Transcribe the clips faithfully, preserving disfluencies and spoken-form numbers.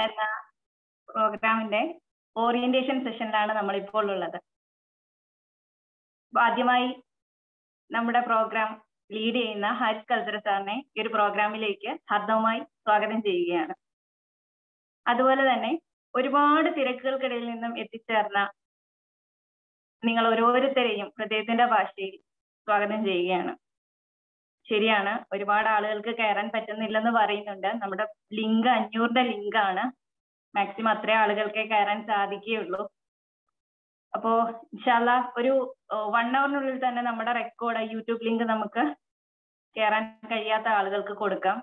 എന്ന പ്രോഗ്രാമിന്റെ ഓറിയന്റേഷൻ സെഷനിലാണ് നമ്മളിപ്പോൾ ഉള്ളത്. ആദ്യമായി നമ്മുടെ പ്രോഗ്രാം ലീഡ് ചെയ്യുന്ന ഹാരിസ് കൽത്തറ സാറിനെ ഈ ഒരു പ്രോഗ്രാമിലേക്ക് ഹാർദവമായി സ്വാഗതം ചെയ്യുകയാണ്. അതുപോലെ തന്നെ ഒരുപാട് തിരക്കുകൾക്കിടയിൽ നിന്നും എത്തിച്ചേർന്ന നിങ്ങൾ ഓരോരുത്തരെയും ഹൃദയത്തിന്റെ ഭാഷയിൽ സ്വാഗതം ചെയ്യുകയാണ്. ശരിയാണ്, ഒരുപാട് ആളുകൾക്ക് കയറാൻ പറ്റുന്നില്ലെന്ന് പറയുന്നുണ്ട്. നമ്മുടെ ലിങ്ക് അഞ്ഞൂറിന്റെ ലിങ്ക് ആണ്. മാക്സിമം അത്രയും ആളുകൾക്കേ കയറാൻ സാധിക്കുകയുള്ളൂ. അപ്പോ ഇൻഷാല്ലാ ഒരു വൺ അവറിനുള്ളിൽ തന്നെ നമ്മുടെ റെക്കോർഡ് യൂട്യൂബ് ലിങ്ക് നമുക്ക് കയറാൻ കഴിയാത്ത ആളുകൾക്ക് കൊടുക്കാം.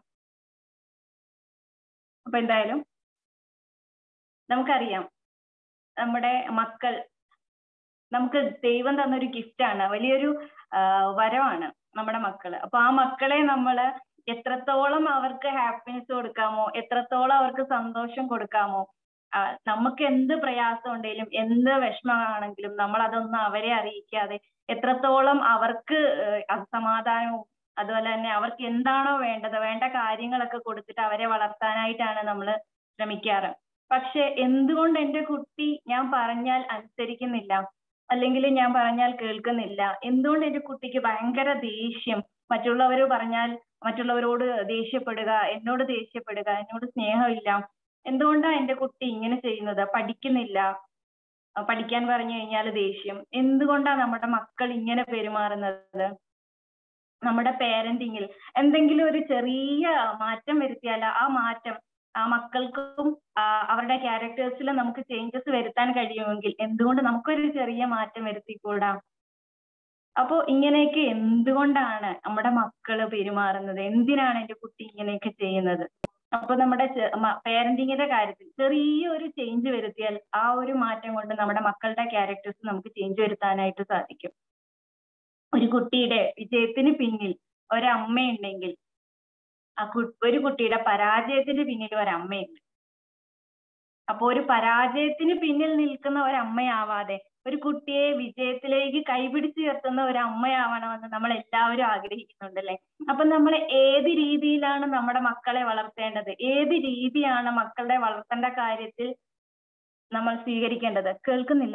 അപ്പൊ എന്തായാലും നമുക്കറിയാം, നമ്മുടെ മക്കൾ നമുക്ക് ദൈവം തന്നൊരു ഗിഫ്റ്റ് ആണ്, വലിയൊരു വരമാണ് നമ്മുടെ മക്കള്. അപ്പൊ ആ മക്കളെ നമ്മള് എത്രത്തോളം അവർക്ക് ഹാപ്പിനെസ് കൊടുക്കാമോ, എത്രത്തോളം അവർക്ക് സന്തോഷം കൊടുക്കാമോ, നമുക്ക് എന്ത് പ്രയാസം ഉണ്ടെങ്കിലും എന്ത് വിഷമമാണെങ്കിലും നമ്മൾ അതൊന്നും അവരെ അറിയിക്കാതെ എത്രത്തോളം അവർക്ക് സമാധാനവും അതുപോലെ തന്നെ അവർക്ക് എന്താണോ വേണ്ടത് വേണ്ട കാര്യങ്ങളൊക്കെ കൊടുത്തിട്ട് അവരെ വളർത്താനായിട്ടാണ് നമ്മൾ ശ്രമിക്കാറ്. പക്ഷെ എന്തുകൊണ്ട് എൻ്റെ കുട്ടി ഞാൻ പറഞ്ഞാൽ അനുസരിക്കുന്നില്ല, അല്ലെങ്കിൽ ഞാൻ പറഞ്ഞാൽ കേൾക്കുന്നില്ല, എന്തുകൊണ്ട് എൻ്റെ കുട്ടിക്ക് ഭയങ്കര ദേഷ്യം, മറ്റുള്ളവർ പറഞ്ഞാൽ മറ്റുള്ളവരോട് ദേഷ്യപ്പെടുക, എന്നോട് ദേഷ്യപ്പെടുക, എന്നോട് സ്നേഹമില്ല, എന്തുകൊണ്ടാണ് എൻ്റെ കുട്ടി ഇങ്ങനെ ചെയ്യുന്നത്, പഠിക്കുന്നില്ല, പഠിക്കാൻ പറഞ്ഞു കഴിഞ്ഞാൽ ദേഷ്യം, എന്തുകൊണ്ടാണ് നമ്മുടെ മക്കൾ ഇങ്ങനെ പെരുമാറുന്നത്? നമ്മുടെ പേരന്റിങ്ങിൽ എന്തെങ്കിലും ഒരു ചെറിയ മാറ്റം വരുത്തിയാൽ ആ മാറ്റം ആ മക്കൾക്കും അവരുടെ ക്യാരക്ടേഴ്സിലും നമുക്ക് ചേഞ്ചസ് വരുത്താൻ കഴിയുമെങ്കിൽ എന്തുകൊണ്ട് നമുക്കൊരു ചെറിയ മാറ്റം വരുത്തിക്കൂടാ? അപ്പോ ഇങ്ങനെയൊക്കെ എന്തുകൊണ്ടാണ് നമ്മുടെ മക്കള് പെരുമാറുന്നത്, എന്തിനാണ് എൻ്റെ കുട്ടി ഇങ്ങനെയൊക്കെ ചെയ്യുന്നത്? അപ്പൊ നമ്മുടെ പേരന്റിങ്ങിന്റെ കാര്യത്തിൽ ചെറിയൊരു ചേഞ്ച് വരുത്തിയാൽ ആ ഒരു മാറ്റം കൊണ്ട് നമ്മുടെ മക്കളുടെ ക്യാരക്ടേഴ്സ് നമുക്ക് ചേഞ്ച് വരുത്താനായിട്ട് സാധിക്കും. ഒരു കുട്ടിയുടെ വിജയത്തിന് പിന്നിൽ ഒരമ്മയുണ്ടെങ്കിൽ ആ കു ഒരു കുട്ടിയുടെ പരാജയത്തിന് പിന്നിൽ ഒരമ്മയുണ്ട്. അപ്പൊ ഒരു പരാജയത്തിന് പിന്നിൽ നിൽക്കുന്ന ഒരമ്മയാവാതെ ഒരു കുട്ടിയെ വിജയത്തിലേക്ക് കൈപിടിച്ചുയർത്തുന്ന ഒരു അമ്മയാവണമെന്ന് നമ്മൾ എല്ലാവരും ആഗ്രഹിക്കുന്നുണ്ടല്ലേ? അപ്പൊ നമ്മൾ ഏത് രീതിയിലാണ് നമ്മുടെ മക്കളെ വളർത്തേണ്ടത്, ഏത് രീതിയാണ് മക്കളുടെ വളർത്തേണ്ട കാര്യത്തിൽ നമ്മൾ സ്വീകരിക്കേണ്ടത്? കേൾക്കുന്നില്ല?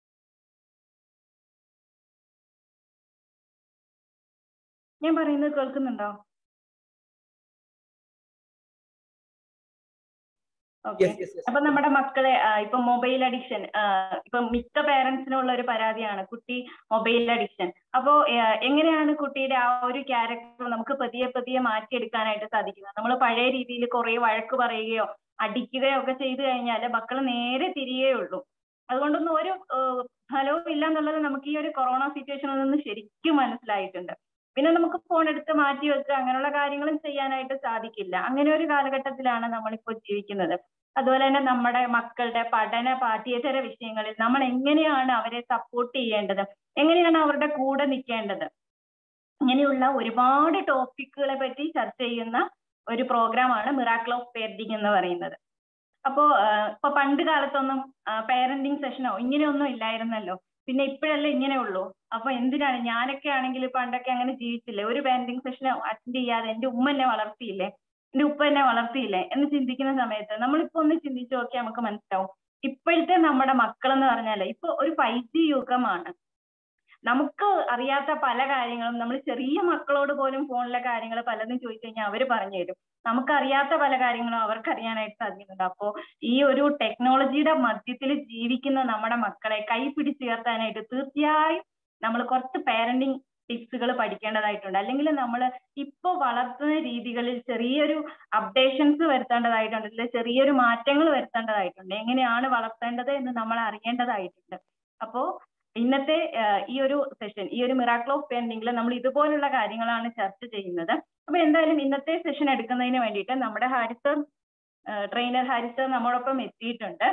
ഞാൻ പറയുന്നത് കേൾക്കുന്നുണ്ടോ? ഓക്കെ. അപ്പൊ നമ്മുടെ മക്കളെ ഇപ്പൊ മൊബൈൽ അഡിക്ഷൻ, ഇപ്പൊ മിക്ക പേരൻസിനുള്ള ഒരു പരാതിയാണ് കുട്ടി മൊബൈൽ അഡിക്ഷൻ. അപ്പോ എങ്ങനെയാണ് കുട്ടിയുടെ ആ ഒരു ക്യാരക്ടർ നമുക്ക് പതിയെ പതിയെ മാറ്റിയെടുക്കാനായിട്ട് സാധിക്കുന്നത്? നമ്മൾ പഴയ രീതിയിൽ കുറെ വഴക്ക് പറയുകയോ അടിക്കുകയോ ഒക്കെ ചെയ്തു കഴിഞ്ഞാൽ മക്കൾ നേരെ തിരികെയുള്ളൂ. അതുകൊണ്ടൊന്നും ഒരു ഫലവും ഇല്ല എന്നുള്ളത് നമുക്ക് ഈ ഒരു കൊറോണ സിറ്റുവേഷനിൽ നിന്ന് ശരിക്കും മനസ്സിലായിട്ടുണ്ട്. പിന്നെ നമുക്ക് ഫോൺ എടുത്ത് മാറ്റി വെക്കുക അങ്ങനെയുള്ള കാര്യങ്ങളും ചെയ്യാനായിട്ട് സാധിക്കില്ല. അങ്ങനെ ഒരു കാലഘട്ടത്തിലാണ് നമ്മളിപ്പോൾ ജീവിക്കുന്നത്. അതുപോലെ തന്നെ നമ്മുടെ മക്കളുടെ പഠന പാഠ്യേതര വിഷയങ്ങളിൽ നമ്മൾ എങ്ങനെയാണ് അവരെ സപ്പോർട്ട് ചെയ്യേണ്ടത്, എങ്ങനെയാണ് അവരുടെ കൂടെ നിൽക്കേണ്ടത്, ഇങ്ങനെയുള്ള ഒരുപാട് ടോപ്പിക്കുകളെ പറ്റി ചർച്ച ചെയ്യുന്ന ഒരു പ്രോഗ്രാമാണ് മിറാക്കിൾ ഓഫ് പേരന്റിങ് എന്ന് പറയുന്നത്. അപ്പോ ഇപ്പൊ പണ്ട് കാലത്തൊന്നും പേരന്റിങ് സെഷനോ ഇങ്ങനെയൊന്നും ഇല്ലായിരുന്നല്ലോ. പിന്നെ ഇപ്പോഴല്ലേ ഇങ്ങനെ ഉള്ളൂ. അപ്പൊ എന്തിനാണ്, ഞാനൊക്കെ ആണെങ്കിൽ പണ്ടൊക്കെ അങ്ങനെ ജീവിച്ചില്ലേ, ഒരു പേരന്റിങ് സെഷനോ അറ്റൻഡ് ചെയ്യാതെ എൻ്റെ ഉമ്മ എന്നെ വളർത്തിയില്ലേ, എൻ്റെ ഉപ്പ എന്നെ വളർത്തിയില്ലേ എന്ന് ചിന്തിക്കുന്ന സമയത്ത് നമ്മളിപ്പോ ഒന്ന് ചിന്തിച്ചു നോക്കിയാൽ നമുക്ക് മനസ്സിലാവും ഇപ്പോഴത്തെ നമ്മുടെ മക്കൾ എന്ന് പറഞ്ഞാല് ഇപ്പൊ ഒരു ഫൈവ് ജി യുഗമാണ്. നമുക്ക് അറിയാത്ത പല കാര്യങ്ങളും നമ്മൾ ചെറിയ മക്കളോട് പോലും ഫോണിലെ കാര്യങ്ങൾ പലതും ചോദിച്ചു കഴിഞ്ഞാൽ അവര് പറഞ്ഞു തരും. നമുക്കറിയാത്ത പല കാര്യങ്ങളും അവർക്ക് അറിയാനായിട്ട് സാധിക്കുന്നുണ്ട്. അപ്പോ ഈ ഒരു ടെക്നോളജിയുടെ മധ്യത്തിൽ ജീവിക്കുന്ന നമ്മുടെ മക്കളെ കൈ പിടിച്ചുയർത്താനായിട്ട് തീർച്ചയായും നമ്മൾ കുറച്ച് പാരന്റിങ് ടിപ്സുകൾ പഠിക്കേണ്ടതായിട്ടുണ്ട്. അല്ലെങ്കിൽ നമ്മൾ ഇപ്പൊ വളർത്തുന്ന രീതികളിൽ ചെറിയൊരു അപ്ഡേഷൻസ് വരുത്തേണ്ടതായിട്ടുണ്ട്, അല്ലെങ്കിൽ ചെറിയൊരു മാറ്റങ്ങൾ വരുത്തേണ്ടതായിട്ടുണ്ട്. എങ്ങനെയാണ് വളർത്തേണ്ടത് എന്ന് നമ്മൾ അറിയേണ്ടതായിട്ടുണ്ട്. അപ്പോ ഇന്നത്തെ ഈ ഒരു സെഷൻ, ഈ ഒരു മിറാക്കിൾ ഓഫ് പേരന്റിംഗിൽ നമ്മൾ ഇതുപോലുള്ള കാര്യങ്ങളാണ് ചർച്ച ചെയ്യുന്നത്. അപ്പൊ എന്തായാലും ഇന്നത്തെ സെഷൻ എടുക്കുന്നതിന് വേണ്ടിയിട്ട് നമ്മുടെ ഹാരിസ് ട്രെയിനർ ഹാരിസ് നമ്മോടൊപ്പം എത്തിയിട്ടുണ്ട്.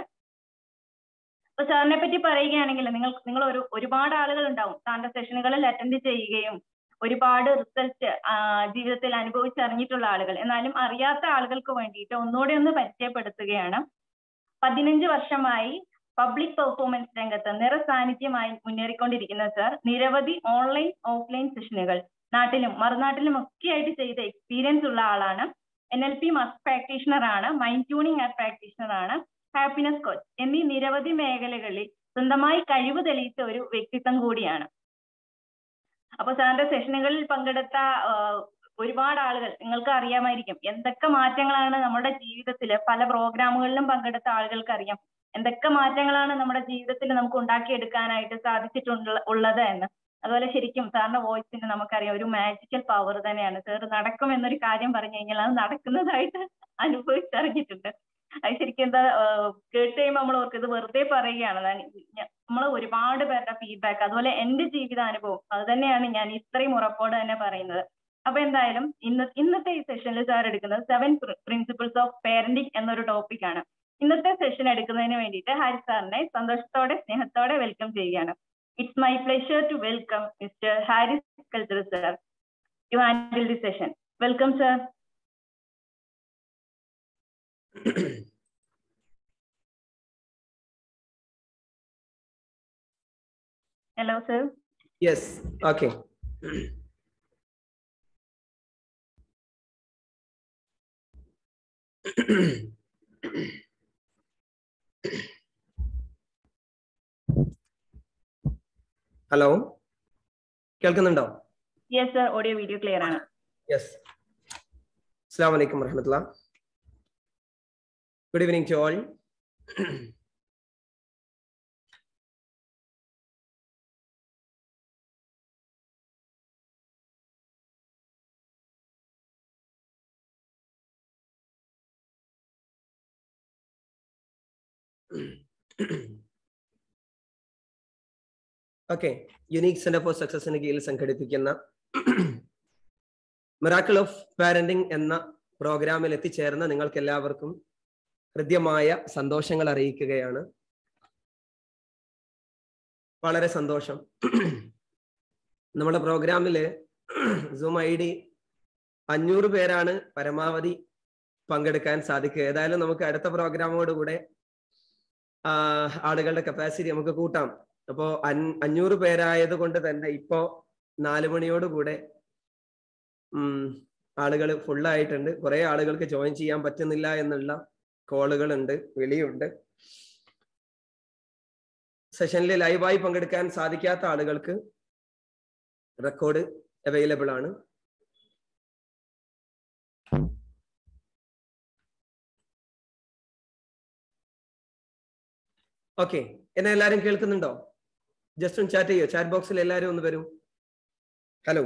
അപ്പൊ സാറിനെ പറ്റി പറയുകയാണെങ്കിൽ നിങ്ങൾ നിങ്ങൾ ഒരു ഒരുപാട് ആളുകൾ ഉണ്ടാവും സാറിന്റെ സെഷനുകളിൽ അറ്റൻഡ് ചെയ്യുകയും ഒരുപാട് റിസൾട്ട് ജീവിതത്തിൽ അനുഭവിച്ചറിഞ്ഞിട്ടുള്ള ആളുകൾ. എന്നാലും അറിയാത്ത ആളുകൾക്ക് വേണ്ടിയിട്ട് ഒന്നുകൂടെ ഒന്ന് പരിചയപ്പെടുത്തുകയാണ്. പതിനഞ്ച് വർഷമായി പബ്ലിക് പെർഫോമൻസ് രംഗത്ത് നിറസാന്നിധ്യമായി മുന്നേറിക്കൊണ്ടിരിക്കുന്ന സർ നിരവധി ഓൺലൈൻ ഓഫ്ലൈൻ സെഷനുകൾ നാട്ടിലും മറുനാട്ടിലും ഒക്കെ ആയിട്ട് ചെയ്ത എക്സ്പീരിയൻസ് ഉള്ള ആളാണ്. N L P master practitioner ആണ്, മൈൻഡ് ട്യൂണിംഗ് ആപ്പ് പ്രാക്ടീഷണർ ആണ്, ഹാപ്പിനെസ് കോച്ച് എന്നീ നിരവധി മേഖലകളിൽ സ്വന്തമായി കഴിവ് തെളിയിച്ച ഒരു വ്യക്തിത്വം കൂടിയാണ്. അപ്പൊ സാറിന്റെ സെഷനുകളിൽ പങ്കെടുത്ത ഒരുപാട് ആളുകൾ നിങ്ങൾക്ക് അറിയാമായിരിക്കും എന്തൊക്കെ മാറ്റങ്ങളാണ് നമ്മുടെ ജീവിതത്തിൽ, പല പ്രോഗ്രാമുകളിലും പങ്കെടുത്ത ആളുകൾക്ക് അറിയാം എന്തൊക്കെ മാറ്റങ്ങളാണ് നമ്മുടെ ജീവിതത്തിൽ നമുക്ക് ഉണ്ടാക്കിയെടുക്കാനായിട്ട് സാധിച്ചിട്ടുള്ള ഉള്ളത് എന്ന്. അതുപോലെ ശരിക്കും സാറിന്റെ വോയിസിന് നമുക്കറിയാം ഒരു മാജിക്കൽ പവർ തന്നെയാണ്. സാർ നടക്കും എന്നൊരു കാര്യം പറഞ്ഞു കഴിഞ്ഞാൽ അത് നടക്കുന്നതായിട്ട് അനുഭവിച്ചറിഞ്ഞിട്ടുണ്ട്. അത് ശരിക്കും എന്താ കേട്ട് കഴിയുമ്പോൾ നമ്മൾ ഓർക്ക് ഇത് വെറുതെ പറയുകയാണ്. നമ്മൾ ഒരുപാട് പേരുടെ ഫീഡ്ബാക്ക്, അതുപോലെ എന്റെ ജീവിതാനുഭവം അത് തന്നെയാണ് ഞാൻ ഇത്രയും ഉറപ്പോടെ തന്നെ പറയുന്നത്. അപ്പൊ എന്തായാലും ഇന്ന് ഇന്നത്തെ ഈ സെഷനിൽ സാർ എടുക്കുന്നത് സെവൻ പ്രിൻസിപ്പിൾസ് ഓഫ് പേരന്റിംഗ് എന്നൊരു ടോപ്പിക്കാണ്. ഇന്നത്തെ സെഷൻ എടുക്കുന്നതിന് വേണ്ടിയിട്ട് ഹാരിസ് സാറിനെ സന്തോഷത്തോടെ സ്നേഹത്തോടെ വെൽക്കം ചെയ്യുകയാണ്. It's my pleasure to welcome Mister Haris Kaltara sir to handle this session. Welcome, sir. Hello, sir. Yes. Okay. Hello, കേൾക്കുന്നുണ്ടോ? Yes sir, audio video clear ആണ്. യെസ്. അസ്സലാമു അലൈക്കും വറഹ്മത്തുള്ളാഹി. Good evening to all. Okay, unique centre for സക്സസിന് കീഴിൽ സംഘടിപ്പിക്കുന്ന miracle of parenting എന്ന പ്രോഗ്രാമിൽ എത്തിച്ചേർന്ന നിങ്ങൾക്ക് എല്ലാവർക്കും ഹൃദ്യമായ സന്തോഷങ്ങൾ അറിയിക്കുകയാണ്. വളരെ സന്തോഷം. നമ്മുടെ പ്രോഗ്രാമില് സൂം ഐ ഡി അഞ്ഞൂറ് പേരാണ് പരമാവധി പങ്കെടുക്കാൻ സാധിക്കുക. ഏതായാലും നമുക്ക് അടുത്ത പ്രോഗ്രാമോടുകൂടെ ആളുകളുടെ കപ്പാസിറ്റി നമുക്ക് കൂട്ടാം. അപ്പോ അഞ്ഞൂറ് പേരായത് കൊണ്ട് തന്നെ ഇപ്പോ നാലു മണിയോടുകൂടെ ഉം ആളുകൾ ഫുള്ളായിട്ടുണ്ട്. കുറെ ആളുകൾക്ക് ജോയിൻ ചെയ്യാൻ പറ്റുന്നില്ല എന്നുള്ള കോളുകൾ ഉണ്ട്, വിളിയുണ്ട്. സെഷനിൽ ലൈവായി പങ്കെടുക്കാൻ സാധിക്കാത്ത ആളുകൾക്ക് റെക്കോർഡ് അവൈലബിൾ ആണ്. ഓക്കെ, എന്നെ എല്ലാരും കേൾക്കുന്നുണ്ടോ? ജസ്റ്റ് ഒന്ന് ചാറ്റ് ചെയ്യോ? ചാറ്റ് ബോക്സിൽ എല്ലാരും ഒന്ന് വരൂ. Hello.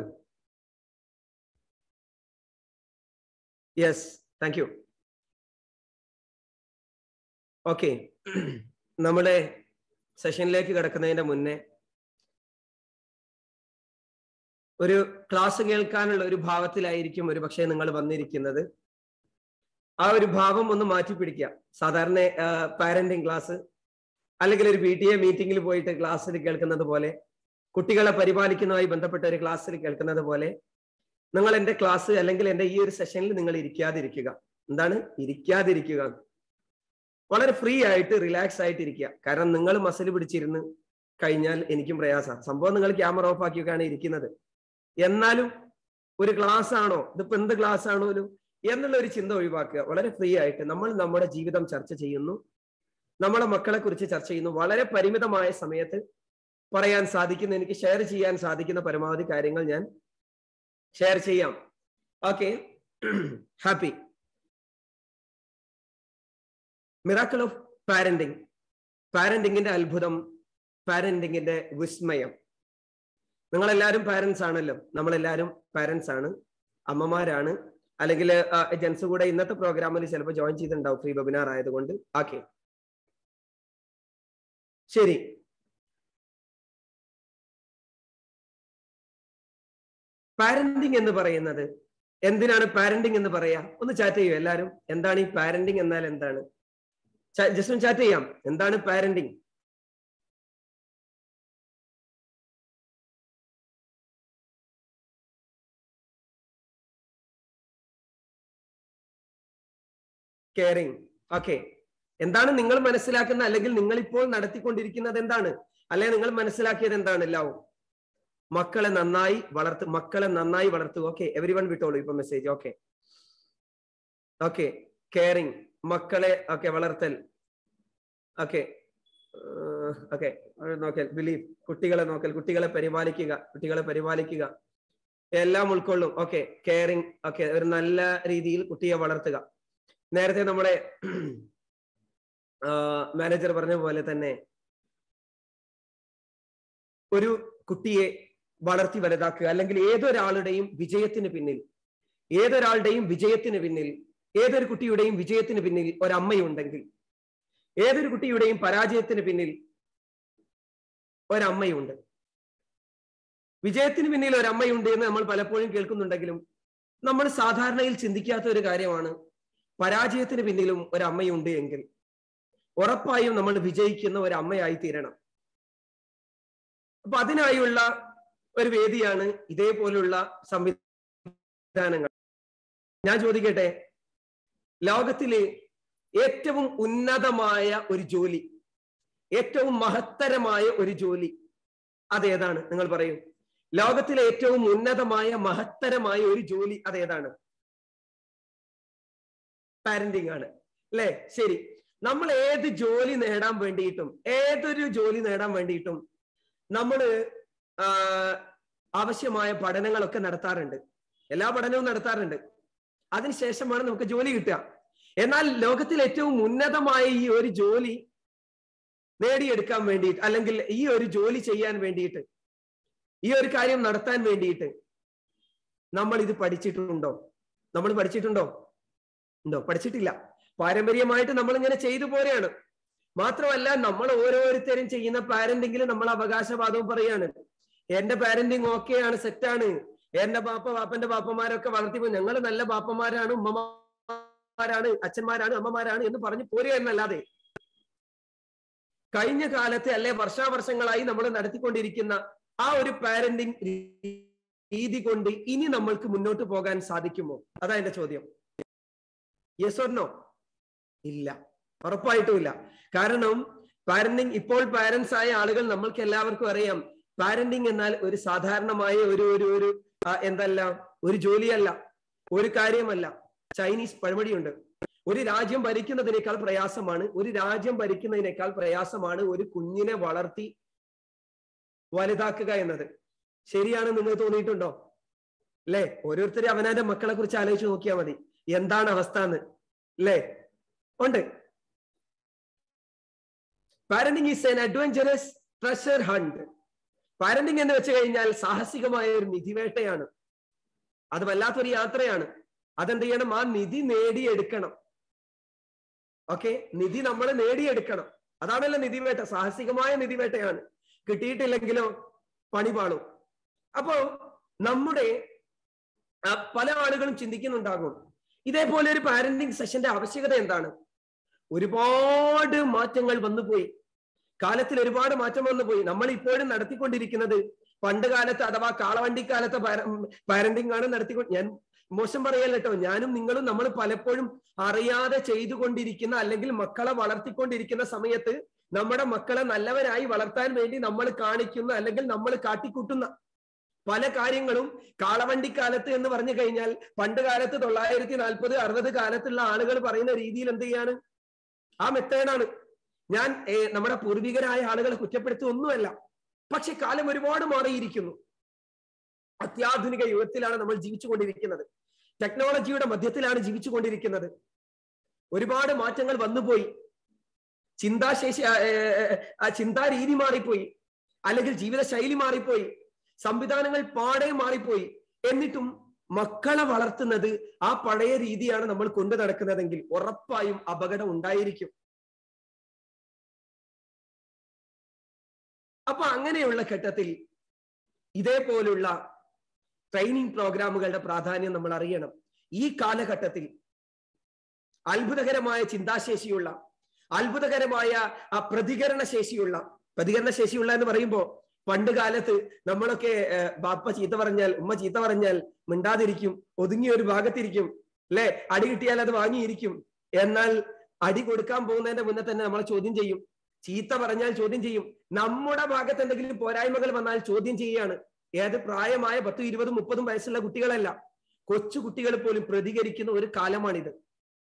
Yes, thank you. Okay, നമ്മുടെ സെഷനിലേക്ക് കിടക്കുന്നതിന്റെ മുന്നേ ഒരു ക്ലാസ് കേൾക്കാനുള്ള ഒരു ഭാവത്തിലായിരിക്കും ഒരു പക്ഷേ നിങ്ങൾ വന്നിരിക്കുന്നത്. ആ ഒരു ഭാവം ഒന്ന് മാറ്റി പിടിക്കുക. സാധാരണ പാരന്റിങ് ക്ലാസ് അല്ലെങ്കിൽ ഒരു പി ടി എ മീറ്റിംഗിൽ പോയിട്ട് ക്ലാസ്സിൽ കേൾക്കുന്നത് പോലെ, കുട്ടികളെ പരിപാലിക്കുന്നതുമായി ബന്ധപ്പെട്ട ഒരു ക്ലാസ്സിൽ കേൾക്കുന്നത് പോലെ നിങ്ങൾ എൻ്റെ ക്ലാസ് അല്ലെങ്കിൽ എൻ്റെ ഈ ഒരു സെഷനിൽ നിങ്ങൾ ഇരിക്കാതിരിക്കുക. എന്താണ് ഇരിക്കാതിരിക്കുക? വളരെ ഫ്രീ ആയിട്ട് റിലാക്സ് ആയിട്ട് ഇരിക്കുക. കാരണം നിങ്ങൾ മസിൽ പിടിച്ചിരുന്ന് കഴിഞ്ഞാൽ എനിക്കും പ്രയാസമാണ്. സംഭവം നിങ്ങൾ ക്യാമറ ഓഫ് ആക്കിയൊക്കെയാണ് ഇരിക്കുന്നത്. എന്നാലും ഒരു ക്ലാസ് ആണോ ഇതിപ്പോ, എന്ത് ക്ലാസ് ആണോലും എന്നുള്ള ഒരു ചിന്ത ഒഴിവാക്കുക. വളരെ ഫ്രീ ആയിട്ട് നമ്മൾ നമ്മുടെ ജീവിതം ചർച്ച ചെയ്യുന്നു, നമ്മളെ മക്കളെ കുറിച്ച് ചർച്ച ചെയ്യുന്നു. വളരെ പരിമിതമായ സമയത്ത് പറയാൻ സാധിക്കുന്ന, എനിക്ക് ഷെയർ ചെയ്യാൻ സാധിക്കുന്ന പരമാവധി കാര്യങ്ങൾ ഞാൻ ഷെയർ ചെയ്യാം. Okay, happy. Miracle of parenting, പാരന്റിങ്ങിന്റെ അത്ഭുതം, പാരന്റിങ്ങിന്റെ വിസ്മയം. നിങ്ങളെല്ലാവരും പാരന്റ്സ് ആണല്ലോ, നമ്മളെല്ലാവരും പാരന്റ്സ് ആണ്, അമ്മമാരാണ്. അല്ലെങ്കിൽ ജെൻസ് കൂടെ ഇന്നത്തെ പ്രോഗ്രാമിൽ ചിലപ്പോൾ ജോയിൻ ചെയ്തിട്ടുണ്ടാവും ഫ്രീ വെബിനാർ ആയതുകൊണ്ട്. ഓക്കെ, ശരി. പാരന്റിങ് എന്ന് പറയുന്നത് എന്തിനാണ്? പാരന്റിങ് എന്ന് പറയാ ഒന്ന് ചാറ്റ് ചെയ്യൂ എല്ലാവരും. എന്താണ് ഈ പാരന്റിങ് എന്നാൽ എന്താണ്? ജസ്റ്റ് ഒന്ന് ചാറ്റ് ചെയ്യാം. എന്താണ് പാരന്റിങ്? കെയറിങ്. ഓക്കെ, എന്താണ് നിങ്ങൾ മനസ്സിലാക്കുന്ന, അല്ലെങ്കിൽ നിങ്ങൾ ഇപ്പോൾ നടത്തിക്കൊണ്ടിരിക്കുന്നത് എന്താണ്, അല്ലെങ്കിൽ നിങ്ങൾ മനസ്സിലാക്കിയത് എന്താണ്? എല്ലാവും മക്കളെ നന്നായി വളർത്തു, മക്കളെ നന്നായി വളർത്തുക. ഓക്കെ, എവരി വൺ വിട്ടോളൂ ഇപ്പൊ മെസ്സേജ്. ഓക്കെ, ഓക്കെ, കെയറിങ്, മക്കളെ ഓക്കെ വളർത്തൽ, ഓക്കെ ഓക്കെ നോക്കൽ, ബിലീവ്, കുട്ടികളെ നോക്കൽ, കുട്ടികളെ പരിപാലിക്കുക, കുട്ടികളെ പരിപാലിക്കുക എല്ലാം ഉൾക്കൊള്ളും. ഓക്കെ, കെയറിങ്, ഓക്കെ ഒരു നല്ല രീതിയിൽ കുട്ടിയെ വളർത്തുക. നേരത്തെ നമ്മുടെ മാനേജർ പറഞ്ഞ പോലെ തന്നെ ഒരു കുട്ടിയെ വളർത്തി വലുതാക്കുക, അല്ലെങ്കിൽ ഏതൊരാളുടെയും വിജയത്തിന് പിന്നിൽ ഏതൊരാളുടെയും വിജയത്തിന് പിന്നിൽ ഏതൊരു കുട്ടിയുടെയും വിജയത്തിന് പിന്നിൽ ഒരമ്മയുണ്ടെങ്കിൽ, ഏതൊരു കുട്ടിയുടെയും പരാജയത്തിന് പിന്നിൽ ഒരമ്മയുണ്ട്. വിജയത്തിന് പിന്നിൽ ഒരമ്മയുണ്ട് എന്ന് നമ്മൾ പലപ്പോഴും കേൾക്കുന്നുണ്ടെങ്കിലും നമ്മൾ സാധാരണയിൽ ചിന്തിക്കാത്ത ഒരു കാര്യമാണ് പരാജയത്തിന് പിന്നിലും ഒരമ്മയുണ്ട് എങ്കിൽ ഉറപ്പായും നമ്മൾ വിജയിക്കുന്ന ഒരമ്മയായി തീരണം. അപ്പൊ അതിനായുള്ള ഒരു വേദിയാണ് ഇതേപോലുള്ള സംവിധാനങ്ങൾ. ഞാൻ ചോദിക്കട്ടെ, ലോകത്തിലെ ഏറ്റവും ഉന്നതമായ ഒരു ജോലി, ഏറ്റവും മഹത്തരമായ ഒരു ജോലി അതേതാണ്? നിങ്ങൾ പറയൂ. ലോകത്തിലെ ഏറ്റവും ഉന്നതമായ മഹത്തരമായ ഒരു ജോലി അതേതാണ്? പാരന്റിങ് ആണ് അല്ലെ? ശരി, നമ്മൾ ഏത് ജോലി നേടാൻ വേണ്ടിയിട്ടും ഏതൊരു ജോലി നേടാൻ വേണ്ടിയിട്ടും നമ്മൾ ആവശ്യമായ പഠനങ്ങളൊക്കെ നടത്താറുണ്ട്. എല്ലാ പഠനവും നടത്താറുണ്ട്. അതിനുശേഷമാണ് നമുക്ക് ജോലി കിട്ടുക. എന്നാൽ ലോകത്തിൽ ഏറ്റവും ഉന്നതമായ ഈ ഒരു ജോലി നേടിയെടുക്കാൻ വേണ്ടിയിട്ട്, അല്ലെങ്കിൽ ഈ ഒരു ജോലി ചെയ്യാൻ വേണ്ടിയിട്ട്, ഈ ഒരു കാര്യം നടത്താൻ വേണ്ടിയിട്ട് നമ്മൾ ഇത് പഠിച്ചിട്ടുണ്ടോ? നമ്മൾ പഠിച്ചിട്ടുണ്ടോ? ഉണ്ടോ? പഠിച്ചിട്ടില്ല. പാരമ്പര്യമായിട്ട് നമ്മൾ ഇങ്ങനെ ചെയ്തു പോലെയാണ്. മാത്രമല്ല, നമ്മൾ ഓരോരുത്തരും ചെയ്യുന്ന പാരന്റിങ്ങിൽ നമ്മൾ അവകാശവാദവും പറയാണ്. എന്റെ പാരന്റിങ് ഓക്കെയാണ്, സെറ്റാണ്, എന്റെ ബാപ്പ ബാപ്പന്റെ ബാപ്പമാരൊക്കെ വളർത്തിപ്പോ ഞങ്ങൾ നല്ല ബാപ്പമാരാണ്, ഉമ്മമാരാണ്, അച്ഛന്മാരാണ്, അമ്മമാരാണ് എന്ന് പറഞ്ഞു പോരുകയെന്നല്ലാതെ കഴിഞ്ഞ കാലത്തെ അല്ലെ വർഷാവർഷങ്ങളായി നമ്മൾ നടത്തിക്കൊണ്ടിരിക്കുന്ന ആ ഒരു പാരന്റിങ് രീതി കൊണ്ട് ഇനി നമ്മൾക്ക് മുന്നോട്ട് പോകാൻ സാധിക്കുമോ? അതാ എന്റെ ചോദ്യം. Yes or no? ഇല്ല, ഉറപ്പായിട്ടും ഇല്ല. കാരണം പാരന്റിങ്, ഇപ്പോൾ പാരന്റ്സ് ആയ ആളുകൾ നമ്മൾക്ക് എല്ലാവർക്കും അറിയാം, പാരന്റിങ് എന്നാൽ ഒരു സാധാരണമായ ഒരു ഒരു ഒരു എന്തല്ല, ഒരു ജോലിയല്ല, ഒരു കാര്യമല്ല. ചൈനീസ് പഴമൊഴിയുണ്ട്, ഒരു രാജ്യം ഭരിക്കുന്നതിനേക്കാൾ പ്രയാസമാണ് ഒരു രാജ്യം ഭരിക്കുന്നതിനേക്കാൾ പ്രയാസമാണ് ഒരു കുഞ്ഞിനെ വളർത്തി വലുതാക്കുക എന്നത്. ശരിയാണ് നിങ്ങൾ തോന്നിയിട്ടുണ്ടോ? അല്ലെ? ഓരോരുത്തരും അവനാന്റെ മക്കളെ കുറിച്ച് ആലോചിച്ച് നോക്കിയാൽ മതി, എന്താണ് അവസ്ഥ എന്ന്. അല്ലേ? ഉണ്ട്. Parenting is an adventurous treasure hunt. Parenting എന്ന് വെച്ച് കഴിഞ്ഞാൽ സാഹസികമായ ഒരു നിധിവേട്ടയാണ്. അത് വല്ലാത്തൊരു യാത്രയാണ്. അതെന്ത് ചെയ്യണം? ആ നിധി നേടിയെടുക്കണം. ഓക്കെ, നിധി നമ്മൾ നേടിയെടുക്കണം. അതാണല്ലോ നിധിവേട്ട. സാഹസികമായ നിധിവേട്ടയാണ്. കിട്ടിയിട്ടില്ലെങ്കിലോ പണി പാളും. അപ്പോ നമ്മുടെ പല ആളുകളും ചിന്തിക്കുന്നുണ്ടാകും, ഇതേപോലെ ഒരു പാരന്റിങ് സെഷന്റെ ആവശ്യകത എന്താണ്? ഒരുപാട് മാറ്റങ്ങൾ വന്നുപോയി. കാലത്തിൽ ഒരുപാട് മാറ്റം വന്നുപോയി. നമ്മൾ ഇപ്പോഴും നടത്തിക്കൊണ്ടിരിക്കുന്നത് പണ്ട് കാലത്ത് അഥവാ കാളവണ്ടിക്കാലത്തെ പാരന്റിങ് ആണ് നടത്തിക്കൊണ്ട്, ഞാൻ മോശം പറയല്ല കേട്ടോ, ഞാനും നിങ്ങളും നമ്മൾ പലപ്പോഴും അറിയാതെ ചെയ്തുകൊണ്ടിരിക്കുന്ന, അല്ലെങ്കിൽ മക്കളെ വളർത്തിക്കൊണ്ടിരിക്കുന്ന സമയത്ത് നമ്മുടെ മക്കളെ നല്ലവരായി വളർത്താൻ വേണ്ടി നമ്മൾ കാണിക്കുന്ന, അല്ലെങ്കിൽ നമ്മൾ കാട്ടിക്കൂട്ടുന്ന പല കാര്യങ്ങളും കാളവണ്ടിക്കാലത്ത് എന്ന് പറഞ്ഞു കഴിഞ്ഞാൽ പണ്ട് കാലത്ത് തൊള്ളായിരത്തി നാൽപ്പത് അറുപത് കാലത്തുള്ള ആളുകൾ പറയുന്ന രീതിയിൽ എന്ത് ചെയ്യാണ്? ആ മെത്തേഡാണ്. ഞാൻ നമ്മുടെ പൂർവികരായ ആളുകളെ കുറ്റപ്പെടുത്തുകയൊന്നുമല്ല. പക്ഷെ കാലം ഒരുപാട് മാറിയിരിക്കുന്നു. അത്യാധുനിക യുഗത്തിലാണ് നമ്മൾ ജീവിച്ചുകൊണ്ടിരിക്കുന്നത്. ടെക്നോളജിയുടെ മധ്യത്തിലാണ് ജീവിച്ചുകൊണ്ടിരിക്കുന്നത്. ഒരുപാട് മാറ്റങ്ങൾ വന്നുപോയി. ചിന്താശേഷി, ചിന്താരീതി മാറിപ്പോയി, അല്ലെങ്കിൽ ജീവിത ശൈലി മാറിപ്പോയി, സംവിധാനങ്ങൾ പാടെ മാറിപ്പോയി. എന്നിട്ടും മക്കളെ വളർത്തുന്നത് ആ പഴയ രീതിയാണ് നമ്മൾ കൊണ്ടു നടക്കുന്നതെങ്കിൽ ഉറപ്പായും അപകടം ഉണ്ടായിരിക്കും. അപ്പൊ അങ്ങനെയുള്ള ഘട്ടത്തിൽ ഇതേപോലുള്ള ട്രെയിനിങ് പ്രോഗ്രാമുകളുടെ പ്രാധാന്യം നമ്മൾ അറിയണം. ഈ കാലഘട്ടത്തിൽ അത്ഭുതകരമായ ചിന്താശേഷിയുള്ള, അത്ഭുതകരമായ ആ പ്രതികരണ ശേഷിയുള്ള, പ്രതികരണ ശേഷിയുള്ള എന്ന് പറയുമ്പോൾ പണ്ട് കാലത്ത് നമ്മളൊക്കെ ബാപ്പ ചീത്ത പറഞ്ഞാൽ, ഉമ്മ ചീത്ത പറഞ്ഞാൽ മിണ്ടാതിരിക്കും, ഒതുങ്ങിയ ഒരു ഭാഗത്തിരിക്കും, അല്ലെ? അടി കിട്ടിയാൽ അത് വാങ്ങിയിരിക്കും. എന്നാൽ അടി കൊടുക്കാൻ പോകുന്നതിന്റെ മുന്നേ തന്നെ നമ്മളെ ചോദ്യം ചെയ്യും. ചീത്ത പറഞ്ഞാൽ ചോദ്യം ചെയ്യും. നമ്മുടെ ഭാഗത്ത് എന്തെങ്കിലും പോരായ്മകൾ വന്നാൽ ചോദ്യം ചെയ്യുകയാണ്. ഏത് പ്രായമായ പത്തും ഇരുപതും മുപ്പതും വയസ്സുള്ള കുട്ടികളല്ല, കൊച്ചു കുട്ടികൾ പോലും പ്രതികരിക്കുന്ന ഒരു കാലമാണിത്.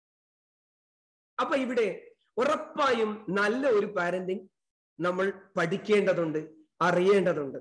അപ്പൊ ഇവിടെ ഉറപ്പായും നല്ല ഒരു പാരന്റിങ് നമ്മൾ പഠിക്കേണ്ടതുണ്ട്, അറിയേണ്ടതുണ്ട്.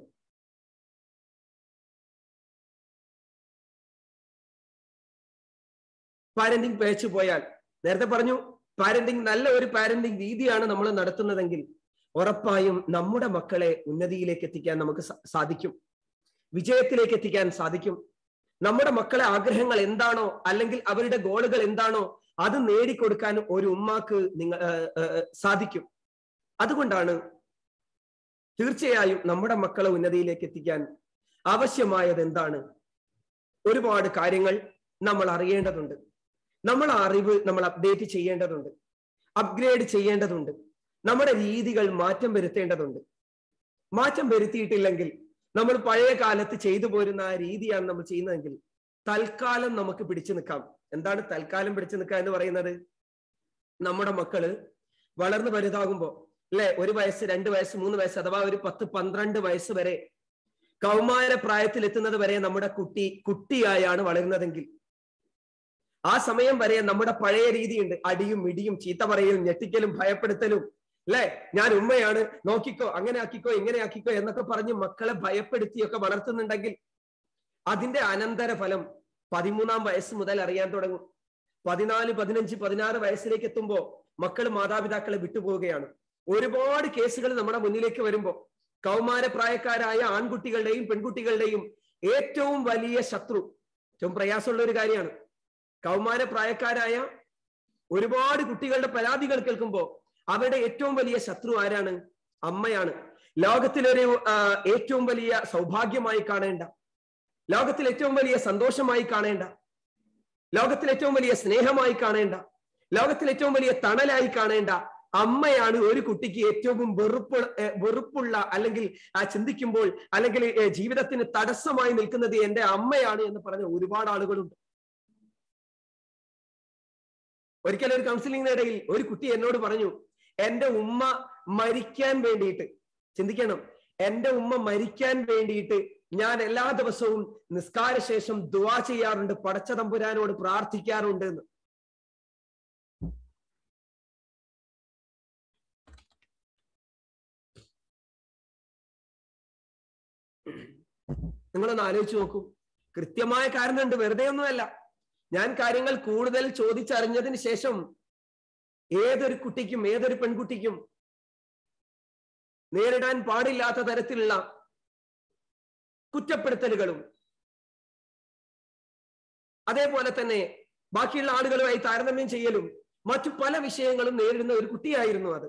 പാരന്റിങ് പേച്ചു പോയാൽ, നേരത്തെ പറഞ്ഞു പാരന്റിങ് നല്ല ഒരു പാരന്റിങ് രീതിയാണ് നമ്മൾ നടത്തുന്നതെങ്കിൽ ഉറപ്പായും നമ്മുടെ മക്കളെ ഉന്നതിയിലേക്ക് എത്തിക്കാൻ നമുക്ക് സാധിക്കും, വിജയത്തിലേക്ക് എത്തിക്കാൻ സാധിക്കും. നമ്മുടെ മക്കളെ ആഗ്രഹങ്ങൾ എന്താണോ അല്ലെങ്കിൽ അവരുടെ ഗോളുകൾ എന്താണോ അത് നേടിക്കൊടുക്കാൻ ഒരു ഉമ്മാക്ക് നിങ്ങൾ സാധിക്കും. അതുകൊണ്ടാണ് തീർച്ചയായും നമ്മുടെ മക്കളെ ഉന്നതിയിലേക്ക് എത്തിക്കാൻ ആവശ്യമായത് എന്താണ്? ഒരുപാട് കാര്യങ്ങൾ നമ്മൾ അറിയേണ്ടതുണ്ട്. നമ്മൾ ആ അറിവ് നമ്മൾ അപ്ഡേറ്റ് ചെയ്യേണ്ടതുണ്ട്, അപ്ഗ്രേഡ് ചെയ്യേണ്ടതുണ്ട്. നമ്മുടെ രീതികൾ മാറ്റം വരുത്തേണ്ടതുണ്ട്. മാറ്റം വരുത്തിയിട്ടില്ലെങ്കിൽ നമ്മൾ പഴയ കാലത്ത് ചെയ്തു പോരുന്ന ആ രീതിയാണ് നമ്മൾ ചെയ്യുന്നതെങ്കിൽ തൽക്കാലം നമുക്ക് പിടിച്ചു നിൽക്കാം. എന്താണ് തൽക്കാലം പിടിച്ചു നിൽക്കുക എന്ന് പറയുന്നത്? നമ്മുടെ മക്കള് വളർന്നു വലുതാകുമ്പോ അല്ലെ, ഒരു വയസ്സ്, രണ്ട് വയസ്സ്, മൂന്ന് വയസ്സ്, അഥവാ ഒരു പത്ത് പന്ത്രണ്ട് വയസ്സ് വരെ കൗമാര പ്രായത്തിൽ എത്തുന്നത് വരെ നമ്മുടെ കുട്ടി കുട്ടിയായാണ് വളരുന്നതെങ്കിൽ ആ സമയം വരെ നമ്മുടെ പഴയ രീതിയുണ്ട്. അടിയും ഇടിയും ചീത്ത പറയലും ഞെട്ടിക്കലും ഭയപ്പെടുത്തലും അല്ലെ, ഞാൻ ഉമ്മയാണ് നോക്കിക്കോ, അങ്ങനെ ആക്കിക്കോ, ഇങ്ങനെ ആക്കിക്കോ എന്നൊക്കെ പറഞ്ഞ് മക്കളെ ഭയപ്പെടുത്തിയൊക്കെ വളർത്തുന്നുണ്ടെങ്കിൽ അതിന്റെ അനന്തര ഫലം പതിമൂന്നാം വയസ്സ് മുതൽ അറിയാൻ തുടങ്ങും. പതിനാല് പതിനഞ്ച് പതിനാറ് വയസ്സിലേക്ക് എത്തുമ്പോ മക്കൾ മാതാപിതാക്കളെ വിട്ടുപോവുകയാണ്. ഒരുപാട് കേസുകൾ നമ്മുടെ മുന്നിലേക്ക് വരുമ്പോ കൗമാരപ്രായക്കാരായ ആൺകുട്ടികളുടെയും പെൺകുട്ടികളുടെയും ഏറ്റവും വലിയ ശത്രു, ഏറ്റവും പ്രയാസമുള്ള ഒരു കാര്യമാണ്, കൗമാരപ്രായക്കാരായ ഒരുപാട് കുട്ടികളുടെ പരാതികൾ കേൾക്കുമ്പോ അവരുടെ ഏറ്റവും വലിയ ശത്രു ആരാണ്? അമ്മയാണ്. ലോകത്തിലൊരു ഏറ്റവും വലിയ സൗഭാഗ്യമായി കാണേണ്ട, ലോകത്തിൽ ഏറ്റവും വലിയ സന്തോഷമായി കാണേണ്ട, ലോകത്തിൽ ഏറ്റവും വലിയ സ്നേഹമായി കാണേണ്ട, ലോകത്തിൽ ഏറ്റവും വലിയ തണലായി കാണേണ്ട അമ്മയാണ് ഒരു കുട്ടിക്ക് ഏറ്റവും വെറുപ്പ് വെറുപ്പുള്ള അല്ലെങ്കിൽ ആ ചിന്തിക്കുമ്പോൾ അല്ലെങ്കിൽ ജീവിതത്തിന് തടസ്സമായി നിൽക്കുന്നത് എന്റെ അമ്മയാണ് എന്ന് പറഞ്ഞ ഒരുപാട് ആളുകളുണ്ട്. ഒരിക്കലും ഒരു കൗൺസിലിംഗിനിടയിൽ ഒരു കുട്ടി എന്നോട് പറഞ്ഞു, എന്റെ ഉമ്മ മരിക്കാൻ വേണ്ടിയിട്ട്, ചിന്തിക്കണം, എന്റെ ഉമ്മ മരിക്കാൻ വേണ്ടിയിട്ട് ഞാൻ എല്ലാ ദിവസവും നിസ്കാര ശേഷം ദുആ ചെയ്യാറുണ്ട്, പടച്ച തമ്പുരാനോട് പ്രാർത്ഥിക്കാറുണ്ട് എന്ന്. നിങ്ങളൊന്ന് ആലോചിച്ച് നോക്കൂ. കൃത്യമായ കാരണമുണ്ട്, വെറുതെ ഒന്നുമല്ല. ഞാൻ കാര്യങ്ങൾ കൂടുതൽ ചോദിച്ചറിഞ്ഞതിന് ശേഷം ഏതൊരു കുട്ടിക്കും ഏതൊരു പെൺകുട്ടിക്കും നേരിടാൻ പാടില്ലാത്ത തരത്തിലുള്ള കുറ്റപ്പെടുത്തലുകളും അതേപോലെ തന്നെ ബാക്കിയുള്ള ആളുകളുമായി താരതമ്യം ചെയ്യലും മറ്റു പല വിഷയങ്ങളും നേരിടുന്ന ഒരു കുട്ടിയായിരുന്നു അത്.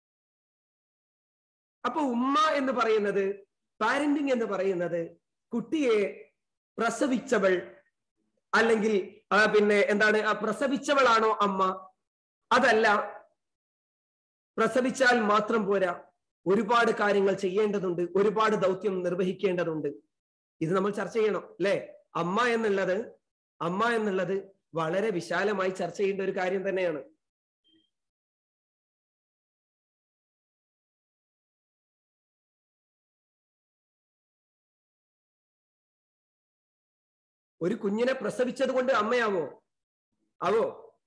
അപ്പൊ ഉമ്മ എന്ന് പറയുന്നത്, പാരന്റിങ് എന്ന് പറയുന്നത് കുട്ടിയെ പ്രസവിച്ചവൾ അല്ലെങ്കിൽ പിന്നെ എന്താണ് പ്രസവിച്ചവളാണോ അമ്മ? അതല്ല, പ്രസവിച്ചാൽ മാത്രം പോരാ, ഒരുപാട് കാര്യങ്ങൾ ചെയ്യേണ്ടതുണ്ട്, ഒരുപാട് ദൗത്യം നിർവഹിക്കേണ്ടതുണ്ട്. ഇത് നമ്മൾ ചർച്ച ചെയ്യണം അല്ലെ? അമ്മ എന്നുള്ളത് അമ്മ എന്നുള്ളത് വളരെ വിശാലമായി ചർച്ച ചെയ്യേണ്ട ഒരു കാര്യം തന്നെയാണ്. ഒരു കുഞ്ഞിനെ പ്രസവിച്ചത് കൊണ്ട് അമ്മയാവോ? ആവോ?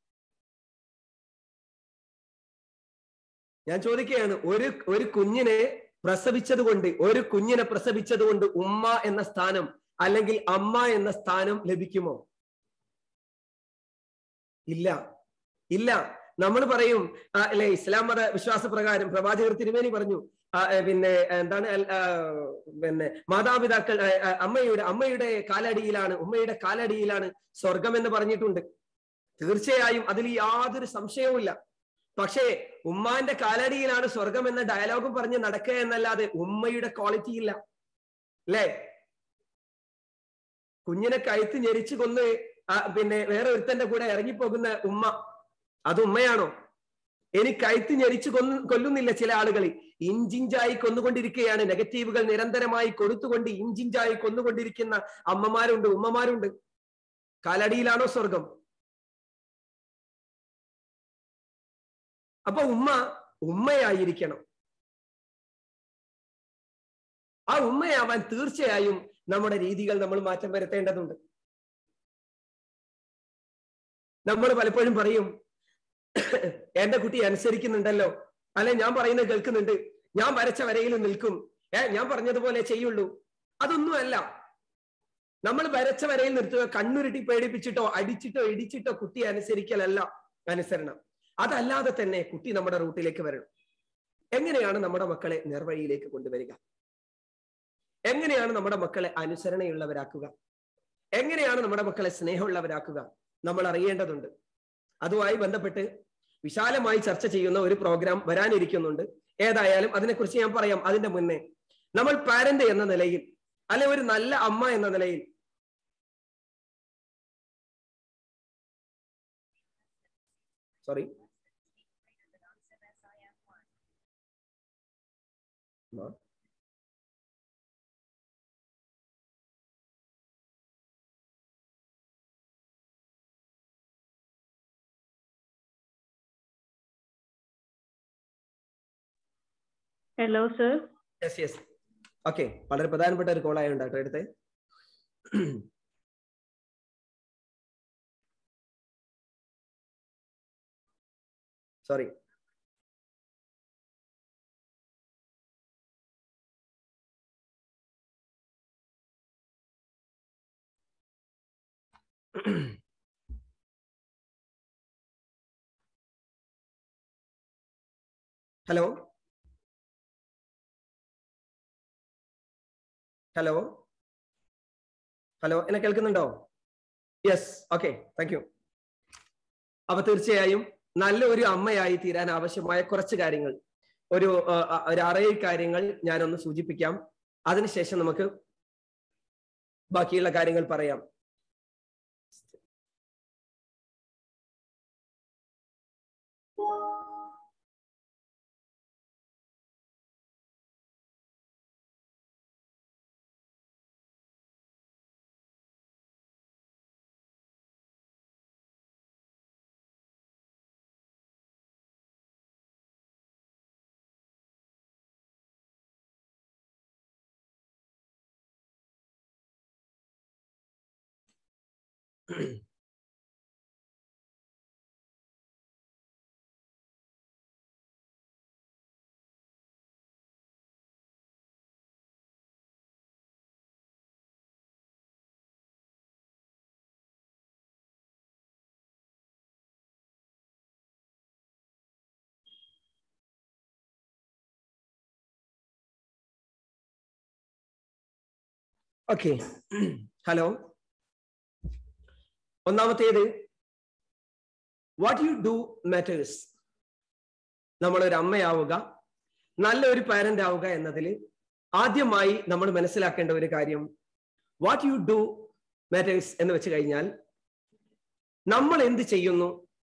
ഞാൻ ചോദിക്കുകയാണ്, ഒരു ഒരു കുഞ്ഞിനെ പ്രസവിച്ചത് കൊണ്ട് ഒരു കുഞ്ഞിനെ പ്രസവിച്ചത് കൊണ്ട് ഉമ്മ എന്ന സ്ഥാനം അല്ലെങ്കിൽ അമ്മ എന്ന സ്ഥാനം ലഭിക്കുമോ? ഇല്ല, ഇല്ല. നമ്മൾ പറയും അല്ലെ, ഇസ്ലാം മത വിശ്വാസ പ്രകാരം പ്രവാചകർ തിരുമേനി പറഞ്ഞു, പിന്നെ എന്താണ് പിന്നെ മാതാപിതാക്കൾ അമ്മയുടെ അമ്മയുടെ കാലടിയിലാണ് ഉമ്മയുടെ കാലടിയിലാണ് സ്വർഗം എന്ന് പറഞ്ഞിട്ടുണ്ട്. തീർച്ചയായും അതിൽ യാതൊരു സംശയവുമില്ല. പക്ഷേ ഉമ്മാന്റെ കാലടിയിലാണ് സ്വർഗം എന്ന ഡയലോഗും പറഞ്ഞ് നടക്കുക എന്നല്ലാതെ ഉമ്മയുടെ ക്വാളിറ്റി ഇല്ല അല്ലേ? കുഞ്ഞിനെ കഴുത്ത് ഞെരിച്ചു കൊന്ന് പിന്നെ വേറെ ഒരുത്തന്റെ കൂടെ ഇറങ്ങിപ്പോകുന്ന ഉമ്മ, അത് ഉമ്മയാണോ? ഇനി കഴുത്ത് ഞെരിച്ചു കൊന്നു കൊല്ലുന്നില്ല ചില ആളുകൾ, ഇഞ്ചിഞ്ചായി കൊന്നുകൊണ്ടിരിക്കുകയാണ്, നെഗറ്റീവുകൾ നിരന്തരമായി കൊടുത്തുകൊണ്ട് ഇഞ്ചിഞ്ചായി കൊന്നുകൊണ്ടിരിക്കുന്ന അമ്മമാരുണ്ട്, ഉമ്മമാരുണ്ട്. കാലടിയിലാണോ സ്വർഗം? അപ്പൊ ഉമ്മ ഉമ്മയായിരിക്കണം. ആ ഉമ്മയാവാൻ തീർച്ചയായും നമ്മുടെ രീതികൾ നമ്മൾ മാറ്റം വരുത്തേണ്ടതുണ്ട്. നമ്മൾ പലപ്പോഴും പറയും, എന്റെ കുട്ടി അനുസരിക്കുന്നുണ്ടല്ലോ, അല്ലെ ഞാൻ പറയുന്നത് കേൾക്കുന്നുണ്ട്, ഞാൻ വരച്ച വരയിൽ നിൽക്കും, ഏ ഞാൻ പറഞ്ഞതുപോലെ ചെയ്യുള്ളൂ. അതൊന്നുമല്ല. നമ്മൾ വരച്ച വരയിൽ നിർത്തുക, കണ്ണുരുട്ടി പേടിപ്പിച്ചിട്ടോ അടിച്ചിട്ടോ ഇടിച്ചിട്ടോ കുട്ടിയെ അനുസരിക്കലല്ല അനുസരണം. അതല്ലാതെ തന്നെ കുട്ടി നമ്മുടെ റൂട്ടിലേക്ക് വരണം. എങ്ങനെയാണ് നമ്മുടെ മക്കളെ നേർവഴിയിലേക്ക് കൊണ്ടുവരിക? എങ്ങനെയാണ് നമ്മുടെ മക്കളെ അനുസരണയുള്ളവരാക്കുക? എങ്ങനെയാണ് നമ്മുടെ മക്കളെ സ്നേഹമുള്ളവരാക്കുക? നമ്മൾ അറിയേണ്ടതുണ്ട്. അതുമായി ബന്ധപ്പെട്ട് വിശാലമായി ചർച്ച ചെയ്യുന്ന ഒരു പ്രോഗ്രാം വരാനിരിക്കുന്നുണ്ട്. ഏതായാലും അതിനെക്കുറിച്ച് ഞാൻ പറയാം. അതിന്റെ മുന്നേ നമ്മൾ പാരന്റ് എന്ന നിലയിൽ, അല്ലെ ഒരു നല്ല അമ്മ എന്ന നിലയിൽ sorry hello sir. Yes yes okay. വളരെ പ്രധാനപ്പെട്ട ഒരു കോൾ ആയതുകൊണ്ട് കേട്ടോ എടുത്തേ. സോറി. ഹലോ ഹലോ ഹലോ എന്നെ കേൾക്കുന്നുണ്ടോ? Yes okay, thank you. അപ്പൊ തീർച്ചയായും നല്ല ഒരു അമ്മയായി തീരാൻ ആവശ്യമായ കുറച്ച് കാര്യങ്ങൾ, ഒരു ഒരു ആറേഴ് കാര്യങ്ങൾ ഞാനൊന്ന് സൂചിപ്പിക്കാം. അതിനുശേഷം നമുക്ക് ബാക്കിയുള്ള കാര്യങ്ങൾ പറയാം. Okay, hello. ഒന്നാമത്തേത്, വാട്ട് യു ഡു മാറ്റേഴ്സ്. നമ്മളൊരു അമ്മയാവുക, നല്ലൊരു പാരന്റ് ആവുക എന്നതിൽ ആദ്യമായി നമ്മൾ മനസ്സിലാക്കേണ്ട ഒരു കാര്യം വാട്ട് യു ഡു മാറ്റേഴ്സ് എന്ന് വെച്ച് കഴിഞ്ഞാൽ നമ്മൾ എന്ത് ചെയ്യുന്നു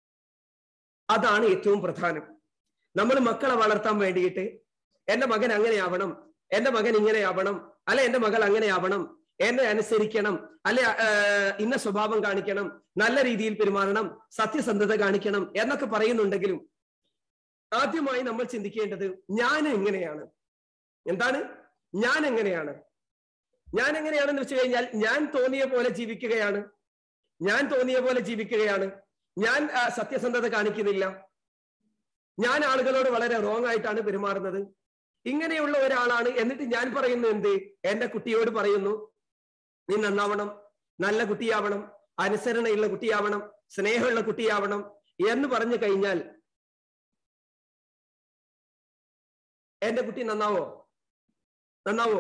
അതാണ് ഏറ്റവും പ്രധാനം. നമ്മൾ മക്കളെ വളർത്താൻ വേണ്ടിയിട്ട് എന്റെ മകൻ അങ്ങനെയാവണം, എന്റെ മകൻ ഇങ്ങനെയാവണം, അല്ലെ എന്റെ മകൾ അങ്ങനെയാവണം, എന്നെ അനുസരിക്കണം, അല്ലെ ഇന്ന സ്വഭാവം കാണിക്കണം, നല്ല രീതിയിൽ പെരുമാറണം, സത്യസന്ധത കാണിക്കണം എന്നൊക്കെ പറയുന്നുണ്ടെങ്കിലും ആദ്യമായി നമ്മൾ ചിന്തിക്കേണ്ടത് ഞാൻ എങ്ങനെയാണ്. എന്താണ് ഞാൻ എങ്ങനെയാണ്? ഞാൻ എങ്ങനെയാണെന്ന് വെച്ച് കഴിഞ്ഞാൽ ഞാൻ തോന്നിയ പോലെ ജീവിക്കുകയാണ്, ഞാൻ തോന്നിയ പോലെ ജീവിക്കുകയാണ്, ഞാൻ സത്യസന്ധത കാണിക്കുന്നില്ല, ഞാൻ ആളുകളോട് വളരെ റോങ് ആയിട്ടാണ് പെരുമാറുന്നത്, ഇങ്ങനെയുള്ള ഒരാളാണ്. എന്നിട്ട് ഞാൻ പറയുന്നു എന്ത്? എന്റെ കുട്ടിയോട് പറയുന്നു നീ നന്നാവണം, നല്ല കുട്ടിയാവണം, അനുസരണയുള്ള കുട്ടിയാവണം, സ്നേഹമുള്ള കുട്ടിയാവണം എന്ന് പറഞ്ഞു കഴിഞ്ഞാൽ എന്റെ കുട്ടി നന്നാവോ? നന്നാവോ?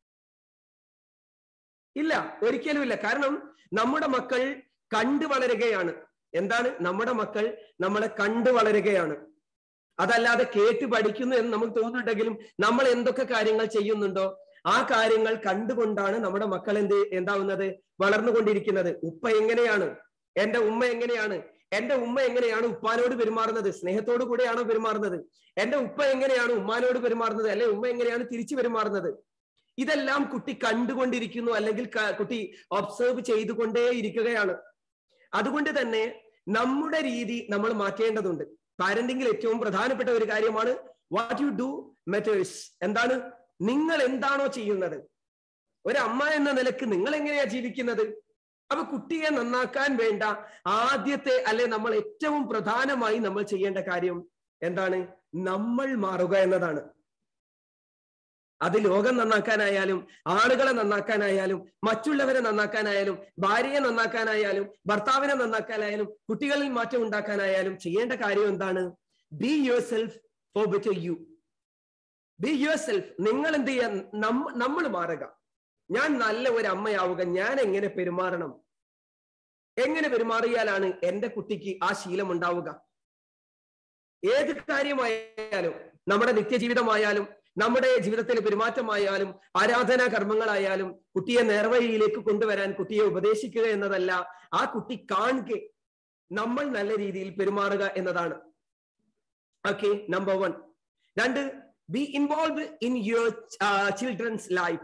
ഇല്ല, ഒരിക്കലും ഇല്ല. കാരണം നമ്മുടെ മക്കൾ കണ്ടു വളരുകയാണ്. എന്താണ്? നമ്മുടെ മക്കൾ നമ്മളെ കണ്ടു വളരുകയാണ്. അതല്ലാതെ കേട്ട് പഠിക്കുന്നു എന്ന് നമുക്ക് തോന്നുന്നുണ്ടെങ്കിലും നമ്മൾ എന്തൊക്കെ കാര്യങ്ങൾ ചെയ്യുന്നുണ്ടോ ആ കാര്യങ്ങൾ കണ്ടുകൊണ്ടാണ് നമ്മുടെ മക്കൾ എന്ത് എന്താവുന്നത്, വളർന്നുകൊണ്ടിരിക്കുന്നത്. ഉപ്പ എങ്ങനെയാണ്, എന്റെ ഉമ്മ എങ്ങനെയാണ്, എന്റെ ഉമ്മ എങ്ങനെയാണ് ഉപ്പാനോട് പെരുമാറുന്നത്, സ്നേഹത്തോടു കൂടെയാണോ പെരുമാറുന്നത്, എന്റെ ഉപ്പ എങ്ങനെയാണ് ഉമ്മാനോട് പെരുമാറുന്നത്, അല്ലെ ഉമ്മ എങ്ങനെയാണ് തിരിച്ചു പെരുമാറുന്നത്, ഇതെല്ലാം കുട്ടി കണ്ടുകൊണ്ടിരിക്കുന്നു, അല്ലെങ്കിൽ കുട്ടി ഒബ്സർവ് ചെയ്തുകൊണ്ടേ ഇരിക്കുകയാണ്. അതുകൊണ്ട് തന്നെ നമ്മുടെ രീതി നമ്മൾ മാറ്റേണ്ടതുണ്ട്. പാരന്റിംഗിൽ ഏറ്റവും പ്രധാനപ്പെട്ട ഒരു കാര്യമാണ് വാട്ട് യു ഡു മാറ്റേഴ്സ്. എന്താണ്? നിങ്ങൾ എന്താണോ ചെയ്യുന്നത്, ഒരു അമ്മ എന്ന നിലക്ക് നിങ്ങൾ എങ്ങനെയാ ജീവിക്കുന്നത് അപ്പൊ കുട്ടിയെ നന്നാക്കാൻ വേണ്ട ആദ്യത്തെ അല്ലെ നമ്മൾ ഏറ്റവും പ്രധാനമായി നമ്മൾ ചെയ്യേണ്ട കാര്യം എന്താണ്? നമ്മൾ മാറുക എന്നതാണ്. അത് ലോകം നന്നാക്കാനായാലും ആളുകളെ നന്നാക്കാനായാലും മറ്റുള്ളവരെ നന്നാക്കാനായാലും ഭാര്യയെ നന്നാക്കാനായാലും ഭർത്താവിനെ നന്നാക്കാനായാലും കുട്ടികളിൽ മാറ്റം ഉണ്ടാക്കാനായാലും ചെയ്യേണ്ട കാര്യം എന്താണ്? Be yourself for better you. Be yourself. നിങ്ങൾ എന്ത് ചെയ്യാൻ? നമ്മൾ മാറുക. ഞാൻ നല്ല ഒരു അമ്മയാവുക. ഞാൻ എങ്ങനെ പെരുമാറണം? എങ്ങനെ പെരുമാറിയാലാണ് എന്റെ കുട്ടിക്ക് ആ ശീലം ഉണ്ടാവുക? ഏത് കാര്യമായാലും, നമ്മുടെ നിത്യജീവിതമായാലും നമ്മുടെ ജീവിതത്തിലെ പെരുമാറ്റമായാലും ആരാധനാ കർമ്മങ്ങളായാലും കുട്ടിയെ നേർവഴിയിലേക്ക് കൊണ്ടുവരാൻ കുട്ടിയെ ഉപദേശിക്കുക എന്നതല്ല, ആ കുട്ടി കാണുക നമ്മൾ നല്ല രീതിയിൽ പെരുമാറുക എന്നതാണ്. Okay, number one. രണ്ട്, be involve in your children's life.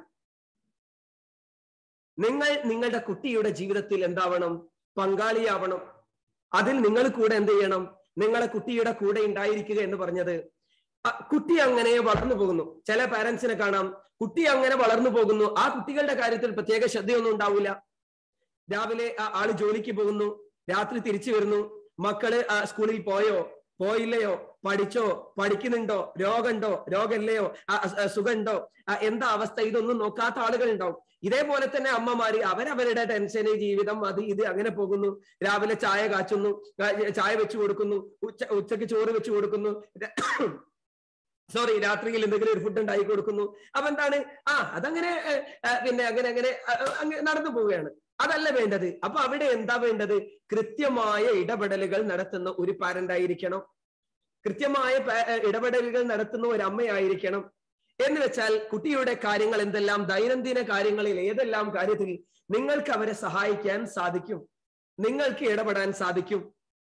നിങ്ങൾ നിങ്ങളുടെ കുട്ടിയുടെ ജീവിതത്തിൽ എന്താവണം? പങ്കാളിയാവണം. അതിൽ നിങ്ങൾ കൂടെ എന്ത് ചെയ്യണം? നിങ്ങളെ കുട്ടിയുടെ കൂടെ ഉണ്ടായിരിക്കുക എന്ന് പറഞ്ഞത് കുട്ടി അങ്ങനെ വളർന്നു പോകുന്നു. ചില പാരന്റ്സിനെ കാണാം, കുട്ടി അങ്ങനെ വളർന്നു പോകുന്നു, ആ കുട്ടികളുടെ കാര്യത്തിൽ പ്രത്യേക ശ്രദ്ധയൊന്നും ഉണ്ടാവില്ല. രാവിലെ ആള് ജോലിക്ക് പോകുന്നു, രാത്രി തിരിച്ചു വരുന്നു, മക്കള് സ്കൂളിൽ പോയോ പോയില്ലയോ, പഠിച്ചോ പഠിക്കുന്നുണ്ടോ, രോഗമുണ്ടോ രോഗമില്ലയോ, സുഖമുണ്ടോ, എന്താ അവസ്ഥ, ഇതൊന്നും നോക്കാത്ത ആളുകൾ ഉണ്ടാവും. ഇതേപോലെ തന്നെ അമ്മമാര് അവരവരുടെ ടെൻഷന്, ജീവിതം, അത് ഇത് അങ്ങനെ പോകുന്നു. രാവിലെ ചായ കാച്ചുന്നു, ചായ വെച്ചു കൊടുക്കുന്നു, ഉച്ച ഉച്ചക്ക് ചോറ് വെച്ചു കൊടുക്കുന്നു, സോറി രാത്രിയിൽ എന്തെങ്കിലും ഒരു ഫുഡ് ഉണ്ടാക്കി കൊടുക്കുന്നു. അപ്പൊ എന്താണ്? ആ അതങ്ങനെ പിന്നെ അങ്ങനെ അങ്ങനെ അങ്ങനെ നടന്നു പോവുകയാണ്. അതല്ല വേണ്ടത്. അപ്പൊ അവിടെ എന്താ വേണ്ടത്? കൃത്യമായ ഇടപെടലുകൾ നടത്തുന്ന ഒരു പാരന്റ് ആയിരിക്കണം, കൃത്യമായ ഇടപെടലുകൾ നടത്തുന്ന ഒരു അമ്മയായിരിക്കണം. എന്ന് വെച്ചാൽ കുട്ടിയുടെ കാര്യങ്ങൾ എന്തെല്ലാം, ദൈനംദിന കാര്യങ്ങളിൽ ഏതെല്ലാം കാര്യത്തിൽ നിങ്ങൾക്ക് അവരെ സഹായിക്കാൻ സാധിക്കും, നിങ്ങൾക്ക് ഇടപെടാൻ സാധിക്കും,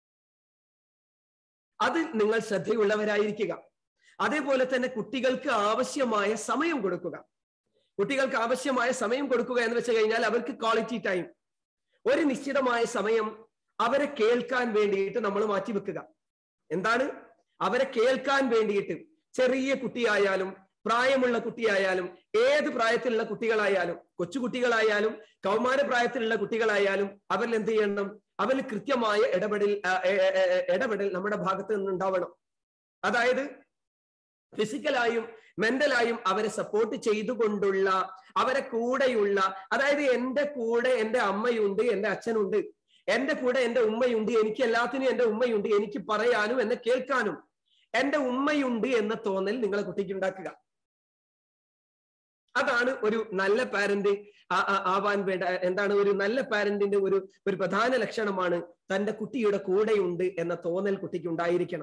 അതിൽ നിങ്ങൾ ശ്രദ്ധയുള്ളവരായിരിക്കുക. അതേപോലെ തന്നെ കുട്ടികൾക്ക് ആവശ്യമായ സമയം കൊടുക്കുക. കുട്ടികൾക്ക് ആവശ്യമായ സമയം കൊടുക്കുക എന്ന് വെച്ച് കഴിഞ്ഞാൽ അവർക്ക് ക്വാളിറ്റി ടൈം, ഒരു നിശ്ചിതമായ സമയം അവരെ കേൾക്കാൻ വേണ്ടിയിട്ട് നമ്മൾ മാറ്റിവെക്കുക. എന്താണ്? അവരെ കേൾക്കാൻ വേണ്ടിയിട്ട്. ചെറിയ കുട്ടിയായാലും പ്രായമുള്ള കുട്ടിയായാലും ഏത് പ്രായത്തിലുള്ള കുട്ടികളായാലും, കൊച്ചുകുട്ടികളായാലും കൗമാര പ്രായത്തിലുള്ള കുട്ടികളായാലും അവരിൽ എന്ത് ചെയ്യണം? അവരിൽ കൃത്യമായ ഇടപെടൽ ഇടപെടൽ നമ്മുടെ ഭാഗത്ത് നിന്നുണ്ടാവണം. അതായത് ഫിസിക്കലായും മെന്റലായും അവരെ സപ്പോർട്ട് ചെയ്തുകൊണ്ടുള്ള, അവരെ കൂടെയുള്ള, അതായത് എന്റെ കൂടെ എന്റെ അമ്മയുണ്ട്, എന്റെ അച്ഛനുണ്ട്, എന്റെ കൂടെ എന്റെ ഉമ്മയുണ്ട്, എനിക്ക് എല്ലാത്തിനും എന്റെ ഉമ്മയുണ്ട്, എനിക്ക് പറയാനും എന്നെ കേൾക്കാനും എന്റെ ഉമ്മയുണ്ട് എന്ന തോന്നൽ നിങ്ങളെ കുട്ടിക്ക് ഉണ്ടാക്കുക. അതാണ് ഒരു നല്ല പാരന്റ് ആവാൻ വേണ്ട. എന്താണ് ഒരു നല്ല പാരന്റിന്റെ ഒരു ഒരു പ്രധാന ലക്ഷണമാണ് തന്റെ കുട്ടിയുടെ കൂടെയുണ്ട് എന്ന തോന്നൽ കുട്ടിക്ക് ഉണ്ടായിരിക്കണം.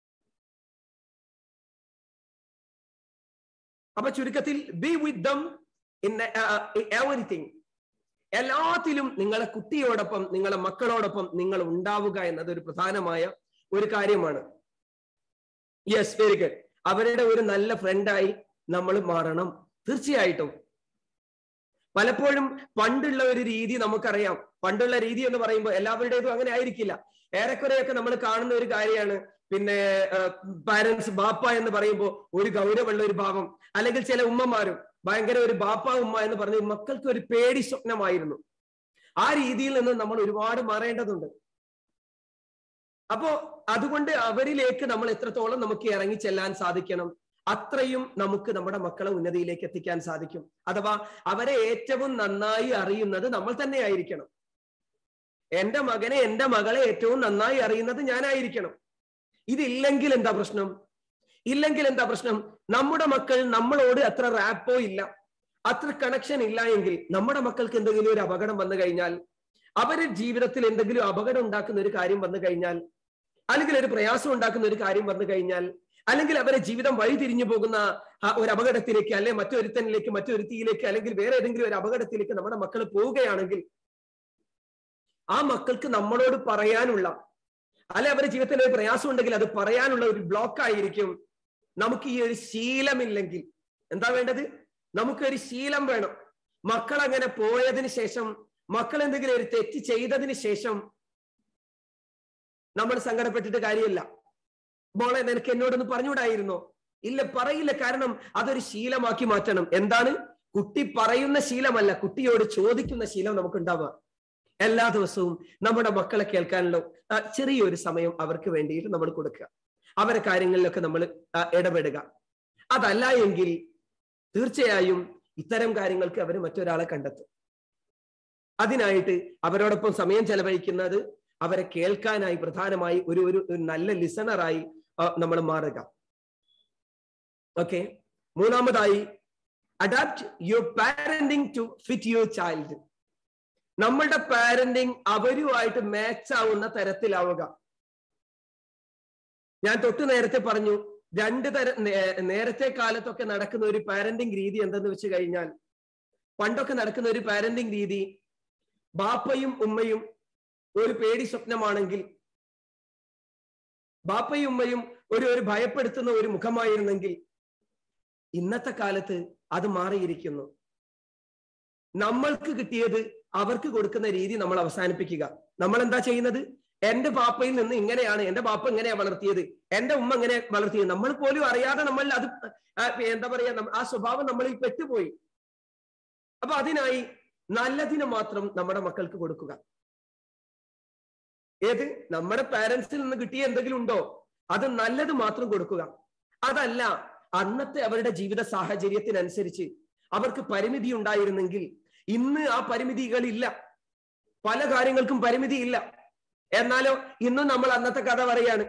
അപ്പൊ ചുരുക്കത്തിൽ be with them in everything. എല്ലാത്തിലും നിങ്ങളെ കുട്ടിയോടൊപ്പം, നിങ്ങളെ മക്കളോടൊപ്പം നിങ്ങൾ ഉണ്ടാവുക എന്നത് ഒരു പ്രധാനമായ ഒരു കാര്യമാണ്. Yes, very good. അവരുടെ ഒരു നല്ല ഫ്രണ്ടായി നമ്മൾ മാറണം. തീർച്ചയായിട്ടും പലപ്പോഴും പണ്ടുള്ള ഒരു രീതി നമുക്കറിയാം. പണ്ടുള്ള രീതി എന്ന് പറയുമ്പോൾ എല്ലാവരുടേതും അങ്ങനെ ആയിരിക്കില്ല. ഏറെക്കുറെയൊക്കെ നമ്മൾ കാണുന്ന ഒരു കാര്യമാണ്. പിന്നെ പാരന്റ്സ് ബാപ്പ എന്ന് പറയുമ്പോൾ ഒരു ഗൗരവമുള്ള ഒരു ഭാവം, അല്ലെങ്കിൽ ചില ഉമ്മമാരും ഭയങ്കര ഒരു ബാപ്പ ഉമ്മ എന്ന് പറഞ്ഞ് മക്കൾക്ക് ഒരു പേടി സ്വപ്നമായിരുന്നു. ആ രീതിയിൽ നിന്ന് നമ്മൾ ഒരുപാട് മാറേണ്ടതുണ്ട്. അപ്പോ അതുകൊണ്ട് അവരിലേക്ക് നമ്മൾ എത്രത്തോളം നമുക്ക് ഇറങ്ങി ചെല്ലാൻ സാധിക്കണം, അത്രയും നമുക്ക് നമ്മുടെ മക്കളെ ഉന്നതിയിലേക്ക് എത്തിക്കാൻ സാധിക്കും. അഥവാ അവരെ ഏറ്റവും നന്നായി അറിയുന്നത് നമ്മൾ തന്നെ ആയിരിക്കണം. എന്റെ മകനെ, എന്റെ മകളെ ഏറ്റവും നന്നായി അറിയുന്നത് ഞാനായിരിക്കണം. ഇതില്ലെങ്കിൽ എന്താ പ്രശ്നം? ഇല്ലെങ്കിൽ എന്താ പ്രശ്നം? നമ്മുടെ മക്കൾ നമ്മളോട് അത്ര റാപ്പോ ഇല്ല, അത്ര കണക്ഷൻ ഇല്ല എങ്കിൽ നമ്മുടെ മക്കൾക്ക് എന്തെങ്കിലും ഒരു അപകടം വന്നു കഴിഞ്ഞാൽ, അവരുടെ ജീവിതത്തിൽ എന്തെങ്കിലും അപകടം ഉണ്ടാക്കുന്ന ഒരു കാര്യം വന്നു കഴിഞ്ഞാൽ, അല്ലെങ്കിൽ ഒരു പ്രയാസം ഉണ്ടാക്കുന്ന ഒരു കാര്യം വന്നു കഴിഞ്ഞാൽ, അല്ലെങ്കിൽ അവരെ ജീവിതം വഴിതിരിഞ്ഞു പോകുന്ന ഒരു അപകടത്തിലേക്ക്, അല്ലെ മറ്റൊരുത്തനിലേക്ക്, മറ്റൊരുത്തിയിലേക്ക്, അല്ലെങ്കിൽ വേറെ ഏതെങ്കിലും ഒരു അപകടത്തിലേക്ക് നമ്മുടെ മക്കൾ പോവുകയാണെങ്കിൽ ആ മക്കൾക്ക് നമ്മളോട് പറയാനുള്ള, അല്ലെ അവരുടെ ജീവിതത്തിൽ ഒരു പ്രയാസം ഉണ്ടെങ്കിൽ അത് പറയാനുള്ള ഒരു ബ്ലോക്ക് ആയിരിക്കും. നമുക്ക് ഈ ഒരു ശീലമില്ലെങ്കിൽ എന്താ വേണ്ടത്? നമുക്കൊരു ശീലം വേണം. മക്കൾ അങ്ങനെ പോയതിന് ശേഷം, മക്കൾ എന്തെങ്കിലും ഒരു തെറ്റ് ചെയ്തതിന് ശേഷം നമ്മൾ സങ്കടപ്പെട്ടിട്ട് കാര്യമില്ല. മോളെ നിനക്ക് എന്നോടൊന്ന് പറഞ്ഞുകൂടായിരുന്നോ? ഇല്ല, പറയില്ല. കാരണം അതൊരു ശീലമാക്കി മാറ്റണം. എന്താണ്? കുട്ടി പറയുന്ന ശീലമല്ല, കുട്ടിയോട് ചോദിക്കുന്ന ശീലം നമുക്ക് ഉണ്ടാവുക. എല്ലാ ദിവസവും നമ്മുടെ മക്കളെ കേൾക്കാനുള്ള ചെറിയൊരു സമയം അവർക്ക് വേണ്ടിയിട്ട് നമ്മൾ കൊടുക്കുക. അവരെ കാര്യങ്ങളിലൊക്കെ നമ്മൾ ഇടപെടുക. അതല്ല എങ്കിൽ തീർച്ചയായും ഇത്തരം കാര്യങ്ങൾക്ക് അവർ മറ്റൊരാളെ കണ്ടെത്തും. അതിനായിട്ട് അവരോടൊപ്പം സമയം ചെലവഴിക്കുന്നത് അവരെ കേൾക്കാനായി പ്രധാനമായി ഒരു ഒരു നല്ല ലിസണറായി നമ്മൾ മാറുക. ഓക്കെ. മൂന്നാമതായി, adapt your parenting to fit your child. നമ്മളുടെ പാരന്റിങ് അവരുമായിട്ട് മാച്ച് ആവുന്ന തരത്തിലാവുക. ഞാൻ തൊട്ടു നേരത്തെ പറഞ്ഞു, രണ്ട് തര നേരത്തെ കാലത്തൊക്കെ നടക്കുന്ന ഒരു പാരന്റിങ് രീതി എന്തെന്ന് വെച്ച് കഴിഞ്ഞാൽ, പണ്ടൊക്കെ നടക്കുന്ന ഒരു പാരന്റിങ് രീതി ബാപ്പയും ഉമ്മയും ഒരു പേടി സ്വപ്നമാണെങ്കിൽ, ബാപ്പയും ഉമ്മയും ഒരു ഒരു ഭയപ്പെടുത്തുന്ന ഒരു മുഖമായിരുന്നെങ്കിൽ, ഇന്നത്തെ കാലത്ത് അത് മാറിയിരിക്കുന്നു. നമ്മൾക്ക് കിട്ടിയത് അവർക്ക് കൊടുക്കുന്ന രീതി നമ്മൾ അവസാനിപ്പിക്കുക. നമ്മൾ എന്താ ചെയ്യുന്നത്? എന്റെ ബാപ്പയിൽ നിന്ന് ഇങ്ങനെയാണ്, എന്റെ ബാപ്പ ഇങ്ങനെയാ വളർത്തിയത്, എന്റെ ഉമ്മ ഇങ്ങനെ വളർത്തിയത്, നമ്മൾ പോലും അറിയാതെ നമ്മൾ അത് എന്താ പറയാ ആ സ്വഭാവം നമ്മളിൽ പെട്ടുപോയി. അപ്പൊ അതിനായി നല്ലതിന് മാത്രം നമ്മുടെ മക്കൾക്ക് കൊടുക്കുക. ഏത് നമ്മുടെ പാരന്റ്സിൽ നിന്ന് കിട്ടിയ എന്തെങ്കിലും ഉണ്ടോ അത് നല്ലത് മാത്രം കൊടുക്കുക. അതല്ല, അന്നത്തെ അവരുടെ ജീവിത സാഹചര്യത്തിനനുസരിച്ച് അവർക്ക് പരിമിതി ഉണ്ടായിരുന്നെങ്കിൽ ഇന്ന് ആ പരിമിതികളില്ല, പല കാര്യങ്ങൾക്കും പരിമിതി ഇല്ല. എന്നാലോ ഇന്നും നമ്മൾ അന്നത്തെ കഥ പറയാണ്.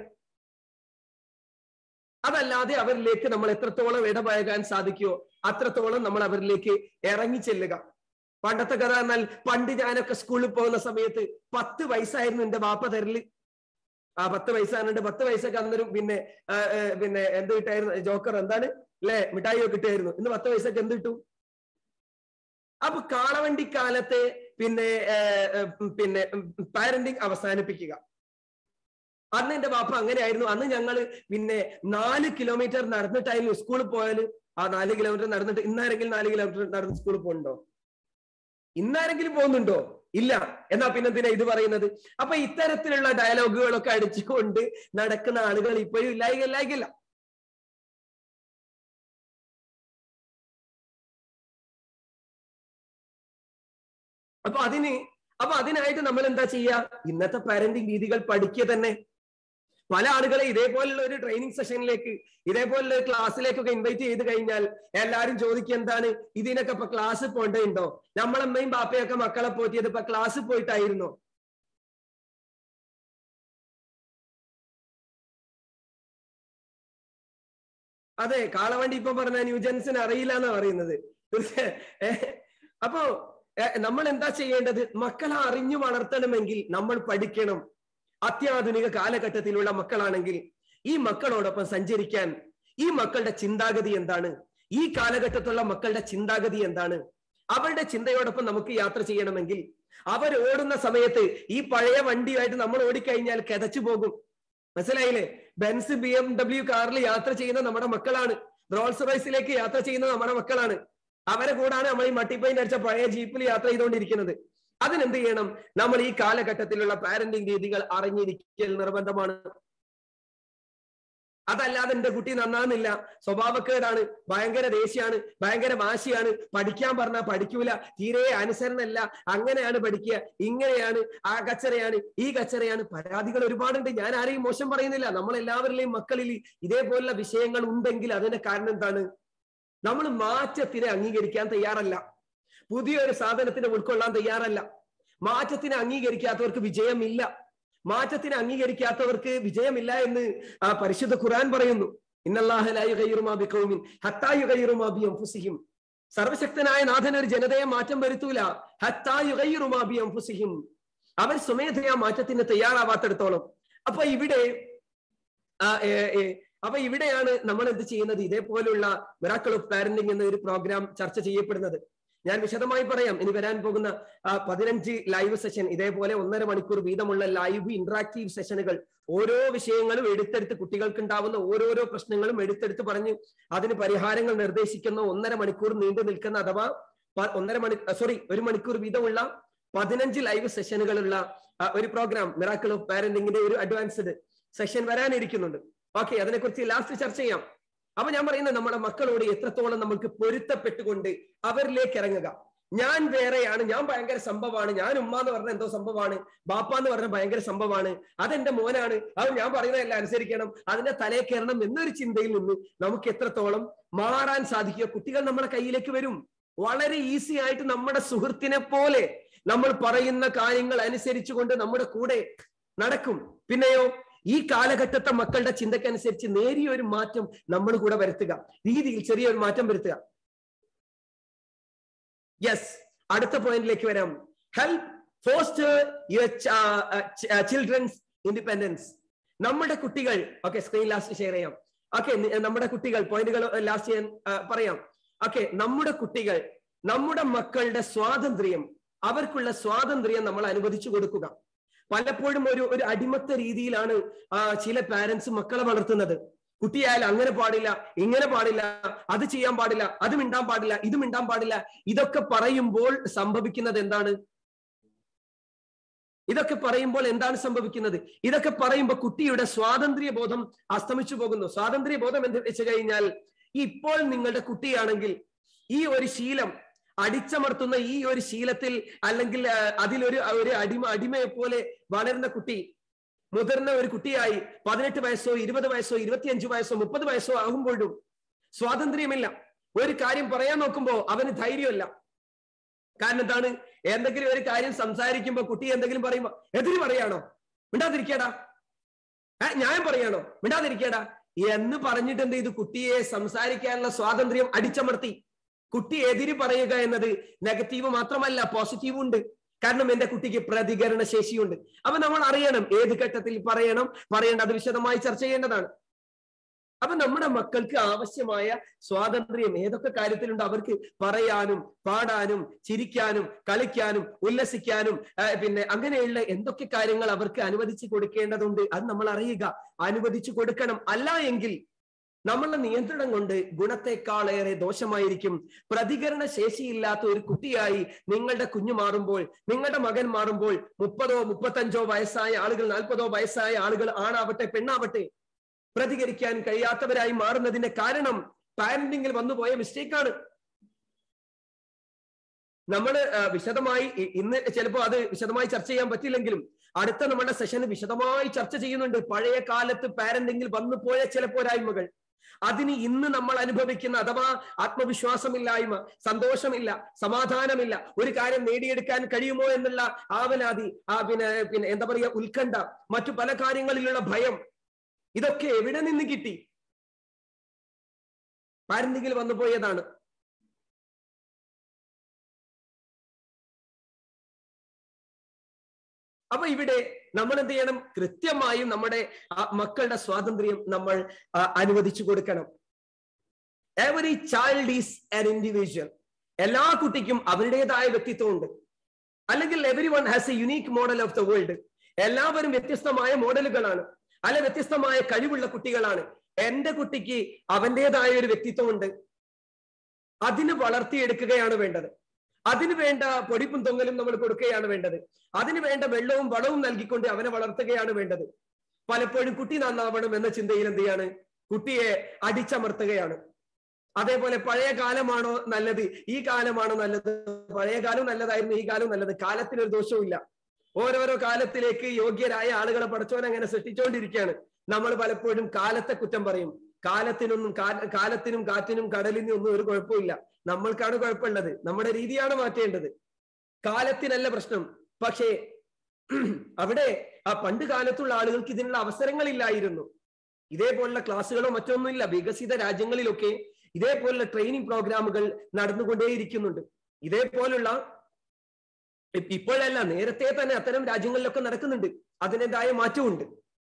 അതല്ലാതെ അവരിലേക്ക് നമ്മൾ എത്രത്തോളം ഇടപഴകാൻ സാധിക്കുമോ അത്രത്തോളം നമ്മൾ അവരിലേക്ക് ഇറങ്ങി ചെല്ലുക. പണ്ടത്തെ കഥ എന്നാൽ, പണ്ട് ഞാനൊക്കെ സ്കൂളിൽ പോകുന്ന സമയത്ത് പത്ത് പൈസയായിരുന്നു എന്റെ ബാപ്പ തരല്. ആ പത്ത് പൈസ എന്നിട്ട് പത്ത് പൈസക്ക് അന്നേരം പിന്നെ പിന്നെ എന്ത് കിട്ടായിരുന്നു? ജോക്കർ എന്താണ് അല്ലെ, മിഠായിയോ കിട്ടുമായിരുന്നു. ഇന്ന് പത്ത് പൈസക്ക് എന്ത് കിട്ടും? അപ്പൊ കാളവണ്ടിക്കാലത്തെ പിന്നെ പിന്നെ പാരന്റിങ് അവസാനിപ്പിക്കുക. അന്ന് എന്റെ ബാപ്പ അങ്ങനെയായിരുന്നു. അന്ന് ഞങ്ങള് പിന്നെ നാല് കിലോമീറ്റർ നടന്നിട്ടായിരുന്നു സ്കൂളിൽ പോയാല്. ആ നാല് കിലോമീറ്റർ നടന്നിട്ട് ഇന്നാരെങ്കിലും നാല് കിലോമീറ്റർ നടന്ന് സ്കൂളിൽ പോകുന്നുണ്ടോ? ഇന്നാരെങ്കിലും പോകുന്നുണ്ടോ? ഇല്ല. എന്നാ പിന്നെന്തിനാ ഇത് പറയുന്നത്? അപ്പൊ ഇത്തരത്തിലുള്ള ഡയലോഗുകളൊക്കെ അടിച്ചുകൊണ്ട് നടക്കുന്ന ആളുകൾ ഇപ്പോഴും ഇല്ലായില്ല. അപ്പൊ അതിന് അപ്പൊ അതിനായിട്ട് നമ്മൾ എന്താ ചെയ്യുക? ഇന്നത്തെ പാരന്റിങ് രീതികൾ പഠിക്കുക തന്നെ. പല ആളുകളെ ഇതേപോലുള്ള ഒരു ട്രെയിനിങ് സെഷനിലേക്ക്, ഇതേപോലുള്ള ഒരു ക്ലാസ്സിലേക്കൊക്കെ ഇൻവൈറ്റ് ചെയ്ത് കഴിഞ്ഞാൽ എല്ലാവരും ചോദിക്കുക, എന്താണ് ഇതിനൊക്കെ ഇപ്പൊ ക്ലാസ് പോണ്ടേണ്ടോ? നമ്മളമ്മയും ബാപ്പയൊക്കെ മക്കളെ പോറ്റിയത് ഇപ്പൊ ക്ലാസ് പോയിട്ടായിരുന്നോ? അതെ, കാളവണ്ടി ഇപ്പൊ പറഞ്ഞ ന്യൂജൻസിന് അറിയില്ല എന്നാ പറയുന്നത്. അപ്പോ നമ്മൾ എന്താ ചെയ്യേണ്ടത്? മക്കളെ അറിഞ്ഞു വളർത്തണമെങ്കിൽ നമ്മൾ പഠിക്കണം. അത്യാധുനിക കാലഘട്ടത്തിലുള്ള മക്കളാണെങ്കിൽ ഈ മക്കളോടൊപ്പം സഞ്ചരിക്കാൻ, ഈ മക്കളുടെ ചിന്താഗതി എന്താണ്, ഈ കാലഘട്ടത്തിലുള്ള മക്കളുടെ ചിന്താഗതി എന്താണ്, അവരുടെ ചിന്തയോടൊപ്പം നമുക്ക് യാത്ര ചെയ്യണമെങ്കിൽ അവർ ഓടുന്ന സമയത്ത് ഈ പഴയ വണ്ടിയായിട്ട് നമ്മൾ ഓടിക്കഴിഞ്ഞാൽ കിതച്ചു പോകും. മനസ്സിലായില്ലേ? ബെൻസ് ബി എം ഡബ്ല്യു കാറിൽ യാത്ര ചെയ്യുന്ന നമ്മുടെ മക്കളാണ്, റോൾസ് റോയ്സിലേക്ക് യാത്ര ചെയ്യുന്ന നമ്മുടെ മക്കളാണ്. അവരെ കൂടാണ് നമ്മൾ ഈ മട്ടിപ്പൈൻ അടിച്ച പഴയ ജീപ്പിൽ യാത്ര ചെയ്തുകൊണ്ടിരിക്കുന്നത്. അതിനെന്ത് ചെയ്യണം? നമ്മൾ ഈ കാലഘട്ടത്തിലുള്ള പാരന്റിങ് രീതികൾ അറിഞ്ഞിരിക്കൽ നിർബന്ധമാണ്. അതല്ലാതെ എന്റെ കുട്ടി നന്നാകുന്നില്ല, സ്വഭാവക്കേടാണ്, ഭയങ്കര ദേഷ്യാണ്, ഭയങ്കര വാശിയാണ്, പഠിക്കാൻ പറഞ്ഞാൽ പഠിക്കൂല, തീരെ അനുസരണല്ല, അങ്ങനെയാണ് പഠിക്കുക, ഇങ്ങനെയാണ്, ആ കച്ചറയാണ്, ഈ കച്ചറയാണ്. പരാതികൾ ഒരുപാടുണ്ട്. ഞാൻ ആരെയും മോശം പറയുന്നില്ല. നമ്മൾ എല്ലാവരിലെയും മക്കളിൽ ഇതേപോലുള്ള വിഷയങ്ങൾ ഉണ്ടെങ്കിൽ അതിന്റെ കാരണം എന്താണ്? നമ്മൾ മാറ്റത്തിനെ അംഗീകരിക്കാൻ തയ്യാറല്ല, പുതിയൊരു സാധനത്തിനെ ഉൾക്കൊള്ളാൻ തയ്യാറല്ല. മാറ്റത്തിനെ അംഗീകരിക്കാത്തവർക്ക് വിജയമില്ല. മാറ്റത്തിനെ അംഗീകരിക്കാത്തവർക്ക് വിജയമില്ല എന്ന് ആ പരിശുദ്ധ ഖുർആൻ പറയുന്നു. ഇന്നല്ലാഹ ലാ യുഗയ്യിറു മാ ബിഖൗമിൻ ഹത്താ യുഗയ്യിറു മാ ബിഅൻഫുസിഹിം. സർവശക്തനായ നാഥൻ ഒരു ജനതയെ മാറ്റം വരുത്തൂല. ഹത്താ യുഗയ്യിറു മാ ബിഅൻഫുസിഹിം. അവർ സ്വമേധയാ മാറ്റത്തിന് തയ്യാറാവാത്തിടത്തോളം. അപ്പൊ ഇവിടെ അപ്പൊ ഇവിടെയാണ് നമ്മൾ എന്ത് ചെയ്യുന്നത്? ഇതേപോലുള്ള മിറാക്കിൾ ഓഫ് പാരന്റിംഗ് എന്ന ഒരു പ്രോഗ്രാം ചർച്ച ചെയ്യപ്പെടുന്നത്. ഞാൻ വിശദമായി പറയാം. ഇനി വരാൻ പോകുന്ന പതിനഞ്ച് ലൈവ് സെഷൻ, ഇതേപോലെ ഒന്നര മണിക്കൂർ വീതമുള്ള ലൈവ് ഇന്ററാക്റ്റീവ് സെഷനുകൾ, ഓരോ വിഷയങ്ങളും എടുത്തെടുത്ത് കുട്ടികൾക്ക് ഉണ്ടാവുന്ന ഓരോരോ പ്രശ്നങ്ങളും എടുത്തെടുത്ത് പറഞ്ഞ് അതിന് പരിഹാരങ്ങൾ നിർദ്ദേശിക്കുന്ന ഒന്നര മണിക്കൂർ നീണ്ടു നിൽക്കുന്ന, അഥവാ ഒന്നര മണി സോറി ഒരു മണിക്കൂർ വീതമുള്ള പതിനഞ്ച് ലൈവ് സെഷനുകളുള്ള ഒരു പ്രോഗ്രാം മിറാക്കിൾ ഓഫ് പാരന്റിംഗിന്റെ ഒരു അഡ്വാൻസ്ഡ് സെഷൻ വരാനിരിക്കുന്നുണ്ട്. ഓക്കെ, അതിനെക്കുറിച്ച് ലാസ്റ്റ് ചർച്ച ചെയ്യാം. അപ്പൊ ഞാൻ പറയുന്നത്, നമ്മുടെ മക്കളോട് എത്രത്തോളം നമുക്ക് പൊരുത്തപ്പെട്ടുകൊണ്ട് അവരിലേക്ക് ഇറങ്ങുക. ഞാൻ വേറെയാണ്, ഞാൻ ഭയങ്കര സംഭവമാണ്, ഞാൻ ഉമ്മ എന്ന് പറഞ്ഞ എന്തോ സംഭവമാണ്, ബാപ്പ എന്ന് പറഞ്ഞ ഭയങ്കര സംഭവമാണ്, അതെന്റെ മോനാണ്, അത് ഞാൻ പറയുന്നതെല്ലാം അനുസരിക്കണം, അതിന്റെ തലേ കയറണം എന്നൊരു ചിന്തയിൽ നിന്ന് നമുക്ക് എത്രത്തോളം മാറാൻ സാധിക്കുക? കുട്ടികൾ നമ്മുടെ കയ്യിലേക്ക് വരും. വളരെ ഈസി ആയിട്ട് നമ്മുടെ സുഹൃത്തിനെ പോലെ നമ്മൾ പറയുന്ന കാര്യങ്ങൾ അനുസരിച്ചുകൊണ്ട് നമ്മുടെ കൂടെ നടക്കും. പിന്നെയോ ഈ കാലഘട്ടത്തെ മക്കളുടെ ചിന്തക്കനുസരിച്ച് നേരിയ ഒരു മാറ്റം നമ്മൾ കൂടെ വരുത്തുക, രീതിയിൽ ചെറിയൊരു മാറ്റം വരുത്തുക. യെസ്, അടുത്ത പോയിന്റിലേക്ക് വരാം. Help foster your children's independence. നമ്മുടെ കുട്ടികൾ, ഓക്കെ സ്ക്രീൻ ലാസ്റ്റ് ഷെയർ ചെയ്യാം. ഓക്കെ, നമ്മുടെ കുട്ടികൾ പോയിന്റുകൾ ലാസ്റ്റ് ചെയ്യാൻ പറയാം. ഓക്കെ, നമ്മുടെ കുട്ടികൾ, നമ്മുടെ മക്കളുടെ സ്വാതന്ത്ര്യം, അവർക്കുള്ള സ്വാതന്ത്ര്യം നമ്മൾ അനുവദിച്ചു കൊടുക്കുക. പലപ്പോഴും ഒരു ഒരു അടിമത്ത രീതിയിലാണ് ചില പാരന്റ്സ് മക്കളെ വളർത്തുന്നത്. കുട്ടിയായാലും അങ്ങനെ പാടില്ല, ഇങ്ങനെ പാടില്ല, അത് ചെയ്യാൻ പാടില്ല, അത് മിണ്ടാൻ പാടില്ല, ഇത് മിണ്ടാൻ പാടില്ല. ഇതൊക്കെ പറയുമ്പോൾ സംഭവിക്കുന്നത് എന്താണ്? ഇതൊക്കെ പറയുമ്പോൾ എന്താണ് സംഭവിക്കുന്നത്? ഇതൊക്കെ പറയുമ്പോൾ കുട്ടിയുടെ സ്വാതന്ത്ര്യ ബോധം അസ്തമിച്ചു പോകുന്നു. സ്വാതന്ത്ര്യ ബോധം എന്ന് വെച്ച് കഴിഞ്ഞാൽ, ഇപ്പോൾ നിങ്ങളുടെ കുട്ടിയാണെങ്കിൽ ഈ ഒരു ശീലം, അടിച്ചമർത്തുന്ന ഈ ഒരു ശീലത്തിൽ, അല്ലെങ്കിൽ അതിലൊരു ഒരു അടിമ അടിമയെ പോലെ വളരുന്ന കുട്ടി മുതിർന്ന ഒരു കുട്ടിയായി പതിനെട്ട് വയസ്സോ ഇരുപത് വയസ്സോ ഇരുപത്തിയഞ്ചു വയസ്സോ മുപ്പത് വയസ്സോ ആകുമ്പോഴും സ്വാതന്ത്ര്യമില്ല. ഒരു കാര്യം പറയാൻ നോക്കുമ്പോ അവന് ധൈര്യമല്ല. കാരണം എന്താണ്? എന്തെങ്കിലും ഒരു കാര്യം സംസാരിക്കുമ്പോ കുട്ടി എന്തെങ്കിലും പറയുമ്പോ എതിര് പറയാണോ, മിണ്ടാതിരിക്കടാ, ന്യായം പറയാണോ, മിണ്ടാതിരിക്കടാ എന്ന് പറഞ്ഞിട്ട് എന്ത് ചെയ്തു? കുട്ടിയെ സംസാരിക്കാനുള്ള സ്വാതന്ത്ര്യം അടിച്ചമർത്തി. കുട്ടി എതിര് പറയുക എന്നത് നെഗറ്റീവ് മാത്രമല്ല, പോസിറ്റീവും ഉണ്ട്. കാരണം എന്റെ കുട്ടിക്ക് പ്രതികരണ ശേഷിയുണ്ട്. അപ്പൊ നമ്മൾ അറിയണം ഏത് ഘട്ടത്തിൽ പറയണം, പറയേണ്ട, അത് വിശദമായി ചർച്ച ചെയ്യേണ്ടതാണ്. അപ്പൊ നമ്മുടെ മക്കൾക്ക് ആവശ്യമായ സ്വാതന്ത്ര്യം ഏതൊക്കെ കാര്യത്തിലുണ്ട്? അവർക്ക് പറയാനും പാടാനും ചിരിക്കാനും കളിക്കാനും ഉല്ലസിക്കാനും പിന്നെ അങ്ങനെയുള്ള എന്തൊക്കെ കാര്യങ്ങൾ അവർക്ക് അനുവദിച്ചു കൊടുക്കേണ്ടതുണ്ട്, അത് നമ്മൾ അറിയുക, അനുവദിച്ചു കൊടുക്കണം. അല്ല എങ്കിൽ നമ്മളുടെ നിയന്ത്രണം കൊണ്ട് ഗുണത്തെക്കാളേറെ ദോഷമായിരിക്കും. പ്രതികരണ ശേഷിയില്ലാത്ത ഒരു കുട്ടിയായി നിങ്ങളുടെ കുഞ്ഞു മാറുമ്പോൾ, നിങ്ങളുടെ മകൻ മാറുമ്പോൾ, മുപ്പതോ മുപ്പത്തഞ്ചോ വയസ്സായ ആളുകൾ, നാൽപ്പതോ വയസ്സായ ആളുകൾ, ആണാവട്ടെ പെണ്ണാവട്ടെ, പ്രതികരിക്കാൻ കഴിയാത്തവരായി മാറുന്നതിന്റെ കാരണം പാരന്റിങ്ങിൽ വന്നുപോയ മിസ്റ്റേക്കാണ്. നമ്മൾ വിശദമായി ഇന്ന് ചിലപ്പോൾ അത് വിശദമായി ചർച്ച ചെയ്യാൻ പറ്റില്ലെങ്കിലും അടുത്ത നമ്മുടെ സെഷന് വിശദമായി ചർച്ച ചെയ്യുന്നുണ്ട് പഴയ കാലത്ത് പാരന്റിങ്ങിൽ വന്നു പോയ ചില പോരായ്മകൾ. അതിന് ഇന്ന് നമ്മൾ അനുഭവിക്കുന്ന അഥവാ ആത്മവിശ്വാസമില്ലായ്മ, സന്തോഷമില്ല, സമാധാനമില്ല, ഒരു കാര്യം നേടിയെടുക്കാൻ കഴിയുമോ എന്നുള്ള ആവലാതി, ആ പിന്നെ പിന്നെ എന്താ പറയുക, ഉത്കണ്ഠ, മറ്റു പല കാര്യങ്ങളിലുള്ള ഭയം, ഇതൊക്കെ എവിടെ നിന്ന് കിട്ടി? പാരന്റിങ്ങിൽ വന്നു പോയതാണ്. അപ്പൊ ഇവിടെ നമ്മൾ എന്ത് ചെയ്യണം? കൃത്യമായും നമ്മുടെ മക്കളുടെ സ്വാതന്ത്ര്യം നമ്മൾ അനുവദിച്ചു കൊടുക്കണം. Every child is an individual. എല്ലാ കുട്ടിക്കും അവരുടേതായ വ്യക്തിത്വമുണ്ട്. അല്ലെങ്കിൽ everyone has a unique model of the world. എല്ലാവരും വ്യത്യസ്തമായ മോഡലുകളാണ്, അല്ല വ്യത്യസ്തമായ കഴിവുള്ള കുട്ടികളാണ്. എന്റെ കുട്ടിക്ക് അവന്റേതായ ഒരു വ്യക്തിത്വമുണ്ട്, അതിന് വളർത്തിയെടുക്കുകയാണ് വേണ്ടത്. അതിന് വേണ്ട പൊടിപ്പും തൊങ്ങലും നമ്മൾ കൊടുക്കുകയാണ് വേണ്ടത്. അതിന് വേണ്ട വെള്ളവും വളവും നൽകിക്കൊണ്ട് അവനെ വളർത്തുകയാണ് വേണ്ടത്. പലപ്പോഴും കുട്ടി നന്നാവണം എന്ന ചിന്തയിൽ എന്ത് ചെയ്യാണ്? കുട്ടിയെ അടിച്ചമർത്തുകയാണ്. അതേപോലെ പഴയ കാലമാണോ നല്ലത്, ഈ കാലമാണോ നല്ലത്? പഴയ കാലം നല്ലതായിരുന്നു, ഈ കാലം നല്ലത്. കാലത്തിനൊരു ദോഷവും ഇല്ല. ഓരോരോ കാലത്തിലേക്ക് യോഗ്യരായ ആളുകളെ പടച്ചവൻ അങ്ങനെ സൃഷ്ടിച്ചുകൊണ്ടിരിക്കുകയാണ്. നമ്മൾ പലപ്പോഴും കാലത്തെ കുറ്റം പറയും. കാലത്തിനൊന്നും കാലത്തിനും കാറ്റിനും കടലിനും ഒന്നും ഒരു കുഴപ്പമില്ല. നമ്മൾക്കാണ് കുഴപ്പമുള്ളത്. നമ്മുടെ രീതിയാണ് മാറ്റേണ്ടത്. കാലത്തിനല്ല പ്രശ്നം. പക്ഷേ അവിടെ ആ പണ്ട് കാലത്തുള്ള ആളുകൾക്ക് ഇതിനുള്ള അവസരങ്ങളില്ലായിരുന്നു. ഇതേപോലുള്ള ക്ലാസ്സുകളോ മറ്റൊന്നുമില്ല. വികസിത രാജ്യങ്ങളിലൊക്കെ ഇതേപോലുള്ള ട്രെയിനിങ് പ്രോഗ്രാമുകൾ നടന്നുകൊണ്ടേയിരിക്കുന്നുണ്ട്. ഇതേപോലുള്ള ഇപ്പോഴല്ല, നേരത്തെ തന്നെ അത്തരം രാജ്യങ്ങളിലൊക്കെ നടക്കുന്നുണ്ട്. അതിൻ്റെതായ മാറ്റമുണ്ട്.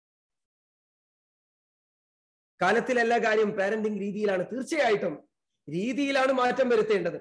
കാലത്തിലല്ല കാര്യം, പാരന്റിങ് രീതിയിലാണ്. തീർച്ചയായിട്ടും രീതിയിലാണ് മാറ്റം വരുത്തേണ്ടത്.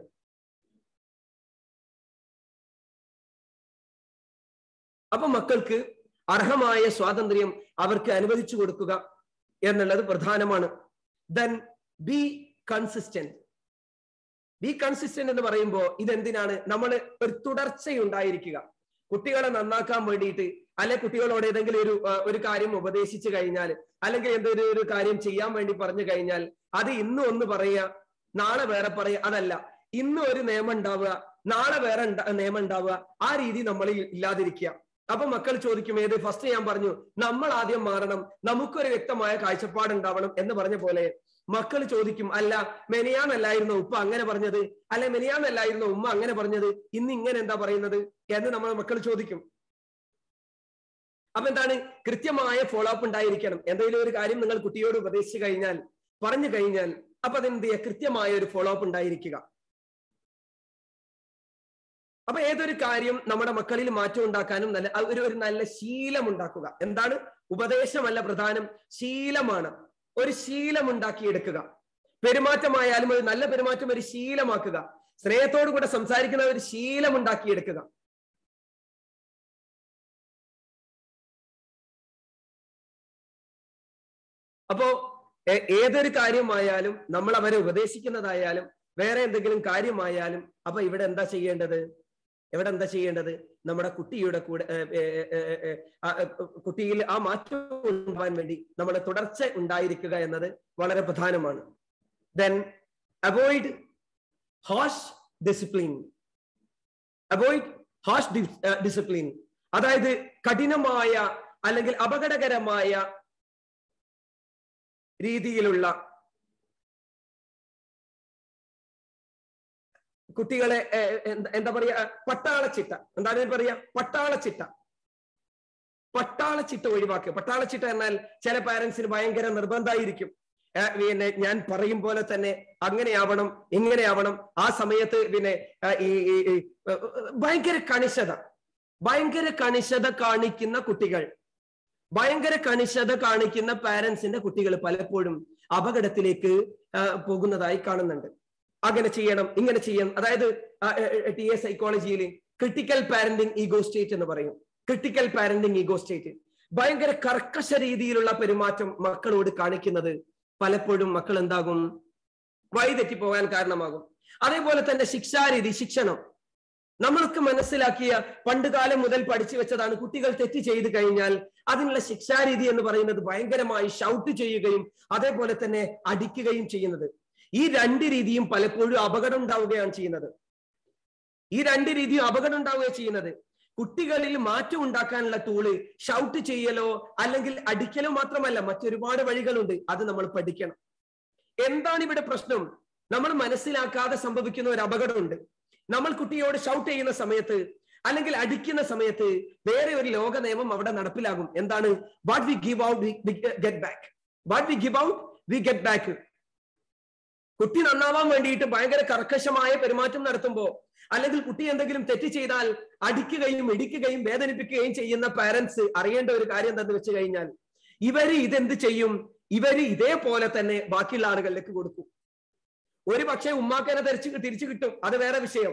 അപ്പൊ മക്കൾക്ക് അർഹമായ സ്വാതന്ത്ര്യം അവർക്ക് അനുവദിച്ചു കൊടുക്കുക എന്നുള്ളത് പ്രധാനമാണ്. Then be consistent. Be consistent എന്ന് പറയുമ്പോൾ ഇതെന്തിനാണ്? നമ്മൾ ഒരു തുടർച്ചയുണ്ടായിരിക്കുക. കുട്ടികളെ നന്നാക്കാൻ വേണ്ടിയിട്ട്, അല്ലെ കുട്ടികളോട് ഏതെങ്കിലും ഒരു ഒരു കാര്യം ഉപദേശിച്ചു കഴിഞ്ഞാൽ, അല്ലെങ്കിൽ എന്തെങ്കിലും ഒരു കാര്യം ചെയ്യാൻ വേണ്ടി പറഞ്ഞു കഴിഞ്ഞാൽ അത് ഇന്ന് ഒന്ന് പറയുക, നാളെ വേറെ പറയുക, അതല്ല. ഇന്ന് ഒരു നിയമം ഉണ്ടാവുക, നാളെ വേറെ നിയമം ഉണ്ടാവുക. ആ രീതി നമ്മളിൽ ഇല്ലാതിരിക്കുക. അപ്പൊ മക്കൾ ചോദിക്കും, ഏത് ഫസ്റ്റ് ഞാൻ പറഞ്ഞു നമ്മൾ ആദ്യം മാറണം, നമുക്കൊരു വ്യക്തമായ കാഴ്ചപ്പാടുണ്ടാവണം എന്ന് പറഞ്ഞ പോലെ മക്കൾ ചോദിക്കും, അല്ല മെനിയാന്നല്ലായിരുന്നു ഉപ്പ അങ്ങനെ പറഞ്ഞത്, അല്ലെ മെനിയാന്നല്ലായിരുന്നു ഉമ്മ അങ്ങനെ പറഞ്ഞത്, ഇന്ന് ഇങ്ങനെ എന്താ പറയുന്നത് എന്ന് നമ്മൾ മക്കൾ ചോദിക്കും. അപ്പൊ എന്താണ്, കൃത്യമായ ഫോളോ അപ്പ് ഉണ്ടായിരിക്കണം. എന്തെങ്കിലും ഒരു കാര്യം നിങ്ങൾ കുട്ടിയോട് ഉപദേശിച്ചു കഴിഞ്ഞാൽ, പറഞ്ഞു കഴിഞ്ഞാൽ അപ്പൊ അതെന്ത് ചെയ്യുക, കൃത്യമായ ഒരു ഫോളോ അപ്പ് ഉണ്ടായിരിക്കുക. അപ്പൊ ഏതൊരു കാര്യം നമ്മുടെ മക്കളിൽ മാറ്റം ഉണ്ടാക്കാനും നല്ല ഒരു ഒരു നല്ല ശീലം ഉണ്ടാക്കുക. എന്താണ്, ഉപദേശമല്ല പ്രധാനം, ശീലമാണ്. ഒരു ശീലം ഉണ്ടാക്കിയെടുക്കുക. പെരുമാറ്റമായാലും ഒരു നല്ല പെരുമാറ്റം ഒരു ശീലമാക്കുക. സ്നേഹത്തോടു കൂടെ സംസാരിക്കുന്ന ഒരു ശീലം ഉണ്ടാക്കിയെടുക്കുക. അപ്പോ ഏതൊരു കാര്യമായാലും, നമ്മൾ അവരെ ഉപദേശിക്കുന്നതായാലും വേറെ എന്തെങ്കിലും കാര്യമായാലും, അപ്പൊ ഇവിടെ എന്താ ചെയ്യേണ്ടത്, ഇവിടെ എന്താ ചെയ്യേണ്ടത് നമ്മുടെ കുട്ടിയുടെ കൂടെ കുട്ടിയിൽ ആ മാറ്റം ഉണ്ടാവാൻ വേണ്ടി നമ്മുടെ തുടർച്ച ഉണ്ടായിരിക്കുക എന്നത് വളരെ പ്രധാനമാണ്. Then avoid harsh discipline. Avoid harsh discipline അതായത് കഠിനമായ അല്ലെങ്കിൽ അപകടകരമായ രീതിയിലുള്ള കുട്ടികളെ എന്താ പറയാ, പട്ടാളച്ചിട്ട, എന്താണ് പറയാ, പട്ടാളച്ചിട്ട പട്ടാളച്ചിട്ട ഒഴിവാക്കുക. പട്ടാളച്ചിട്ട എന്നാൽ ചില പാരന്റ്സിന് ഭയങ്കര നിർബന്ധമായിരിക്കും. പിന്നെ ഞാൻ പറയും പോലെ തന്നെ അങ്ങനെയാവണം ഇങ്ങനെയാവണം. ആ സമയത്ത് പിന്നെ ഈ ഭയങ്കര കണിശത ഭയങ്കര കണിശത കാണിക്കുന്ന കുട്ടികൾ, ഭയങ്കര കണിശത കാണിക്കുന്ന പാരന്റ്സിന്റെ കുട്ടികൾ പലപ്പോഴും അപകടത്തിലേക്ക് പോകുന്നതായി കാണുന്നുണ്ട്. അങ്ങനെ ചെയ്യണം ഇങ്ങനെ ചെയ്യണം. അതായത് ടി എ സൈക്കോളജിയിൽ ക്രിട്ടിക്കൽ പാരന്റിങ് ഈഗോ സ്റ്റേറ്റ് എന്ന് പറയും. ക്രിട്ടിക്കൽ പാരന്റിങ് ഈഗോ സ്റ്റേറ്റ് ഭയങ്കര കർക്കശ രീതിയിലുള്ള പെരുമാറ്റം മക്കളോട് കാണിക്കുന്നത് പലപ്പോഴും മക്കൾ എന്താകും, വഴിതെറ്റി പോകാൻ കാരണമാകും. അതേപോലെ തന്നെ ശിക്ഷാരീതി, ശിക്ഷണം നമ്മളൊക്കെ മനസ്സിലാക്കിയ പണ്ടുകാലം മുതൽ പഠിച്ചു വെച്ചതാണ്. കുട്ടികൾ തെറ്റ് ചെയ്തു കഴിഞ്ഞാൽ അതിനുള്ള ശിക്ഷാരീതി എന്ന് പറയുന്നത് ഭയങ്കരമായി ഷൗട്ട് ചെയ്യുകയും അതേപോലെ തന്നെ അടിക്കുകയും ചെയ്യുന്നത്. ഈ രണ്ട് രീതിയും പലപ്പോഴും അപകടം ഉണ്ടാവുകയാണ് ചെയ്യുന്നത്. ഈ രണ്ട് രീതിയും അപകടം ഉണ്ടാവുകയാണ് ചെയ്യുന്നത്. കുട്ടികളിൽ മാറ്റം ഉണ്ടാക്കാനുള്ള ടൂള് ഷൗട്ട് ചെയ്യലോ അല്ലെങ്കിൽ അടിക്കലോ മാത്രമല്ല, മറ്റൊരുപാട് വഴികളുണ്ട്. അത് നമ്മൾ പഠിക്കണം. എന്താണ് ഇവിടെ പ്രശ്നം? നമ്മൾ മനസ്സിലാക്കാതെ സംഭവിക്കുന്ന ഒരു അപകടമുണ്ട്. നമ്മൾ കുട്ടിയോട് ഷൗട്ട് ചെയ്യുന്ന സമയത്ത് അല്ലെങ്കിൽ അടിക്കുന്ന സമയത്ത് വേറെ ഒരു ലോക നിയമം അവിടെ നടപ്പിലാകും. എന്താണ്? What we give out we get back. What we give out we get back. കുട്ടി നന്നാവാൻ വേണ്ടിയിട്ട് ഭയങ്കര കർക്കശമായ പെരുമാറ്റം നടത്തുമ്പോ അല്ലെങ്കിൽ കുട്ടി എന്തെങ്കിലും തെറ്റ് ചെയ്താൽ അടിക്കുകയും ഇടിക്കുകയും വേദനിപ്പിക്കുകയും ചെയ്യുന്ന പാരന്റ്സ് അറിയേണ്ട ഒരു കാര്യം എന്താന്ന് വെച്ച് കഴിഞ്ഞാൽ, ഇവര് ഇതെന്ത് ചെയ്യും, ഇവര് ഇതേപോലെ തന്നെ ബാക്കിയുള്ള ആളുകളിലേക്ക് കൊടുക്കും. ഒരു പക്ഷേ ഉമ്മാക്കനെ തിരിച്ചു തിരിച്ചു കിട്ടും, അത് വേറെ വിഷയം.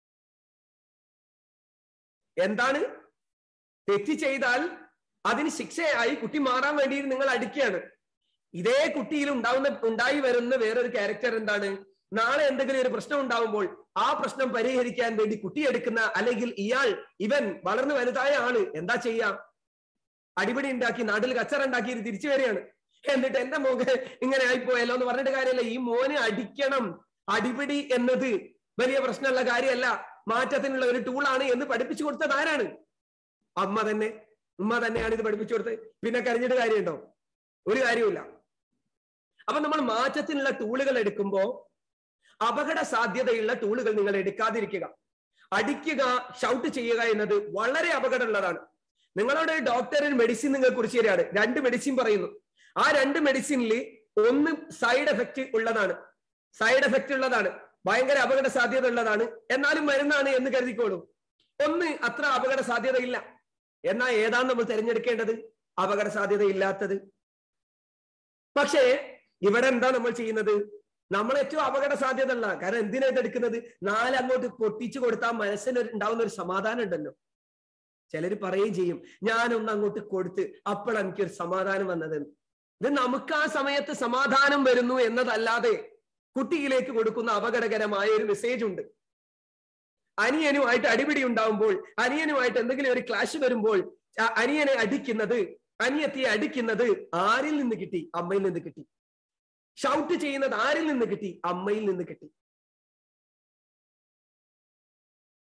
എന്താണ്? തെറ്റ് ചെയ്താൽ അതിന് ശിക്ഷയായി കുട്ടി മാറാൻ വേണ്ടി നിങ്ങൾ അടിക്കുകയാണ്. ഇതേ കുട്ടിയിൽ ഉണ്ടാവുന്ന ഉണ്ടായി വരുന്ന വേറൊരു ക്യാരക്ടർ എന്താണ്? നാളെ എന്തെങ്കിലും ഒരു പ്രശ്നം ഉണ്ടാവുമ്പോൾ ആ പ്രശ്നം പരിഹരിക്കാൻ വേണ്ടി കുട്ടി എടുക്കുന്ന അല്ലെങ്കിൽ ഇയാൾ ഇവൻ വളർന്നു വലുതായ ആള് എന്താ ചെയ്യാ? അടിപിടി ഉണ്ടാക്കി നാട്ടിൽ കച്ചറ ഉണ്ടാക്കി തിരിച്ചു വരികയാണ്. എന്നിട്ട് എന്റെ മോന് ഇങ്ങനെ ആയിപ്പോയല്ലോ എന്ന് പറഞ്ഞിട്ട് കാര്യമല്ല. ഈ മോനെ അടിക്കണം. അടിപിടി എന്നത് വലിയ പ്രശ്നമുള്ള കാര്യമല്ല, മാറ്റത്തിനുള്ള ഒരു ടൂളാണ് എന്ന് പഠിപ്പിച്ചു കൊടുത്തത് ആരാണ്? അമ്മ തന്നെ. ഉമ്മ തന്നെയാണ് ഇത് പഠിപ്പിച്ചു കൊടുത്തത്. പിന്നെ കരഞ്ഞിട്ട് കാര്യമുണ്ടോ? ഒരു കാര്യമില്ല. അപ്പൊ നമ്മൾ മാറ്റത്തിനുള്ള ടൂളുകൾ എടുക്കുമ്പോ അപകട സാധ്യതയുള്ള ടൂളുകൾ നിങ്ങൾ എടുക്കാതിരിക്കുക. അടിക്കുക, ഷൗട്ട് ചെയ്യുക എന്നത് വളരെ അപകടമുള്ളതാണ്. നിങ്ങളോട് ഡോക്ടർ ഒരു മെഡിസിൻ നിങ്ങൾ കുറിച്ച് തരികയാണ്. രണ്ട് മെഡിസിൻ പറയുന്നു. ആ രണ്ട് മെഡിസിനിൽ ഒന്ന് സൈഡ് എഫക്റ്റ് ഉള്ളതാണ്, സൈഡ് എഫക്റ്റ് ഉള്ളതാണ്, ഭയങ്കര അപകട സാധ്യത ഉള്ളതാണ്. എന്നാലും മരുന്നാണ് എന്ന് കരുതിക്കോളൂ. ഒന്ന് അത്ര അപകട സാധ്യതയില്ല. എന്നാൽ ഏതാണ് നമ്മൾ തിരഞ്ഞെടുക്കേണ്ടത്? അപകട സാധ്യത ഇല്ലാത്തത്. പക്ഷേ ഇവിടെ എന്താ നമ്മൾ ചെയ്യുന്നത്? നമ്മൾ ഏറ്റവും അപകട സാധ്യത ഉള്ള കാരണം എന്തിനാ ഇതെടുക്കുന്നത്? നാലങ്ങോട്ട് പൊട്ടിച്ചു കൊടുത്താൽ മനസ്സിന് ഉണ്ടാവുന്ന ഒരു സമാധാനം ഉണ്ടല്ലോ. ചിലര് പറയുകയും ചെയ്യും, ഞാനൊന്ന് അങ്ങോട്ട് കൊടുത്ത് അപ്പോഴാണ് എനിക്കൊരു സമാധാനം വന്നതെന്ന്. ഇത് നമുക്ക് ആ സമയത്ത് സമാധാനം വരുന്നു എന്നതല്ലാതെ കുട്ടിയിലേക്ക് കൊടുക്കുന്ന അപകടകരമായ ഒരു മെസ്സേജ് ഉണ്ട്. അനിയനുമായിട്ട് അടിപിടി ഉണ്ടാവുമ്പോൾ, അനിയനുമായിട്ട് എന്തെങ്കിലും ഒരു ക്ലാഷ് വരുമ്പോൾ അനിയനെ അടിക്കുന്നത്, അനിയത്തിയെ അടിക്കുന്നത് ആരിൽ നിന്ന് കിട്ടി? അമ്മയിൽ നിന്ന് കിട്ടി. ഷൗട്ട് ചെയ്യുന്നത് ആരിൽ നിന്ന് കിട്ടി? അമ്മയിൽ നിന്ന് കിട്ടി.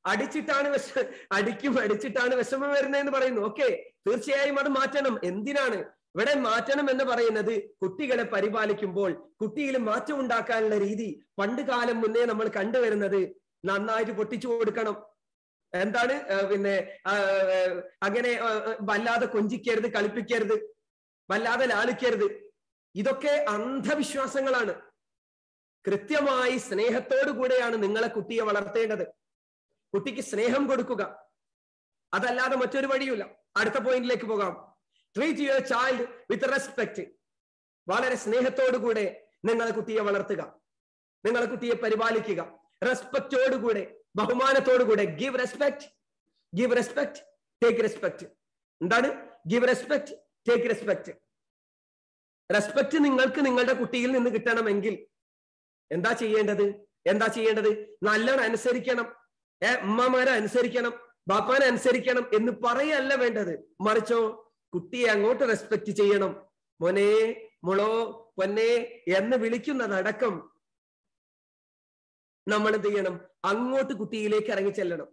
അടിച്ചിട്ടാണ് വിഷ അടിക്കും അടിച്ചിട്ടാണ് വിഷമം വരുന്നതെന്ന് പറയുന്നു. ഓക്കെ, തീർച്ചയായും അത് മാറ്റണം. എന്തിനാണ് ഇവിടെ മാറ്റണം എന്ന് പറയുന്നത്? കുട്ടികളെ പരിപാലിക്കുമ്പോൾ കുട്ടിയിൽ മാറ്റം ഉണ്ടാക്കാനുള്ള രീതി പണ്ട് കാലം മുന്നേ നമ്മൾ കണ്ടുവരുന്നത് നന്നായിട്ട് പൊട്ടിച്ചു കൊടുക്കണം. എന്താണ് പിന്നെ അങ്ങനെ വല്ലാതെ കൊഞ്ചിക്കരുത്, കളിപ്പിക്കരുത്, വല്ലാതെ ലാളിക്കരുത്. ഇതൊക്കെ അന്ധവിശ്വാസങ്ങളാണ്. കൃത്യമായി സ്നേഹത്തോടു കൂടെയാണ് നിങ്ങളെ കുട്ടിയെ വളർത്തേണ്ടത്. കുട്ടിക്ക് സ്നേഹം കൊടുക്കുക, അതല്ലാതെ മറ്റൊരു വഴിയില്ല. അടുത്ത പോയിന്റിലേക്ക് പോകാം. Treat your child with respect. വളരെ സ്നേഹത്തോടു കൂടെ നിങ്ങളെ കുട്ടിയെ വളർത്തുക, നിങ്ങളെ കുട്ടിയെ പരിപാലിക്കുക. റെസ്പെക്റ്റോടുകൂടെ, ബഹുമാനത്തോടുകൂടെ. Give respect, give respect, take respect. എന്താണ് give respect, take respect? Respect നിങ്ങൾക്ക് നിങ്ങളുടെ കുട്ടിയിൽ നിന്ന് കിട്ടണമെങ്കിൽ എന്താ ചെയ്യേണ്ടത്? എന്താ ചെയ്യേണ്ടത്? നല്ലോണം അനുസരിക്കണം. ഏ ഉമ്മമാരെ അനുസരിക്കണം, ബാപ്പാനെ അനുസരിക്കണം എന്ന് പറയല്ല വേണ്ടത്. മറിച്ചോ കുട്ടിയെ അങ്ങോട്ട് റെസ്പെക്ട് ചെയ്യണം. മോനെ, മുളോ, പൊന്നെ എന്ന് വിളിക്കുന്നതടക്കം നമ്മൾ എന്ത് ചെയ്യണം? അങ്ങോട്ട് കുട്ടിയിലേക്ക് ഇറങ്ങി ചെല്ലണം.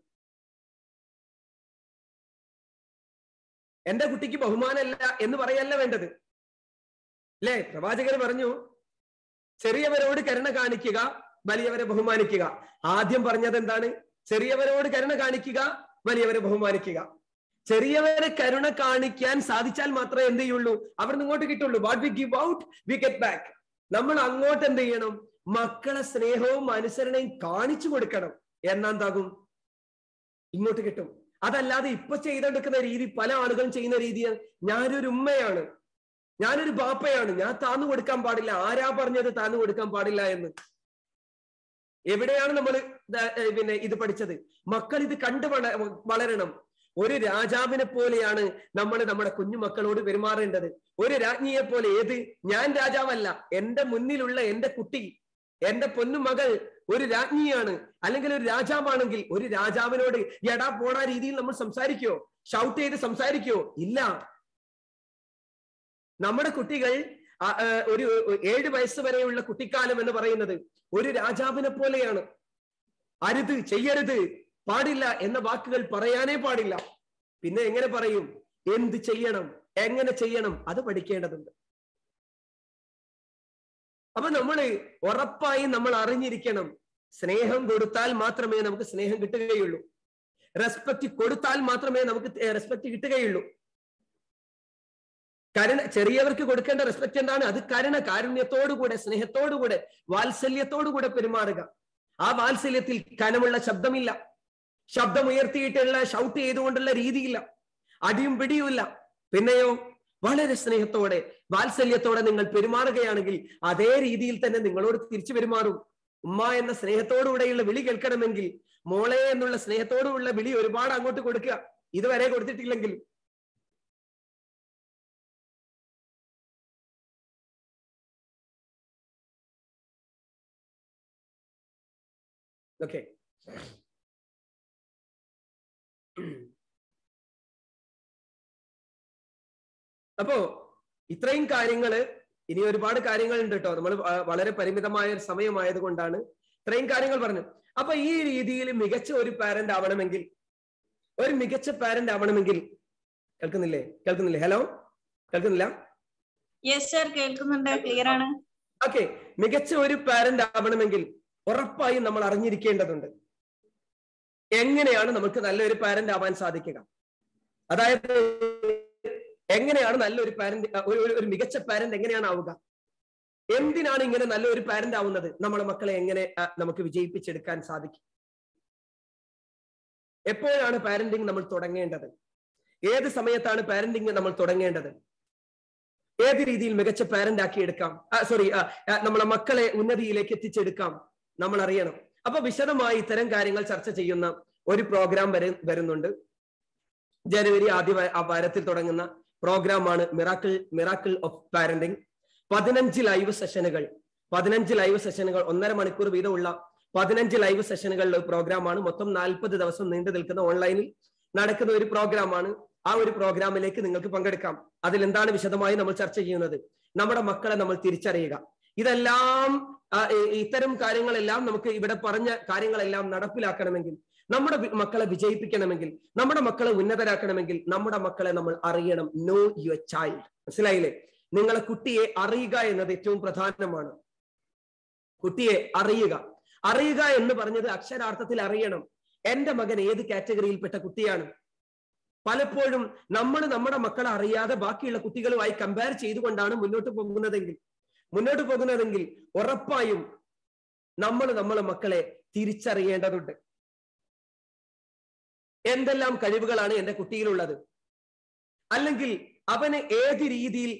എന്റെ കുട്ടിക്ക് ബഹുമാനമല്ല എന്ന് പറയല്ല വേണ്ടത്. അല്ലേ? പ്രവാചകർ പറഞ്ഞു, ചെറിയവരോട് കരുണ കാണിക്കുക, വലിയവരെ ബഹുമാനിക്കുക. ആദ്യം പറഞ്ഞത് എന്താണ്? ചെറിയവരോട് കരുണ കാണിക്കുക, വലിയവരെ ബഹുമാനിക്കുക. ചെറിയവരെ കരുണ കാണിക്കാൻ സാധിച്ചാൽ മാത്രമേ എന്ത് ചെയ്യുള്ളൂ? അവർ ഇങ്ങോട്ട് കിട്ടുള്ളൂ. What we give out we get back. നമ്മൾ അങ്ങോട്ട് എന്ത് ചെയ്യണം? മക്കളെ സ്നേഹവും അനുസരണയും കാണിച്ചു കൊടുക്കണം. എന്നാന്താകും? ഇങ്ങോട്ട് കിട്ടും. അതല്ലാതെ ഇപ്പൊ ചെയ്തെടുക്കുന്ന രീതി, പല ആളുകളും ചെയ്യുന്ന രീതിയാണ്, ഞാനൊരു ഉമ്മയാണ്, ഞാനൊരു ബാപ്പയാണ്, ഞാൻ താന്നു കൊടുക്കാൻ പാടില്ല. ആരാ പറഞ്ഞത് താന്നു കൊടുക്കാൻ പാടില്ല എന്ന്? എവിടെയാണ് നമ്മൾ പിന്നെ ഇത് പഠിച്ചത്? മക്കൾ ഇത് കണ്ടു വളരണം. ഒരു രാജാവിനെ പോലെയാണ് നമ്മൾ നമ്മുടെ കുഞ്ഞുമക്കളോട് പെരുമാറേണ്ടത്. ഒരു രാജ്ഞിയെ പോലെ. ഏത്? ഞാൻ രാജാവല്ല, എന്റെ മുന്നിലുള്ള എന്റെ കുട്ടി, എന്റെ പൊന്നുമകൾ ഒരു രാജ്ഞിയാണ്, അല്ലെങ്കിൽ ഒരു രാജാവാണെങ്കിൽ ഒരു രാജാവിനോട് എടാ പോടാ രീതിയിൽ നമ്മൾ സംസാരിക്കോ? ഷൗട്ട് ചെയ്ത് സംസാരിക്കോ? ഇല്ല. നമ്മുടെ കുട്ടികൾ ഒരു ഏഴ് വയസ്സ് വരെയുള്ള കുട്ടിക്കാലം എന്ന് പറയുന്നത് ഒരു രാജാവിനെ പോലെയാണ്. അരുത്, ചെയ്യരുത്, പാടില്ല എന്ന വാക്കുകൾ പറയാനേ പാടില്ല. പിന്നെ എങ്ങനെ പറയും? എന്ത് ചെയ്യണം, എങ്ങനെ ചെയ്യണം, അത് പഠിക്കേണ്ടതുണ്ട്. അപ്പൊ നമ്മള് ഉറപ്പായി നമ്മൾ അറിഞ്ഞിരിക്കണം, സ്നേഹം കൊടുത്താൽ മാത്രമേ നമുക്ക് സ്നേഹം കിട്ടുകയുള്ളൂ. റെസ്പെക്ട് കൊടുത്താൽ മാത്രമേ നമുക്ക് റെസ്പെക്ട് കിട്ടുകയുള്ളൂ. കരുണ, ചെറിയവർക്ക് കൊടുക്കേണ്ട റെസ്പെക്ട് എന്താണ്? അത് കരുണ, കാരുണ്യത്തോടുകൂടെ, സ്നേഹത്തോടുകൂടെ, വാത്സല്യത്തോടുകൂടെ പെരുമാറുക. ആ വാത്സല്യത്തിൽ കനമുള്ള ശബ്ദമില്ല, ശബ്ദം ഉയർത്തിയിട്ടുള്ള ഷൗട്ട് ചെയ്തുകൊണ്ടുള്ള രീതിയില്ല, അടിയും പിടിയുമില്ല. പിന്നെയോ വളരെ സ്നേഹത്തോടെ, വാത്സല്യത്തോടെ നിങ്ങൾ പെരുമാറുകയാണെങ്കിൽ അതേ രീതിയിൽ തന്നെ നിങ്ങളോട് തിരിച്ചു പെരുമാറും. ഉമ്മ എന്ന സ്നേഹത്തോടുകൂടെയുള്ള വിളി കേൾക്കണമെങ്കിൽ മോളെ എന്നുള്ള സ്നേഹത്തോടുള്ള വിളി ഒരുപാട് അങ്ങോട്ട് കൊടുക്കുക, ഇതുവരെ കൊടുത്തിട്ടില്ലെങ്കിലും. ഓക്കെ, അപ്പോ ഇത്രയും കാര്യങ്ങള്, ഇനി ഒരുപാട് കാര്യങ്ങൾ ഉണ്ട് കേട്ടോ. നമ്മൾ വളരെ പരിമിതമായ ഒരു സമയമായത് കൊണ്ടാണ് ഇത്രയും കാര്യങ്ങൾ പറഞ്ഞു. അപ്പൊ ഈ രീതിയിൽ മികച്ച ഒരു പാരന്റ് ആവണമെങ്കിൽ, ഒരു മികച്ച പാരന്റ് ആവണമെങ്കിൽ, കേൾക്കുന്നില്ലേ? കേൾക്കുന്നില്ലേ? ഹലോ, കേൾക്കുന്നില്ല? യെസ് സർ, കേൾക്കുന്നുണ്ട്, ക്ലിയർ ആണ്. ഓക്കെ, മികച്ച ഒരു പാരന്റ് ആവണമെങ്കിൽ ഉറപ്പായും നമ്മൾ അറിഞ്ഞിരിക്കേണ്ടതുണ്ട് എങ്ങനെയാണ് നമുക്ക് നല്ലൊരു പാരന്റ് ആവാൻ സാധിക്കുക. അതായത് എങ്ങനെയാണ് നല്ലൊരു പാരന്റ്, ഒരു മികച്ച പാരന്റ് എങ്ങനെയാണ് ആവുക? എന്തിനാണ് ഇങ്ങനെ നല്ലൊരു പാരന്റ് ആവുന്നത്? നമ്മുടെ മക്കളെ എങ്ങനെ നമുക്ക് വിജയിപ്പിച്ചെടുക്കാൻ സാധിക്കും? എപ്പോഴാണ് പാരന്റിങ് നമ്മൾ തുടങ്ങേണ്ടത്? ഏത് സമയത്താണ് പാരന്റിങ് നമ്മൾ തുടങ്ങേണ്ടത്? ഏത് രീതിയിൽ മികച്ച പാരന്റ് ആക്കി എടുക്കാം, സോറി നമ്മളെ മക്കളെ ഉന്നതിയിലേക്ക് എത്തിച്ചെടുക്കാം, നമ്മൾ അറിയണം. അപ്പൊ വിശദമായി ഇത്തരം കാര്യങ്ങൾ ചർച്ച ചെയ്യുന്ന ഒരു പ്രോഗ്രാം വരെ വരുന്നുണ്ട്. ജനുവരി ആദ്യ വാരത്തിൽ തുടങ്ങുന്ന പ്രോഗ്രാമാണ് മിറാക്കിൾ മിറാക്കിൾ ഓഫ് പാരന്റിങ്. പതിനഞ്ച് ലൈവ് സെഷനുകൾ പതിനഞ്ച് ലൈവ് സെഷനുകൾ ഒന്നര മണിക്കൂർ വീതമുള്ള പതിനഞ്ച് ലൈവ് സെഷനുകളുടെ പ്രോഗ്രാമാണ്. മൊത്തം നാൽപ്പത് ദിവസം നീണ്ടു നിൽക്കുന്ന ഓൺലൈനിൽ നടക്കുന്ന ഒരു പ്രോഗ്രാമാണ്. ആ ഒരു പ്രോഗ്രാമിലേക്ക് നിങ്ങൾക്ക് പങ്കെടുക്കാം. അതിൽ എന്താണ് വിശദമായി നമ്മൾ ചർച്ച ചെയ്യുന്നത്? നമ്മുടെ മക്കളെ നമ്മൾ തിരിച്ചറിയുക. ഇതെല്ലാം ഇത്തരം കാര്യങ്ങളെല്ലാം നമുക്ക് ഇവിടെ പറഞ്ഞ കാര്യങ്ങളെല്ലാം നടപ്പിലാക്കണമെങ്കിൽ നമ്മുടെ മക്കളെ വിജയിപ്പിക്കണമെങ്കിൽ, നമ്മുടെ മക്കളെ ഉന്നതരാക്കണമെങ്കിൽ നമ്മുടെ മക്കളെ നമ്മൾ അറിയണം. Know your child. മനസ്സിലായില്ലേ? നിങ്ങളെ കുട്ടിയെ അറിയുക എന്നത് ഏറ്റവും പ്രധാനമാണ്. കുട്ടിയെ അറിയുക. അറിയുക എന്ന് പറഞ്ഞത് അക്ഷരാർത്ഥത്തിൽ അറിയണം. എന്റെ മകൻ ഏത് കാറ്റഗറിയിൽപ്പെട്ട കുട്ടിയാണ്? പലപ്പോഴും നമ്മൾ നമ്മുടെ മക്കളെ അറിയാതെ ബാക്കിയുള്ള കുട്ടികളുമായി കമ്പയർ ചെയ്തുകൊണ്ടാണ് മുന്നോട്ട് പോകുന്നതെങ്കിൽ മുന്നോട്ട് പോകുന്നതെങ്കിൽ ഉറപ്പായും നമ്മൾ നമ്മളെ മക്കളെ തിരിച്ചറിയേണ്ടതുണ്ട്. എന്തെല്ലാം കഴിവുകളാണ് എന്റെ കുട്ടിയിലുള്ളത്, അല്ലെങ്കിൽ അവന് ഏത് രീതിയിൽ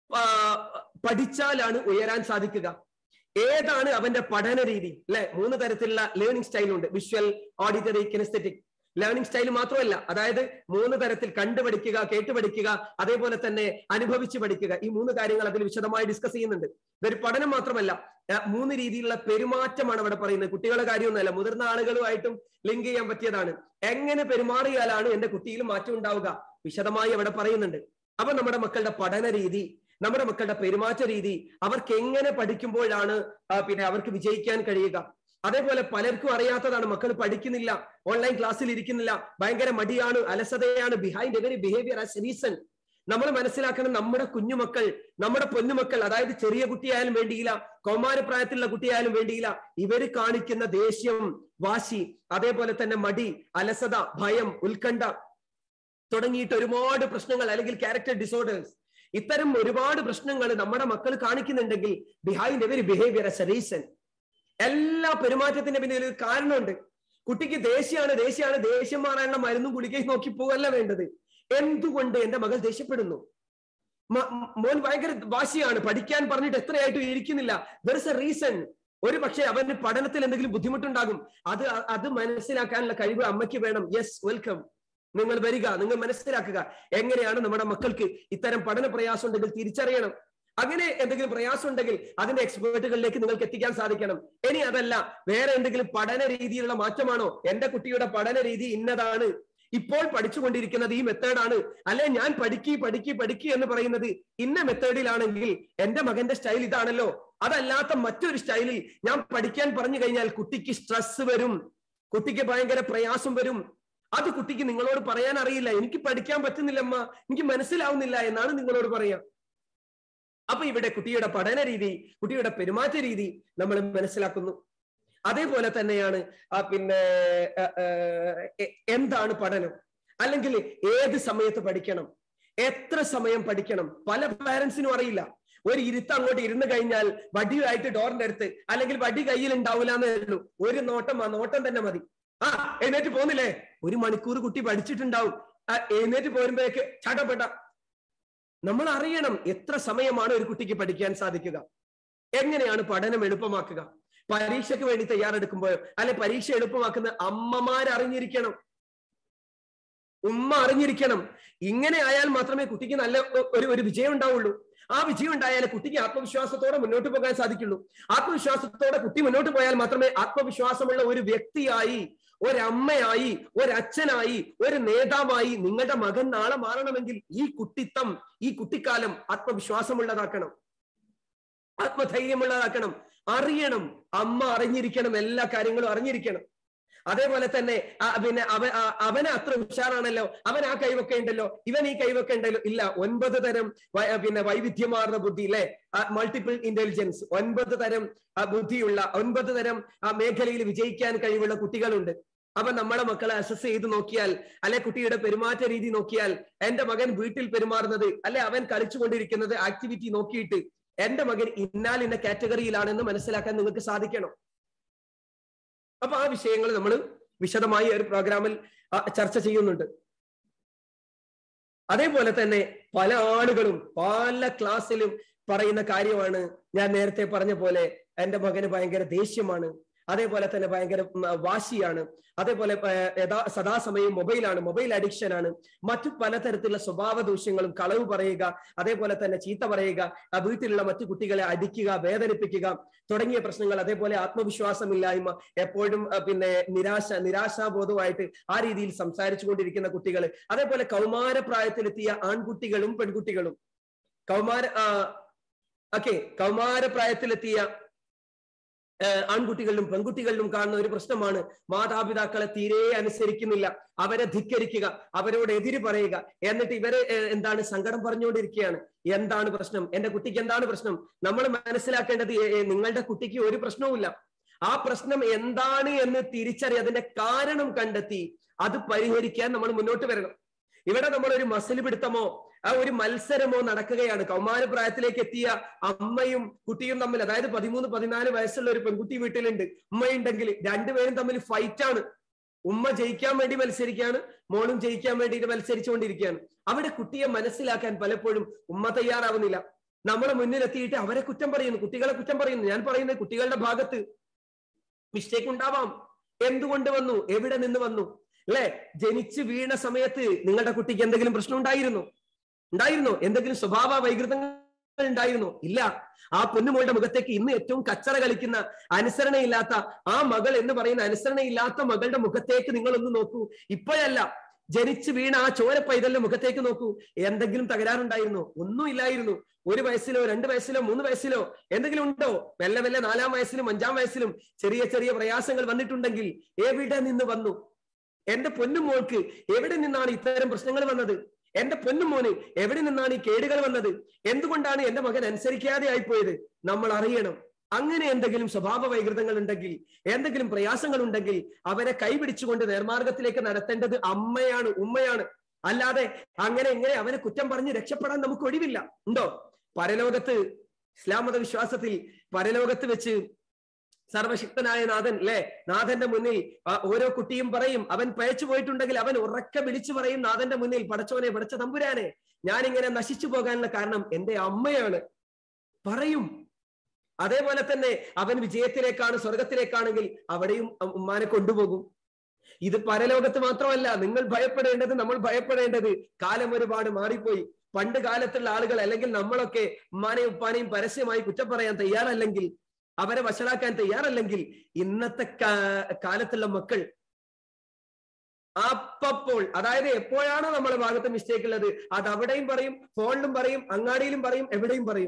പഠിച്ചാലാണ് ഉയരാൻ സാധിക്കുക, ഏതാണ് അവന്റെ പഠന രീതി. അല്ലെ, മൂന്ന് തരത്തിലുള്ള ലേണിംഗ് സ്റ്റൈൽ ഉണ്ട്. Visual, auditory, kinesthetic. Learning style മാത്രമല്ല, അതായത് മൂന്ന് തരത്തിൽ കണ്ടു പഠിക്കുക, കേട്ടു പഠിക്കുക, അതേപോലെ തന്നെ അനുഭവിച്ച് പഠിക്കുക. ഈ മൂന്ന് കാര്യങ്ങൾ അതിൽ വിശദമായി ഡിസ്കസ് ചെയ്യുന്നുണ്ട്. ഇതൊരു പഠനം മാത്രമല്ല, മൂന്ന് രീതിയിലുള്ള പെരുമാറ്റമാണ് അവിടെ പറയുന്നത്. കുട്ടികളുടെ കാര്യമൊന്നുമല്ല, മുതിർന്ന ആളുകളുമായിട്ടും ലിങ്ക് ചെയ്യാൻ പറ്റിയതാണ്. എങ്ങനെ പെരുമാറിയാലാണ് എന്റെ കുട്ടിയിൽ മാറ്റം ഉണ്ടാവുക, വിശദമായി അവിടെ പറയുന്നുണ്ട്. അപ്പൊ നമ്മുടെ മക്കളുടെ പഠന രീതി, നമ്മുടെ മക്കളുടെ പെരുമാറ്റ രീതി, അവർക്ക് എങ്ങനെ പഠിക്കുമ്പോഴാണ് പിന്നെ അവർക്ക് വിജയിക്കാൻ കഴിയുക. അതേപോലെ പലർക്കും അറിയാത്തതാണ്, മക്കൾ പഠിക്കുന്നില്ല, ഓൺലൈൻ ക്ലാസ്സിൽ ഇരിക്കുന്നില്ല, ഭയങ്കര മടിയാണ്, അലസതയാണ്. Behind every behaviour has reason. നമ്മൾ മനസ്സിലാക്കണം, നമ്മുടെ കുഞ്ഞുമക്കൾ, നമ്മുടെ പൊന്നുമക്കൾ, അതായത് ചെറിയ കുട്ടിയായാലും വേണ്ടിയില്ല, കൗമാരപ്രായത്തിലുള്ള കുട്ടിയായാലും വേണ്ടിയില്ല, ഇവര് കാണിക്കുന്ന ദേഷ്യം, വാശി, അതേപോലെ തന്നെ മടി, അലസത, ഭയം, ഉത്കണ്ഠ തുടങ്ങിയിട്ട് ഒരുപാട് പ്രശ്നങ്ങൾ, അല്ലെങ്കിൽ ക്യാരക്ടർ ഡിസോർഡേഴ്സ്, ഇത്തരം ഒരുപാട് പ്രശ്നങ്ങൾ നമ്മുടെ മക്കൾ കാണിക്കുന്നുണ്ടെങ്കിൽ behind every behaviour has a reason. എല്ലാ പെരുമാറ്റത്തിന്റെ പിന്നിൽ ഒരു കാരണമുണ്ട്. കുട്ടിക്ക് ദേഷ്യമാണ് ദേഷ്യമാണ് ദേഷ്യം മാറാനുള്ള മരുന്നും ഗുളികയും നോക്കി പോവല്ല വേണ്ടത്. എന്തുകൊണ്ട് എന്റെ മകൾ ദേഷ്യപ്പെടുന്നു? മോൻ ഭയങ്കര വാശിയാണ്, പഠിക്കാൻ പറഞ്ഞിട്ട് എത്രയായിട്ടും ഇരിക്കുന്നില്ല. There is a reason. ഒരു പക്ഷേ അവന് പഠനത്തിൽ എന്തെങ്കിലും ബുദ്ധിമുട്ടുണ്ടാകും. അത് അത് മനസ്സിലാക്കാനുള്ള കഴിവ് അമ്മയ്ക്ക് വേണം. യെസ്, വെൽക്കം, നിങ്ങൾ വരിക, നിങ്ങൾ മനസ്സിലാക്കുക. എങ്ങനെയാണ് നമ്മുടെ മക്കൾക്ക് ഇത്തരം പഠന പ്രയാസം ഉണ്ടെങ്കിൽ തിരിച്ചറിയണം. അങ്ങനെ എന്തെങ്കിലും പ്രയാസം ഉണ്ടെങ്കിൽ അതിന്റെ എക്സ്പേർട്ടുകളിലേക്ക് നിങ്ങൾക്ക് എത്തിക്കാൻ സാധിക്കണം. ഇനി അതല്ല, വേറെ എന്തെങ്കിലും പഠന രീതിയിലുള്ള മാറ്റമാണോ, എന്റെ കുട്ടിയുടെ പഠന രീതി ഇന്നതാണ്, ഇപ്പോൾ പഠിച്ചുകൊണ്ടിരിക്കുന്നത് ഈ മെത്തേഡാണ്, അല്ലെ ഞാൻ പഠിക്കി പഠിക്കി പഠിക്കി എന്ന് പറയുന്നത് ഇന്ന മെത്തേഡിലാണെങ്കിൽ എന്റെ മകന്റെ സ്റ്റൈൽ ഇതാണല്ലോ, അതല്ലാത്ത മറ്റൊരു സ്റ്റൈലിൽ ഞാൻ പഠിക്കാൻ പറഞ്ഞു കഴിഞ്ഞാൽ കുട്ടിക്ക് സ്ട്രെസ് വരും, കുട്ടിക്ക് ഭയങ്കര പ്രയാസം വരും. അത് കുട്ടിക്ക് നിങ്ങളോട് പറയാൻ അറിയില്ല. എനിക്ക് പഠിക്കാൻ പറ്റുന്നില്ല അമ്മ, എനിക്ക് മനസ്സിലാവുന്നില്ല എന്നാണ് നിങ്ങളോട് പറയാം. അപ്പൊ ഇവിടെ കുട്ടിയുടെ പഠന രീതി, കുട്ടിയുടെ പെരുമാറ്റ രീതി നമ്മൾ മനസ്സിലാക്കുന്നു. അതേപോലെ തന്നെയാണ് പിന്നെ എന്താണ് പഠനം, അല്ലെങ്കിൽ ഏത് സമയത്ത് പഠിക്കണം, എത്ര സമയം പഠിക്കണം. പല പാരന്റ്സിനും അറിയില്ല. ഒരു ഇരുത്ത് അങ്ങോട്ട് ഇരുന്ന് കഴിഞ്ഞാൽ വടിയായിട്ട് ഡോറിന്റെ അടുത്ത്, അല്ലെങ്കിൽ വടി കയ്യിൽ ഉണ്ടാവില്ല എന്നേ ഉള്ളൂ. ഒരു നോട്ടം, ആ നോട്ടം തന്നെ മതി. ആ എഴുന്നേറ്റ് പോകുന്നില്ലേ, ഒരു മണിക്കൂർ കുട്ടി പഠിച്ചിട്ടുണ്ടാവും. ആ എഴുന്നേറ്റ് പോരുമ്പോഴേക്ക് ചാട്ടപ്പെട്ട. നമ്മൾ അറിയണം എത്ര സമയമാണ് ഒരു കുട്ടിക്ക് പഠിക്കാൻ സാധിക്കുക, എങ്ങനെയാണ് പഠനം എളുപ്പമാക്കുക. പരീക്ഷയ്ക്ക് വേണ്ടി തയ്യാറെടുക്കുമ്പോഴോ അല്ലെ പരീക്ഷ എളുപ്പമാക്കുന്ന അമ്മമാർ അറിഞ്ഞിരിക്കണം, ഉമ്മ അറിഞ്ഞിരിക്കണം. ഇങ്ങനെ ആയാൽ മാത്രമേ കുട്ടിക്ക് നല്ല ഒരു ഒരു വിജയം ഉണ്ടാവുള്ളൂ. ആ വിജയം ഉണ്ടായാലേ കുട്ടിക്ക് ആത്മവിശ്വാസത്തോടെ മുന്നോട്ട് പോകാൻ സാധിക്കുള്ളൂ. ആത്മവിശ്വാസത്തോടെ കുട്ടി മുന്നോട്ട് പോയാൽ മാത്രമേ ആത്മവിശ്വാസമുള്ള ഒരു വ്യക്തിയായി, ഒരമ്മയായി, ഒരച്ഛനായി, ഒരു നേതാവായി നിങ്ങളുടെ മകൻ നാളെ മാറണമെങ്കിൽ ഈ കുട്ടിത്തം, ഈ കുട്ടിക്കാലം ആത്മവിശ്വാസമുള്ളതാക്കണം, ആത്മധൈര്യമുള്ളതാക്കണം. അറിയണം, അമ്മ അറിഞ്ഞിരിക്കണം, എല്ലാ കാര്യങ്ങളും അറിഞ്ഞിരിക്കണം. അതേപോലെ തന്നെ പിന്നെ അവൻ അവന് അത്ര ഉഷാറാണല്ലോ, അവൻ ആ കൈവൊക്കെ ഉണ്ടല്ലോ, ഇവൻ ഈ കൈവൊക്കെ ഉണ്ടല്ലോ. ഇല്ല, ഒൻപത് തരം പിന്നെ വൈവിധ്യമാർന്ന ബുദ്ധി, അല്ലെ, മൾട്ടിപ്പിൾ ഇന്റലിജൻസ്, ഒൻപത് തരം ബുദ്ധിയുള്ള, ഒൻപത് തരം ആ മേഖലയിൽ വിജയിക്കാൻ കഴിവുള്ള കുട്ടികളുണ്ട്. അപ്പൊ നമ്മളെ മക്കളെ അസസ് ചെയ്ത് നോക്കിയാൽ, അല്ലെ കുട്ടിയുടെ പെരുമാറ്റ രീതി നോക്കിയാൽ, എന്റെ മകൻ വീട്ടിൽ പെരുമാറുന്നത്, അല്ലെ അവൻ കളിച്ചുകൊണ്ടിരിക്കുന്നത് ആക്ടിവിറ്റി നോക്കിയിട്ട് എന്റെ മകൻ ഇന്നാലിന്ന കാറ്റഗറിയിലാണെന്ന് മനസ്സിലാക്കാൻ നിങ്ങൾക്ക് സാധിക്കണം. അപ്പൊ ആ വിഷയങ്ങൾ നമ്മൾ വിശദമായി ഒരു പ്രോഗ്രാമിൽ ചർച്ച ചെയ്യുന്നുണ്ട്. അതേപോലെ തന്നെ പല ആളുകളും പല ക്ലാസ്സിലും പറയുന്ന കാര്യമാണ് ഞാൻ നേരത്തെ പറഞ്ഞ പോലെ, എന്റെ മകന് ഭയങ്കര ദേഷ്യമാണ്, അതേപോലെ തന്നെ ഭയങ്കര വാശിയാണ്, അതേപോലെ സദാസമയം മൊബൈലാണ്, മൊബൈൽ അഡിക്ഷൻ ആണ്, മറ്റു പലതരത്തിലുള്ള സ്വഭാവ ദൂഷ്യങ്ങളും, കളവ് പറയുക, അതേപോലെ തന്നെ ചീത്ത പറയുക, വീട്ടിലുള്ള മറ്റു കുട്ടികളെ അടിക്കുക, വേദനിപ്പിക്കുക തുടങ്ങിയ പ്രശ്നങ്ങൾ. അതേപോലെ ആത്മവിശ്വാസമില്ലായ്മ, എപ്പോഴും പിന്നെ നിരാശ നിരാശാബോധമായിട്ട് ആ രീതിയിൽ സംസാരിച്ചു കൊണ്ടിരിക്കുന്ന കുട്ടികൾ. അതേപോലെ കൗമാരപ്രായത്തിലെത്തിയ ആൺകുട്ടികളും പെൺകുട്ടികളും, കൗമാര ഓക്കെ കൗമാരപ്രായത്തിലെത്തിയ ആൺകുട്ടികളിലും പെൺകുട്ടികളിലും കാണുന്ന ഒരു പ്രശ്നമാണ്. മാതാപിതാക്കളെ തീരെ അനുസരിക്കുന്നില്ല, അവരെ ധിക്കരിക്കുക, അവരോട് എതിര് പറയുക, എന്നിട്ട് ഇവരെ എന്താണ് സങ്കടം പറഞ്ഞുകൊണ്ടിരിക്കുകയാണ്. എന്താണ് പ്രശ്നം? എന്റെ കുട്ടിക്ക് എന്താണ് പ്രശ്നം? നമ്മൾ മനസ്സിലാക്കേണ്ടത് നിങ്ങളുടെ കുട്ടിക്ക് ഒരു പ്രശ്നവുമില്ല. ആ പ്രശ്നം എന്താണ് എന്ന് തിരിച്ചറിയ, അതിന്റെ കാരണം കണ്ടെത്തി അത് പരിഹരിക്കാൻ നമ്മൾ മുന്നോട്ട് വരണം. ഇവിടെ നമ്മൾ ഒരു മസിൽ പിടുത്തമോ ആ ഒരു മത്സരമോ നടക്കുകയാണ്. കൗമാരപ്രായത്തിലേക്ക് എത്തിയ അമ്മയും കുട്ടിയും തമ്മിൽ, അതായത് പതിമൂന്ന് പതിനാല് വയസ്സുള്ള ഒരു പെൺകുട്ടി വീട്ടിലുണ്ട്, ഉമ്മയുണ്ടെങ്കിൽ രണ്ടുപേരും തമ്മിൽ ഫൈറ്റാണ്. ഉമ്മ ജയിക്കാൻ വേണ്ടി മത്സരിക്കുകയാണ്, മോളും ജയിക്കാൻ വേണ്ടിയിട്ട് മത്സരിച്ചുകൊണ്ടിരിക്കുകയാണ്. അവിടെ കുട്ടിയെ മനസ്സിലാക്കാൻ പലപ്പോഴും ഉമ്മ തയ്യാറാവുന്നില്ല. നമ്മളെ മുന്നിലെത്തിയിട്ട് അവരെ കുറ്റം പറയുന്നു, കുട്ടികളെ കുറ്റം പറയുന്നു. ഞാൻ പറയുന്നത് കുട്ടികളുടെ ഭാഗത്ത് മിസ്റ്റേക്ക് ഉണ്ടാവാം. എന്തുകൊണ്ട് വന്നു? എവിടെ നിന്ന് വന്നു? അല്ലെ? ജനിച്ചു വീണ സമയത്ത് നിങ്ങളുടെ കുട്ടിക്ക് എന്തെങ്കിലും പ്രശ്നം ഉണ്ടായിരുന്നോ? ഉണ്ടായിരുന്നോ? എന്തെങ്കിലും സ്വഭാവ വൈകൃതങ്ങൾ ഉണ്ടായിരുന്നോ? ഇല്ല. ആ പൊന്നുമോളുടെ മുഖത്തേക്ക് ഇന്ന് ഏറ്റവും കച്ചറ കളിക്കുന്ന, അനുസരണയില്ലാത്ത ആ മകൾ എന്ന് പറയുന്ന അനുസരണയില്ലാത്ത മകളുടെ മുഖത്തേക്ക് നിങ്ങൾ ഒന്ന് നോക്കൂ. ഇപ്പോഴല്ല, ജനിച്ചു വീണ ആ ചോര പൈതലിന്റെ മുഖത്തേക്ക് നോക്കൂ. എന്തെങ്കിലും തകരാറുണ്ടായിരുന്നോ? ഒന്നും ഇല്ലായിരുന്നു. ഒരു വയസ്സിലോ രണ്ട് വയസ്സിലോ മൂന്ന് വയസ്സിലോ എന്തെങ്കിലും ഉണ്ടോ? മെല്ലെ മെല്ലെ നാലാം വയസ്സിലും അഞ്ചാം വയസ്സിലും ചെറിയ ചെറിയ പ്രയാസങ്ങൾ വന്നിട്ടുണ്ടെങ്കിൽ എവിടെ നിന്ന് വന്നു? എന്റെ പൊന്നുമോൾക്ക് എവിടെ നിന്നാണ് ഇത്തരം പ്രശ്നങ്ങൾ വന്നത്? എന്റെ പൊന്നുമോന് എവിടെ നിന്നാണ് ഈ കേടുകൾ വന്നത്? എന്തുകൊണ്ടാണ് എന്റെ മകൻ അനുസരിക്കാതെ ആയിപ്പോയത്? നമ്മൾ അറിയണം. അങ്ങനെ എന്തെങ്കിലും സ്വഭാവ വൈകൃതങ്ങൾ ഉണ്ടെങ്കിൽ, എന്തെങ്കിലും പ്രയാസങ്ങൾ ഉണ്ടെങ്കിൽ അവരെ കൈപിടിച്ചുകൊണ്ട് നേർമാർഗത്തിലേക്ക് നടത്തേണ്ടത് അമ്മയാണ്, ഉമ്മയാണ്. അല്ലാതെ അങ്ങനെ എങ്ങനെ അവനെ കുറ്റം പറഞ്ഞ് രക്ഷപ്പെടാൻ നമുക്ക് ഒഴിവില്ല. ഉണ്ടോ? പരലോകത്ത്, ഇസ്ലാം മത വിശ്വാസത്തിൽ പരലോകത്ത് വെച്ച് സർവശക്തനായ നാഥൻ, അല്ലെ, നാഥന്റെ മുന്നിൽ ഓരോ കുട്ടിയും പറയും, അവൻ പഴച്ചു പോയിട്ടുണ്ടെങ്കിൽ അവൻ ഉറക്കെ വിളിച്ചു പറയും നാഥന്റെ മുന്നിൽ, പടച്ചോനെ, പടച്ച തമ്പുരാനെ, ഞാനിങ്ങനെ നശിച്ചു പോകാനുള്ള കാരണം എന്റെ അമ്മയാണ് പറയും. അതേപോലെ തന്നെ അവൻ വിജയത്തിലേക്കാണ്, സ്വർഗത്തിലേക്കാണെങ്കിൽ അവിടെയും ഉമ്മാനെ കൊണ്ടുപോകും. ഇത് പരലോകത്ത് മാത്രമല്ല. നിങ്ങൾ ഭയപ്പെടേണ്ടത്, നമ്മൾ ഭയപ്പെടേണ്ടത്, കാലം ഒരുപാട് മാറിപ്പോയി. പണ്ട് കാലത്തുള്ള ആളുകൾ, അല്ലെങ്കിൽ നമ്മളൊക്കെ ഉമ്മാനെയും ഉപ്പാനെയും പരസ്യമായി കുറ്റം പറയാൻ തയ്യാറല്ലെങ്കിൽ, അവരെ വഷളാക്കാൻ തയ്യാറല്ലെങ്കിൽ, ഇന്നത്തെ കാലത്തുള്ള മക്കൾ അപ്പപ്പോൾ, അതായത് എപ്പോഴാണോ നമ്മുടെ ഭാഗത്ത് മിസ്റ്റേക്ക് ഉള്ളത് അത് അവിടെയും പറയും, ഫോണിലും പറയും, അങ്ങാടിയിലും പറയും, എവിടെയും പറയും.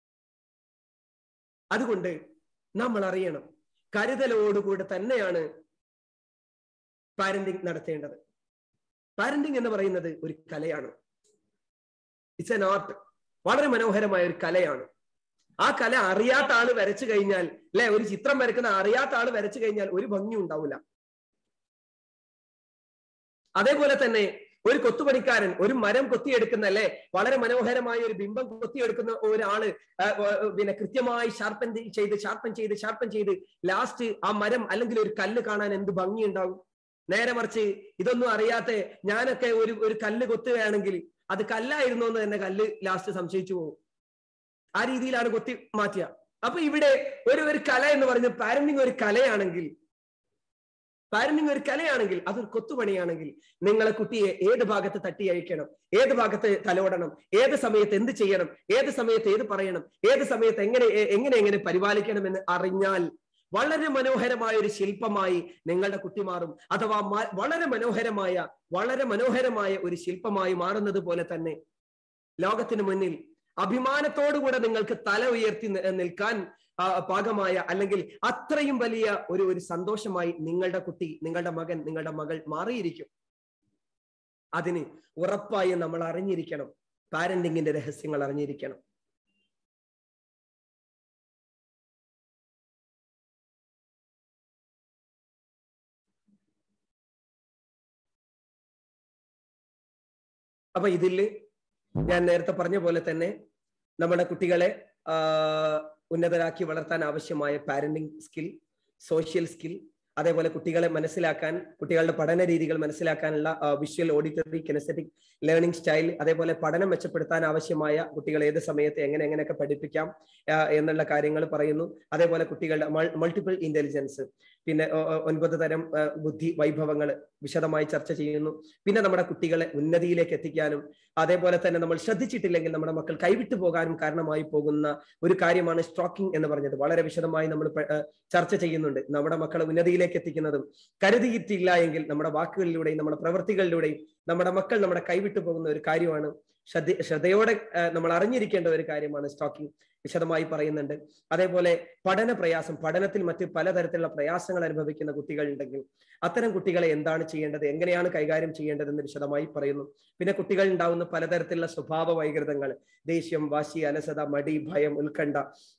അതുകൊണ്ട് നമ്മൾ അറിയണം, കരുതലോടുകൂടെ തന്നെയാണ് പാരന്റിങ് നടത്തേണ്ടത്. പാരന്റിങ് എന്ന് പറയുന്നത് ഒരു കലയാണ്. It's an art. വളരെ മനോഹരമായ ഒരു കലയാണ്. ആ കല അറിയാത്ത ആള് വരച്ചു കഴിഞ്ഞാൽ, അല്ലെ, ഒരു ചിത്രം വരക്കുന്ന അറിയാത്ത ആള് വരച്ചു കഴിഞ്ഞാൽ ഒരു ഭംഗി ഉണ്ടാവില്ല. അതേപോലെ തന്നെ ഒരു കൊത്തുപണിക്കാരൻ ഒരു മരം കൊത്തിയെടുക്കുന്ന, അല്ലെ, വളരെ മനോഹരമായ ഒരു ബിംബം കൊത്തിയെടുക്കുന്ന ഒരാള് പിന്നെ കൃത്യമായി ഷാർപ്പൻ ചെയ്ത് ഷാർപ്പൻ ചെയ്ത് ഷാർപ്പൻ ചെയ്ത് ലാസ്റ്റ് ആ മരം അല്ലെങ്കിൽ ഒരു കല്ല് കാണാൻ എന്ത് ഭംഗി ഉണ്ടാവും. നേരെ മറിച്ച് ഇതൊന്നും അറിയാത്ത ഞാനൊക്കെ ഒരു ഒരു കല്ല് കൊത്തുകയാണെങ്കിൽ അത് കല്ലായിരുന്നു എന്ന് തന്നെ കല്ല് ലാസ്റ്റ് സംശയിച്ചു പോകും. ആ രീതിയിലാണ് കൊത്തി മാറ്റുക. അപ്പൊ ഇവിടെ ഒരു ഒരു കല എന്ന് പറഞ്ഞ പാരന്റിങ് ഒരു കലയാണെങ്കിൽ, പാരന്റിങ് ഒരു കലയാണെങ്കിൽ അതൊരു കൊത്തുപണിയാണെങ്കിൽ നിങ്ങളെ കുട്ടിയെ ഏത് ഭാഗത്ത് തട്ടി അഴിക്കണം, ഏത് ഭാഗത്ത് തലോടണം, ഏത് സമയത്ത് എന്ത് ചെയ്യണം, ഏത് സമയത്ത് ഏത് പറയണം, ഏത് സമയത്ത് എങ്ങനെ എങ്ങനെ എങ്ങനെ പരിപാലിക്കണം എന്ന് അറിഞ്ഞാൽ വളരെ മനോഹരമായ ഒരു ശില്പമായി നിങ്ങളുടെ കുട്ടി മാറും. അഥവാ വളരെ മനോഹരമായ വളരെ മനോഹരമായ ഒരു ശില്പമായി മാറുന്നത് പോലെ തന്നെ ലോകത്തിന് മുന്നിൽ അഭിമാനത്തോടുകൂടെ നിങ്ങൾക്ക് തല ഉയർത്തി നിൽക്കാൻ പാകമായ, അല്ലെങ്കിൽ അത്രയും വലിയ ഒരു ഒരു സന്തോഷമായി നിങ്ങളുടെ കുട്ടി, നിങ്ങളുടെ മകൻ, നിങ്ങളുടെ മകൾ മാറിയിരിക്കും. അതിന് ഉറപ്പായും നമ്മൾ അറിഞ്ഞിരിക്കണം, പാരന്റിങ്ങിന്റെ രഹസ്യങ്ങൾ അറിഞ്ഞിരിക്കണം. അപ്പൊ ഇതില് ഞാൻ നേരത്തെ പറഞ്ഞ പോലെ തന്നെ നമ്മുടെ കുട്ടികളെ ഉന്നതരാക്കി വളർത്താൻ ആവശ്യമായ പാരന്റിങ് സ്കിൽ, സോഷ്യൽ സ്കിൽ, അതേപോലെ കുട്ടികളെ മനസ്സിലാക്കാൻ, കുട്ടികളുടെ പഠന രീതികൾ മനസ്സിലാക്കാനുള്ള visual, auditory, kinesthetic learning style, അതേപോലെ പഠനം മെച്ചപ്പെടുത്താൻ ആവശ്യമായ കുട്ടികളെ ഏത് സമയത്ത് എങ്ങനെ എങ്ങനെയൊക്കെ പഠിപ്പിക്കാം എന്നുള്ള കാര്യങ്ങൾ പറയുന്നു. അതേപോലെ കുട്ടികളുടെ മൾട്ടിപ്പിൾ ഇന്റലിജൻസ്, പിന്നെ ഒൻപത് തരം ബുദ്ധി വൈഭവങ്ങൾ വിശദമായി ചർച്ച ചെയ്യുന്നു. പിന്നെ നമ്മുടെ കുട്ടികളെ ഉന്നതിയിലേക്ക് എത്തിക്കാനും, അതേപോലെ തന്നെ നമ്മൾ ശ്രദ്ധിച്ചിട്ടില്ലെങ്കിൽ നമ്മുടെ മക്കൾ കൈവിട്ടു പോകാനും കാരണമായി പോകുന്ന ഒരു കാര്യമാണ് സ്ട്രോക്കിംഗ് എന്ന് പറഞ്ഞത്. വളരെ വിശദമായി നമ്മൾ ചർച്ച ചെയ്യുന്നുണ്ട്. നമ്മുടെ മക്കളെ ഉന്നതിയിലേക്ക് എത്തിക്കുന്നതും കരുതിയിട്ടില്ല എങ്കിൽ നമ്മുടെ വാക്കുകളിലൂടെയും നമ്മുടെ പ്രവൃത്തികളിലൂടെയും നമ്മുടെ മക്കൾ നമ്മുടെ കൈവിട്ടു പോകുന്ന ഒരു കാര്യമാണ് ശ്രദ്ധ ശ്രദ്ധയോടെ നമ്മൾ അറിഞ്ഞിരിക്കേണ്ട ഒരു കാര്യമാണ് സ്റ്റോക്കിംഗ്, വിശദമായി പറയുന്നുണ്ട്. അതേപോലെ പഠന പ്രയാസം, പഠനത്തിൽ മറ്റ് പലതരത്തിലുള്ള പ്രയാസങ്ങൾ അനുഭവിക്കുന്ന കുട്ടികൾ ഉണ്ടെങ്കിൽ അത്തരം കുട്ടികളെ എന്താണ് ചെയ്യേണ്ടത്, എങ്ങനെയാണ് കൈകാര്യം ചെയ്യേണ്ടതെന്ന് വിശദമായി പറയുന്നു. പിന്നെ കുട്ടികൾ ഉണ്ടാവുന്ന പലതരത്തിലുള്ള സ്വഭാവ വൈകൃതങ്ങൾ, ദേഷ്യം, വാശി, അലസത, മടി, ഭയം, ഉത്കണ്ഠ,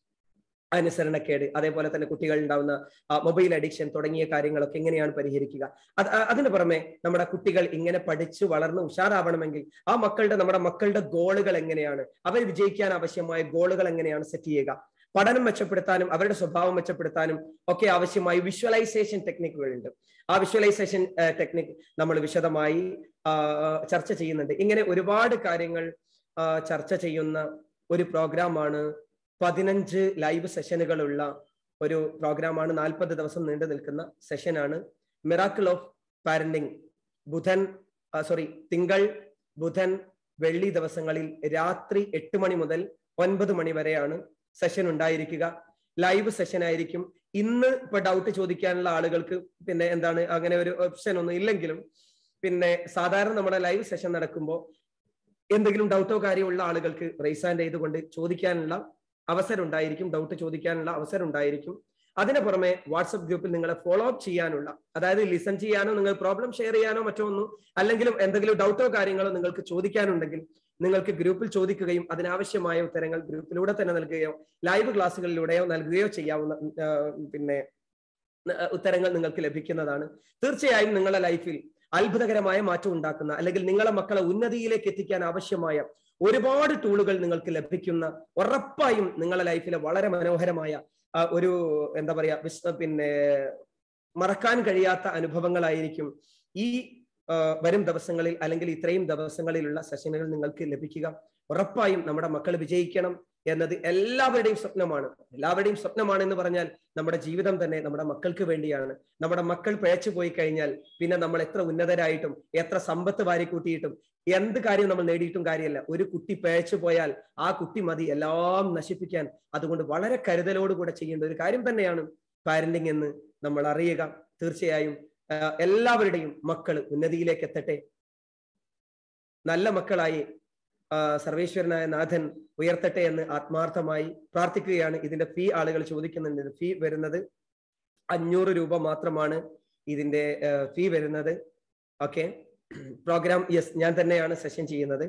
അനുസരണക്കേട്, അതേപോലെ തന്നെ കുട്ടികൾ ഉണ്ടാവുന്ന മൊബൈൽ അഡിക്ഷൻ തുടങ്ങിയ കാര്യങ്ങളൊക്കെ എങ്ങനെയാണ് പരിഹരിക്കുക. അത് അതിന് പുറമെ നമ്മുടെ കുട്ടികൾ ഇങ്ങനെ പഠിച്ചു വളർന്ന് ഉഷാറാവണമെങ്കിൽ ആ മക്കളുടെ നമ്മുടെ മക്കളുടെ ഗോളുകൾ എങ്ങനെയാണ്, അവർ വിജയിക്കാൻ ആവശ്യമായ ഗോളുകൾ എങ്ങനെയാണ് സെറ്റ് ചെയ്യുക, പഠനം മെച്ചപ്പെടുത്താനും അവരുടെ സ്വഭാവം മെച്ചപ്പെടുത്താനും ഒക്കെ ആവശ്യമായ വിഷ്വലൈസേഷൻ ടെക്നിക്കുകൾ ഉണ്ട്. ആ വിഷ്വലൈസേഷൻ ടെക്നിക് നമ്മൾ വിശദമായി ചർച്ച ചെയ്യുന്നുണ്ട്. ഇങ്ങനെ ഒരുപാട് കാര്യങ്ങൾ ചർച്ച ചെയ്യുന്ന ഒരു പ്രോഗ്രാമാണ്, പതിനഞ്ച് ലൈവ് സെഷനുകളുള്ള ഒരു പ്രോഗ്രാമാണ്, നാൽപ്പത് ദിവസം നീണ്ടു നിൽക്കുന്ന സെഷനാണ് മിറാക്കിൾ ഓഫ് പാരന്റിങ്. ബുധൻ സോറി തിങ്കൾ, ബുധൻ, വെള്ളി ദിവസങ്ങളിൽ രാത്രി എട്ട് മണി മുതൽ ഒൻപത് മണി വരെയാണ് സെഷൻ ഉണ്ടായിരിക്കുക. ലൈവ് സെഷൻ ആയിരിക്കും. ഇന്ന് ഇപ്പൊ ഡൗട്ട് ചോദിക്കാനുള്ള ആളുകൾക്ക് പിന്നെ എന്താണ് അങ്ങനെ ഒരു ഓപ്ഷൻ ഒന്നും ഇല്ലെങ്കിലും പിന്നെ സാധാരണ നമ്മുടെ ലൈവ് സെഷൻ നടക്കുമ്പോൾ എന്തെങ്കിലും ഡൗട്ടോ കാര്യമുള്ള ആളുകൾക്ക് റൈസ് ഹാൻഡ് ചെയ്തുകൊണ്ട് ചോദിക്കാനുള്ള അവസരം ഉണ്ടായിരിക്കും, ഡൗട്ട് ചോദിക്കാനുള്ള അവസരം ഉണ്ടായിരിക്കും. അതിന് പുറമെ വാട്സപ്പ് ഗ്രൂപ്പിൽ നിങ്ങളെ ഫോളോ അപ്പ് ചെയ്യാനുള്ള, അതായത് ലിസൺ ചെയ്യാനോ നിങ്ങൾ പ്രോബ്ലം ഷെയർ ചെയ്യാനോ മറ്റോ ഒന്നും അല്ലെങ്കിലും എന്തെങ്കിലും ഡൗട്ടോ കാര്യങ്ങളോ നിങ്ങൾക്ക് ചോദിക്കാനുണ്ടെങ്കിൽ നിങ്ങൾക്ക് ഗ്രൂപ്പിൽ ചോദിക്കുകയും അതിനാവശ്യമായ ഉത്തരങ്ങൾ ഗ്രൂപ്പിലൂടെ തന്നെ നൽകുകയോ ലൈവ് ക്ലാസ്സുകളിലൂടെയോ നൽകുകയോ ചെയ്യാവുന്ന പിന്നെ ഉത്തരങ്ങൾ നിങ്ങൾക്ക് ലഭിക്കുന്നതാണ്. തീർച്ചയായും നിങ്ങളുടെ ലൈഫിൽ അത്ഭുതകരമായ മാറ്റം ഉണ്ടാക്കുന്ന അല്ലെങ്കിൽ നിങ്ങളെ മക്കളെ ഉന്നതിയിലേക്ക് എത്തിക്കാൻ ആവശ്യമായ ഒരുപാട് ടൂളുകൾ നിങ്ങൾക്ക് ലഭിക്കുന്ന, ഉറപ്പായും നിങ്ങളുടെ ലൈഫിലെ വളരെ മനോഹരമായ ഒരു എന്താ പറയാ പിന്നെ മറക്കാൻ കഴിയാത്ത അനുഭവങ്ങളായിരിക്കും ഈ വരും ദിവസങ്ങളിൽ അല്ലെങ്കിൽ ഇത്രയും ദിവസങ്ങളിലുള്ള സെഷനുകൾ നിങ്ങൾക്ക് ലഭിക്കുക. ഉറപ്പായും നമ്മുടെ മക്കൾ വിജയിക്കണം എന്നത് എല്ലാവരുടെയും സ്വപ്നമാണ്. എല്ലാവരുടെയും സ്വപ്നമാണ് എന്ന് പറഞ്ഞാൽ നമ്മുടെ ജീവിതം തന്നെ നമ്മുടെ മക്കൾക്ക് വേണ്ടിയാണ്. നമ്മുടെ മക്കൾ പിഴച്ചു പോയി കഴിഞ്ഞാൽ പിന്നെ നമ്മൾ എത്ര ഉന്നതരായിട്ടും എത്ര സമ്പത്ത് വാരിക്കൂട്ടിയിട്ടും എന്ത് കാര്യം നമ്മൾ നേടിയിട്ടും കാര്യമല്ല. ഒരു കുട്ടി പിഴച്ചു പോയാൽ ആ കുട്ടി മതി എല്ലാം നശിപ്പിക്കാൻ. അതുകൊണ്ട് വളരെ കരുതലോടുകൂടെ ചെയ്യേണ്ട ഒരു കാര്യം തന്നെയാണ് പാരന്റിങ് എന്ന് നമ്മൾ അറിയുക. തീർച്ചയായും എല്ലാവരുടെയും മക്കൾ ഉന്നതിയിലേക്ക് എത്തട്ടെ. നല്ല മക്കളായി സർവേശ്വരനായ നാഥൻ ഉയർത്തട്ടെ എന്ന് ആത്മാർത്ഥമായി പ്രാർത്ഥിക്കുകയാണ്. ഇതിന്റെ ഫീ ആളുകൾ ചോദിക്കുന്നുണ്ട്. ഫീ വരുന്നത് അഞ്ഞൂറ് രൂപ മാത്രമാണ് ഇതിന്റെ ഫീ വരുന്നത്. ഓക്കെ, പ്രോഗ്രാം യെസ് ഞാൻ തന്നെയാണ് സെഷൻ ചെയ്യുന്നത്.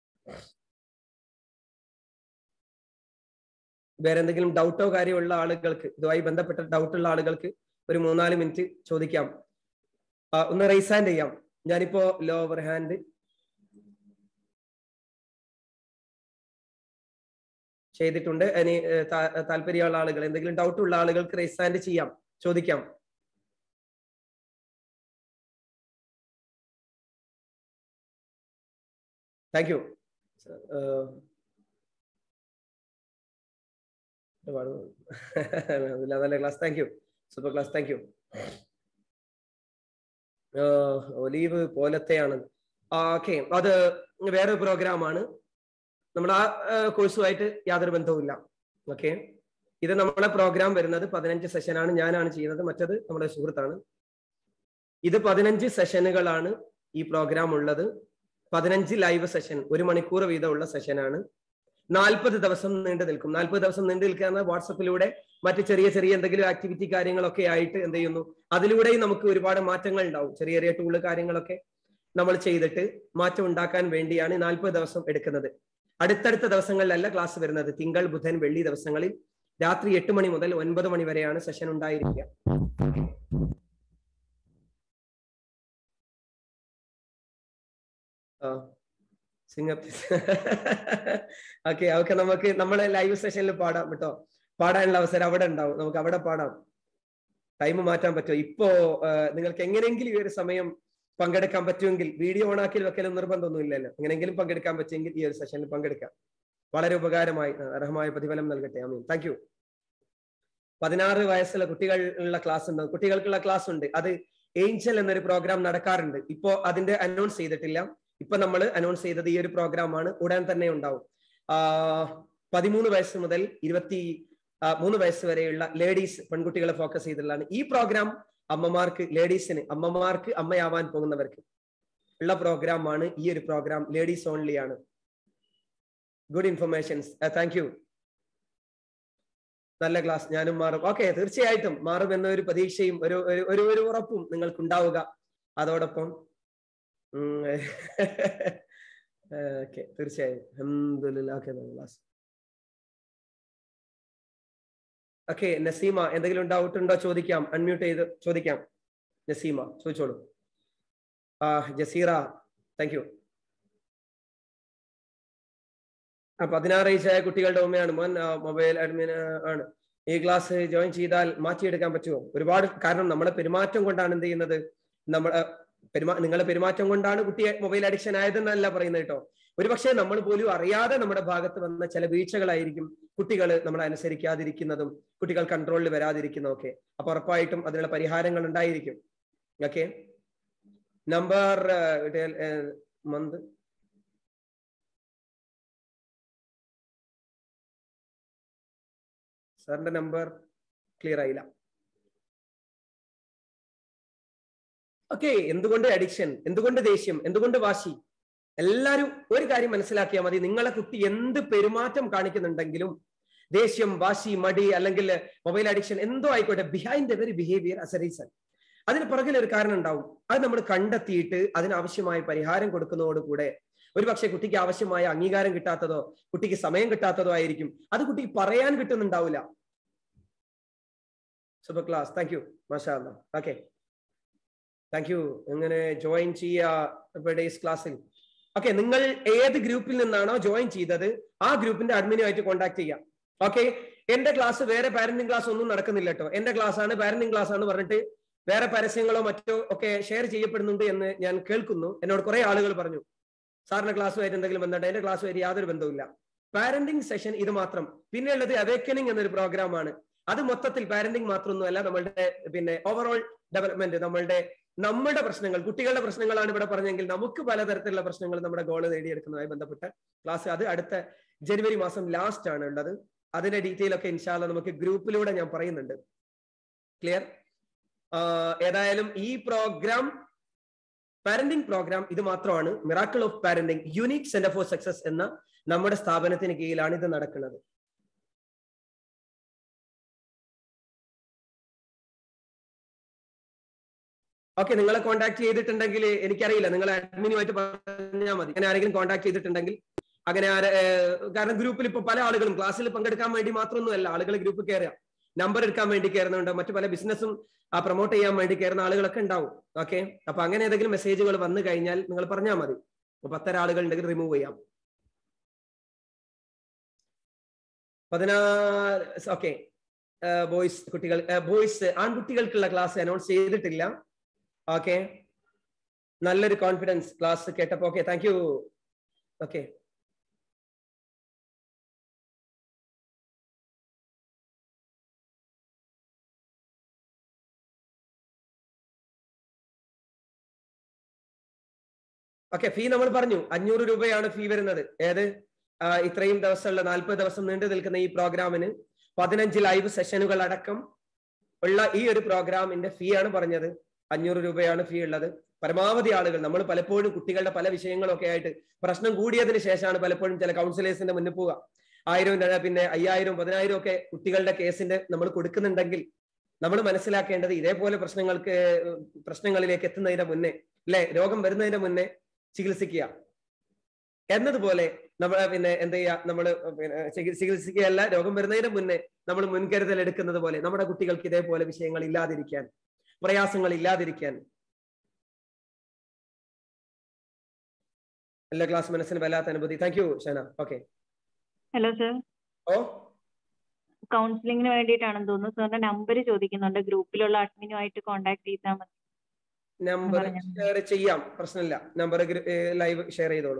വേറെ എന്തെങ്കിലും ഡൗട്ടോ കാര്യമുള്ള ആളുകൾക്ക്, ഇതുമായി ബന്ധപ്പെട്ട ഡൗട്ടുള്ള ആളുകൾക്ക് ഒരു മൂന്നാല് മിനിറ്റ് ചോദിക്കാം. ഒന്ന് റൈസ് ഹാൻഡ് ചെയ്യാം. ഞാനിപ്പോ ലോവർ ഹാൻഡ് ചെയ്തിട്ടുണ്ട്. ഇനി താല്പര്യമുള്ള ആളുകൾ, എന്തെങ്കിലും ഡൗട്ട് ഉള്ള ആളുകൾക്ക് റൈസ് ഹാൻഡ് ചെയ്യാം, ചോദിക്കാം. Thank you. നല്ല class, thank you, super class, thank you. Olive പോലത്തെയാണ്. ഓക്കെ, അത് വേറെ പ്രോഗ്രാമാണ്. നമ്മുടെ ആ കോഴ്സുമായിട്ട് യാതൊരു ബന്ധവുമില്ല. ഓക്കെ, ഇത് നമ്മളെ പ്രോഗ്രാം വരുന്നത് പതിനഞ്ച് സെഷനാണ്. ഞാനാണ് ചെയ്യുന്നത്, മറ്റത് നമ്മുടെ സുഹൃത്താണ്. ഇത് പതിനഞ്ച് സെഷനുകളാണ് ഈ പ്രോഗ്രാം ഉള്ളത്. പതിനഞ്ച് ലൈവ് സെഷൻ, ഒരു മണിക്കൂർ വീതമുള്ള സെഷനാണ്. നാൽപ്പത് ദിവസം നീണ്ടു നിൽക്കും. നാൽപ്പത് ദിവസം നീണ്ടു നിൽക്കുന്ന വാട്സപ്പിലൂടെ മറ്റ് ചെറിയ ചെറിയ എന്തെങ്കിലും ആക്ടിവിറ്റി കാര്യങ്ങളൊക്കെ ആയിട്ട് എന്ത് ചെയ്യുന്നു, അതിലൂടെയും നമുക്ക് ഒരുപാട് മാറ്റങ്ങൾ ഉണ്ടാവും. ചെറിയ ചെറിയ ടൂള് കാര്യങ്ങളൊക്കെ നമ്മൾ ചെയ്തിട്ട് മാറ്റം ഉണ്ടാക്കാൻ വേണ്ടിയാണ് നാൽപ്പത് ദിവസം എടുക്കുന്നത്. അടുത്തടുത്ത ദിവസങ്ങളിലല്ല ക്ലാസ് വരുന്നത്. തിങ്കൾ, ബുധൻ, വെള്ളി ദിവസങ്ങളിൽ രാത്രി എട്ട് മണി മുതൽ ഒൻപത് മണി വരെയാണ് സെഷൻ ഉണ്ടായിരിക്കുക. ഓക്കെ ഓക്കെ നമുക്ക് നമ്മളെ ലൈവ് സെഷനിൽ പാടാം കേട്ടോ. പാടാനുള്ള അവസരം അവിടെ ഉണ്ടാവും. നമുക്ക് അവിടെ പാടാം. ടൈം മാറ്റാൻ പറ്റുമോ? ഇപ്പോ നിങ്ങൾക്ക് എങ്ങനെയെങ്കിലും ഈ ഒരു സമയം പങ്കെടുക്കാൻ പറ്റുമെങ്കിൽ, വീഡിയോ ഓണാക്കി വെക്കലും നിർബന്ധമൊന്നും ഇല്ലല്ലോ, എങ്ങനെയെങ്കിലും പങ്കെടുക്കാൻ പറ്റുമെങ്കിൽ ഈ ഒരു സെഷനിൽ പങ്കെടുക്കാം. വളരെ ഉപകാരമായി, അർഹമായ പ്രതിഫലം നൽകട്ടെ. ആമീൻ. Thank you. പതിനാറ് വയസ്സുള്ള കുട്ടികളുള്ള ക്ലാസ് ഉണ്ട്, കുട്ടികൾക്കുള്ള ക്ലാസ് ഉണ്ട്. അത് ഏഞ്ചൽ എന്നൊരു പ്രോഗ്രാം നടക്കാറുണ്ട്. ഇപ്പോ അതിന്റെ അനൗൺസ് ചെയ്തിട്ടില്ല. ഇപ്പൊ നമ്മൾ അനൗൺസ് ചെയ്തത് ഈ ഒരു പ്രോഗ്രാമാണ്. ഉടൻ തന്നെ ഉണ്ടാവും. ആ പതിമൂന്ന് വയസ്സ് മുതൽ ഇരുപത്തി മൂന്ന് വയസ്സ് വരെയുള്ള ലേഡീസ്, പെൺകുട്ടികളെ ഫോക്കസ് ചെയ്തിട്ടുള്ളതാണ് ഈ പ്രോഗ്രാം. അമ്മമാർക്ക്, ലേഡീസിന്, അമ്മമാർക്ക്, അമ്മയാവാൻ പോകുന്നവർക്ക് ഉള്ള പ്രോഗ്രാമാണ് ഈ ഒരു പ്രോഗ്രാം. ലേഡീസ് ഓൺലി ആണ്. Good informations. Thank you. നല്ല ക്ലാസ്. ഞാനും മാറും. ഓക്കെ, തീർച്ചയായിട്ടും മാറും എന്ന ഒരു പ്രതീക്ഷയും ഒരു ഒരു ഒരു ഉറപ്പും നിങ്ങൾക്ക് ഉണ്ടാവുക. അതോടൊപ്പം ഓക്കെ, തീർച്ചയായും അൽഹംദുലില്ലാഹ്. Okay, class. ഓക്കെ, നസീമ എന്തെങ്കിലും ഡൗട്ട് ഉണ്ടോ ചോദിക്കാം. അൺമ്യൂട്ട് ചെയ്ത് ചോദിക്കാം. നസീമ ചോദിച്ചോളൂ. ആ ജസീറ, താങ്ക് യു. ആ പതിനാറ് ഏജായ കുട്ടികളുടെ ഉമ്മയാണ് മോൻ. മൊബൈൽ അഡ്മിൻ ആണ്. ഈ ക്ലാസ് ജോയിൻ ചെയ്താൽ മാറ്റിയെടുക്കാൻ പറ്റുമോ? ഒരുപാട്, കാരണം നമ്മുടെ പെരുമാറ്റം കൊണ്ടാണ് എന്ത് ചെയ്യുന്നത്, നമ്മുടെ പെരുമാ നിങ്ങളുടെ പെരുമാറ്റം കൊണ്ടാണ് കുട്ടിയെ മൊബൈൽ അഡിക്ഷൻ ആയതെന്നല്ല പറയുന്നത് കേട്ടോ. ഒരുപക്ഷെ നമ്മൾ പോലും അറിയാതെ നമ്മുടെ ഭാഗത്ത് വന്ന ചില വീഴ്ചകളായിരിക്കും കുട്ടികൾ നമ്മളെ അനുസരിക്കാതിരിക്കുന്നതും കുട്ടികൾ കൺട്രോളിൽ വരാതിരിക്കുന്നതും ഒക്കെ. അപ്പൊ ഉറപ്പായിട്ടും അതിനുള്ള പരിഹാരങ്ങൾ ഉണ്ടായിരിക്കും. ഓക്കെ, നമ്പർ മന്ത് സാറിന്റെ നമ്പർ ക്ലിയർ ആയില്ല. ഓക്കെ, എന്തുകൊണ്ട് അഡിക്ഷൻ, എന്തുകൊണ്ട് ദേഷ്യം, എന്തുകൊണ്ട് വാശി? എല്ലാവരും ഒരു കാര്യം മനസ്സിലാക്കിയാൽ മതി. നിങ്ങളെ കുട്ടി എന്ത് പെരുമാറ്റം കാണിക്കുന്നുണ്ടെങ്കിലും, ദേഷ്യം, വാശി, മടി അല്ലെങ്കിൽ മൊബൈൽ അഡിക്ഷൻ എന്തോ ആയിക്കോട്ടെ, behind the very behaviour has a reason, അതിന് പുറകിൽ ഒരു കാരണം ഉണ്ടാവും. അത് നമ്മൾ കണ്ടെത്തിയിട്ട് അതിനാവശ്യമായ പരിഹാരം കൊടുക്കുന്നതോടുകൂടെ ഒരു പക്ഷേ കുട്ടിക്ക് ആവശ്യമായ അംഗീകാരം കിട്ടാത്തതോ കുട്ടിക്ക് സമയം കിട്ടാത്തതോ ആയിരിക്കും. അത് കുട്ടിക്ക് പറയാൻ കിട്ടുന്നുണ്ടാവില്ല. സൂപ്പർ ക്ലാസ്, താങ്ക് യു, മാഷാ അല്ലാഹ്. Okay, thank you. എങ്ങനെ ജോയിൻ ചെയ്യുക ക്ലാസ്സിൽ? ഓക്കെ, നിങ്ങൾ ഏത് ഗ്രൂപ്പിൽ നിന്നാണോ ജോയിൻ ചെയ്തത് ആ ഗ്രൂപ്പിന്റെ അഡ്മിനുമായിട്ട് കോൺടാക്ട് ചെയ്യാം. ഓക്കെ, എന്റെ ക്ലാസ് വേറെ പാരന്റിംഗ് ക്ലാസ് ഒന്നും നടക്കുന്നില്ല കേട്ടോ. എന്റെ ക്ലാസ് ആണ്, പാരന്റിംഗ് ക്ലാസ് ആണ് പറഞ്ഞിട്ട് വേറെ പരസ്യങ്ങളോ മറ്റോ ഒക്കെ ഷെയർ ചെയ്യപ്പെടുന്നുണ്ട് എന്ന് ഞാൻ കേൾക്കുന്നു. എന്നോട് കുറെ ആളുകൾ പറഞ്ഞു, സാറിന്റെ ക്ലാസ്സുമായിട്ട് എന്തെങ്കിലും ബന്ധമുണ്ട്? എന്റെ ക്ലാസ്സുമായിട്ട് യാതൊരു ബന്ധവുമില്ല. പാരന്റിംഗ് സെഷൻ ഇത് മാത്രം. പിന്നെ ഉള്ളത് അവേക്കനിങ് എന്നൊരു പ്രോഗ്രാമാണ്. അത് മൊത്തത്തിൽ പാരന്റിംഗ് മാത്രമൊന്നുമല്ല, നമ്മളുടെ പിന്നെ ഓവറോൾ ഡെവലപ്മെന്റ്, നമ്മളുടെ നമ്മുടെ പ്രശ്നങ്ങൾ, കുട്ടികളുടെ പ്രശ്നങ്ങളാണ് ഇവിടെ പറഞ്ഞെങ്കിൽ നമുക്ക് പലതരത്തിലുള്ള പ്രശ്നങ്ങൾ നമ്മുടെ ഗോള് നേടിയെടുക്കുന്നതുമായി ബന്ധപ്പെട്ട ക്ലാസ്. അത് അടുത്ത ജനുവരി മാസം ലാസ്റ്റ് ആണ് ഉള്ളത്. അതിന്റെ ഡീറ്റെയിൽ ഒക്കെ ഇൻഷാ അല്ലാഹ് നമുക്ക് ഗ്രൂപ്പിലൂടെ ഞാൻ പറയുന്നുണ്ട്. ക്ലിയർ? ഏതായാലും ഈ പ്രോഗ്രാം, പാരന്റിംഗ് പ്രോഗ്രാം ഇത് മാത്രമാണ്. Miracle of parenting unique centre for success എന്ന നമ്മുടെ സ്ഥാപനത്തിന് കീഴിലാണ് ഇത് നടക്കുന്നത്. ഓക്കെ, നിങ്ങളെ കോൺടാക്ട് ചെയ്തിട്ടുണ്ടെങ്കിൽ എനിക്കറിയില്ല, നിങ്ങൾ അഡ്മിനുമായിട്ട് പറഞ്ഞാൽ മതി. അങ്ങനെ ആരെങ്കിലും കോൺടാക്ട് ചെയ്തിട്ടുണ്ടെങ്കിൽ അങ്ങനെ ആരെ, കാരണം ഗ്രൂപ്പിൽ ഇപ്പൊ പല ആളുകളും ക്ലാസ്സിൽ പങ്കെടുക്കാൻ വേണ്ടി മാത്രമൊന്നുമല്ല ആളുകൾ ഗ്രൂപ്പിൽ കയറുക, നമ്പർ എടുക്കാൻ വേണ്ടി കയറുന്നുണ്ട്, മറ്റു പല ബിസിനസ്സും പ്രൊമോട്ട് ചെയ്യാൻ വേണ്ടി കയറുന്ന ആളുകളൊക്കെ ഉണ്ടാവും. ഓക്കെ, അപ്പൊ അങ്ങനെ ഏതെങ്കിലും മെസ്സേജുകൾ വന്നു കഴിഞ്ഞാൽ നിങ്ങൾ പറഞ്ഞാൽ മതി. പത്തര ആളുകൾ ഉണ്ടെങ്കിൽ റിമൂവ് ചെയ്യാം. പതിനാറ് ഓക്കെ, ബോയ്സ് കുട്ടികൾ, ബോയ്സ് ആൺകുട്ടികൾക്കുള്ള ക്ലാസ് അനൗൺസ് ചെയ്തിട്ടില്ല. ഓക്കെ, നല്ലൊരു കോൺഫിഡൻസ് ക്ലാസ് കേട്ടപ്പോ. Okay, thank you. Okay, okay, fee നമ്മൾ പറഞ്ഞു അഞ്ഞൂറ് രൂപയാണ് ഫീ വരുന്നത്. ഏത് ഇത്രയും ദിവസമുള്ള നാൽപ്പത് ദിവസം നീണ്ടു നിൽക്കുന്ന ഈ പ്രോഗ്രാമിന് പതിനഞ്ച് ലൈവ് സെഷനുകൾ അടക്കം ഉള്ള ഈ ഒരു പ്രോഗ്രാമിന്റെ ഫീ ആണ് പറഞ്ഞത്. അഞ്ഞൂറ് രൂപയാണ് ഫീ ഉള്ളത്. പരമാവധി ആളുകൾ, നമ്മൾ പലപ്പോഴും കുട്ടികളുടെ പല വിഷയങ്ങളൊക്കെ ആയിട്ട് പ്രശ്നം കൂടിയതിന് ശേഷമാണ് പലപ്പോഴും ചില കൗൺസിലേഴ്സിന്റെ മുന്നിൽ പോവുക. ആയിരം പിന്നെ അയ്യായിരം പതിനായിരം ഒക്കെ കുട്ടികളുടെ കേസിന്റെ നമ്മൾ കൊടുക്കുന്നുണ്ടെങ്കിൽ നമ്മൾ മനസ്സിലാക്കേണ്ടത് ഇതേപോലെ പ്രശ്നങ്ങൾക്ക് പ്രശ്നങ്ങളിലേക്ക് എത്തുന്നതിന്റെ മുന്നേ, അല്ലെ, രോഗം വരുന്നതിന്റെ മുന്നേ ചികിത്സിക്കുക എന്നതുപോലെ നമ്മൾ പിന്നെ എന്ത് ചെയ്യുക, നമ്മൾ പിന്നെ ചികിത്സിക്കുകയല്ല, രോഗം വരുന്നതിന് മുന്നേ നമ്മൾ മുൻകരുതൽ എടുക്കുന്നത് പോലെ നമ്മുടെ കുട്ടികൾക്ക് ഇതേപോലെ വിഷയങ്ങൾ ഇല്ലാതിരിക്കാൻ, പ്രയാസങ്ങൾ ഇല്ലാതിരിക്കാൻ. എല്ലാ ക്ലാസ് മനസ്സിന് വല്ലാത്ത അനുഭൂതി. Thank you Shana. Okay, hello sir. ഓ, കൗൺസിലിംഗിന് വേണ്ടിയിട്ടാണെന്ന് തോന്നുന്നു. സാറിന്റെ നമ്പർ ചോദിക്കുന്നുണ്ട്. ഗ്രൂപ്പിലുള്ള അഡ്മിനുമായിട്ട് കോൺടാക്ട് ചെയ്താൽ മതി. നമ്പർ ഷെയർ ചെയ്യാം, പ്രശ്നമില്ല. നമ്പർ ലൈവ് ഷെയർ ചെയ്തോളൂ.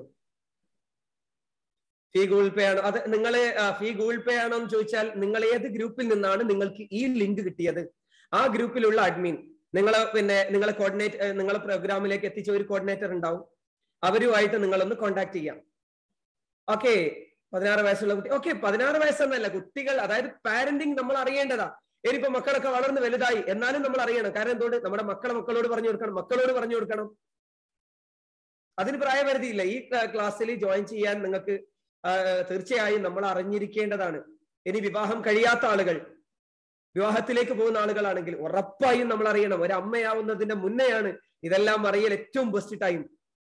ഫീ ഗൂഗിൾ പേ ആണോ? അത് നിങ്ങൾ ഫീ ഗൂഗിൾ പേ ആണോ എന്ന് ചോദിച്ചാൽ നിങ്ങൾ ഏത് ഗ്രൂപ്പിൽ നിന്നാണ് നിങ്ങൾക്ക് ഈ ലിങ്ക് കിട്ടിയത്, ആ ഗ്രൂപ്പിലുള്ള അഡ്മിൻ നിങ്ങളെ പിന്നെ നിങ്ങളെ കോർഡിനേറ്റ് നിങ്ങളെ പ്രോഗ്രാമിലേക്ക് എത്തിച്ച ഒരു കോർഡിനേറ്റർ ഉണ്ടാവും. അവരുമായിട്ട് നിങ്ങളൊന്ന് കോൺടാക്ട് ചെയ്യാം. ഓക്കെ, പതിനാറ് വയസ്സുള്ള കുട്ടി. ഓക്കെ, പതിനാറ് വയസ്സെന്നല്ല, കുട്ടികൾ, അതായത് പാരന്റിങ് നമ്മൾ അറിയേണ്ടതാ. ഇനിയിപ്പോ മക്കളൊക്കെ വളർന്ന് വലുതായി എന്നാലും നമ്മൾ അറിയണം. കാരണം എന്തുകൊണ്ട്? നമ്മുടെ മക്കളെ മക്കളോട് പറഞ്ഞു കൊടുക്കണം, മക്കളോട് പറഞ്ഞു കൊടുക്കണം. അതിന് പ്രായപരിധിയില്ല. ഈ ക്ലാസ്സിൽ ജോയിൻ ചെയ്യാൻ നിങ്ങൾക്ക് തീർച്ചയായും നമ്മൾ അറിഞ്ഞിരിക്കേണ്ടതാണ്. ഇനി വിവാഹം കഴിയാത്ത ആളുകൾ, വിവാഹത്തിലേക്ക് പോകുന്ന ആളുകളാണെങ്കിൽ ഉറപ്പായും നമ്മൾ അറിയണം. ഒരു അമ്മയാവുന്നതിന്റെ മുന്നെയാണ് ഇതെല്ലാം അറിയൽ ഏറ്റവും ബെസ്റ്റ് ടൈം.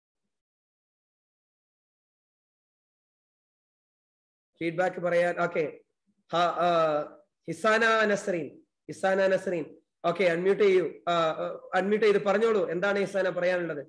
ഫീഡ്ബാക്ക് പറയാൻ okay. Hisana Nasreen, Hisana Nasreen okay, unmute ചെയ്യൂ, അൺമ്യൂട്ട് ചെയ്ത് പറഞ്ഞോളൂ, എന്താണ് ഹിസാന പറയാനുള്ളത്?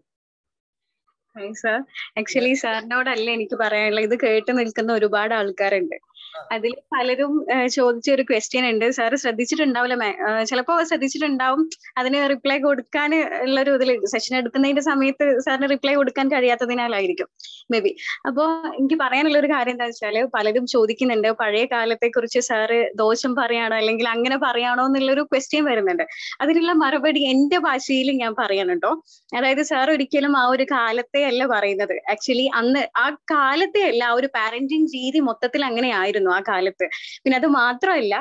സാർ, ആക്ച്വലി സാറിനോടല്ല എനിക്ക് പറയാനുള്ളത്, ഇത് കേട്ട് നിൽക്കുന്ന ഒരുപാട് ആൾക്കാരുണ്ട്. അതിൽ പലരും ചോദിച്ച ഒരു ക്വസ്റ്റ്യൻ ഉണ്ട്. സാറ് ശ്രദ്ധിച്ചിട്ടുണ്ടാവില്ല, ചിലപ്പോ ശ്രദ്ധിച്ചിട്ടുണ്ടാവും, അതിന് റിപ്ലൈ കൊടുക്കാൻ ഉള്ളൊരു ഇതിൽ സെഷൻ എടുക്കുന്നതിന്റെ സമയത്ത് സാറിന് റിപ്ലൈ കൊടുക്കാൻ കഴിയാത്തതിനാലായിരിക്കും മേ ബി. അപ്പോ എനിക്ക് പറയാനുള്ള ഒരു കാര്യം എന്താ വെച്ചാല്, പലരും ചോദിക്കുന്നുണ്ട് പഴയ കാലത്തെ കുറിച്ച് സാറ് ദോഷം പറയാണോ അല്ലെങ്കിൽ അങ്ങനെ പറയാണോ എന്നുള്ളൊരു ക്വസ്റ്റ്യൻ വരുന്നുണ്ട്. അതിനുള്ള മറുപടി എന്റെ ഭാഷയിൽ ഞാൻ പറയണം കേട്ടോ. അതായത് സാർ ഒരിക്കലും ആ ഒരു കാലത്തെ അല്ല പറയുന്നത്, ആക്ച്വലി അന്ന് ആ കാലത്തെ അല്ല, ആ ഒരു പാരന്റിങ് രീതി മൊത്തത്തിൽ അങ്ങനെയായിരുന്നു ആ കാലത്ത്. പിന്നെ അത് മാത്രമല്ല,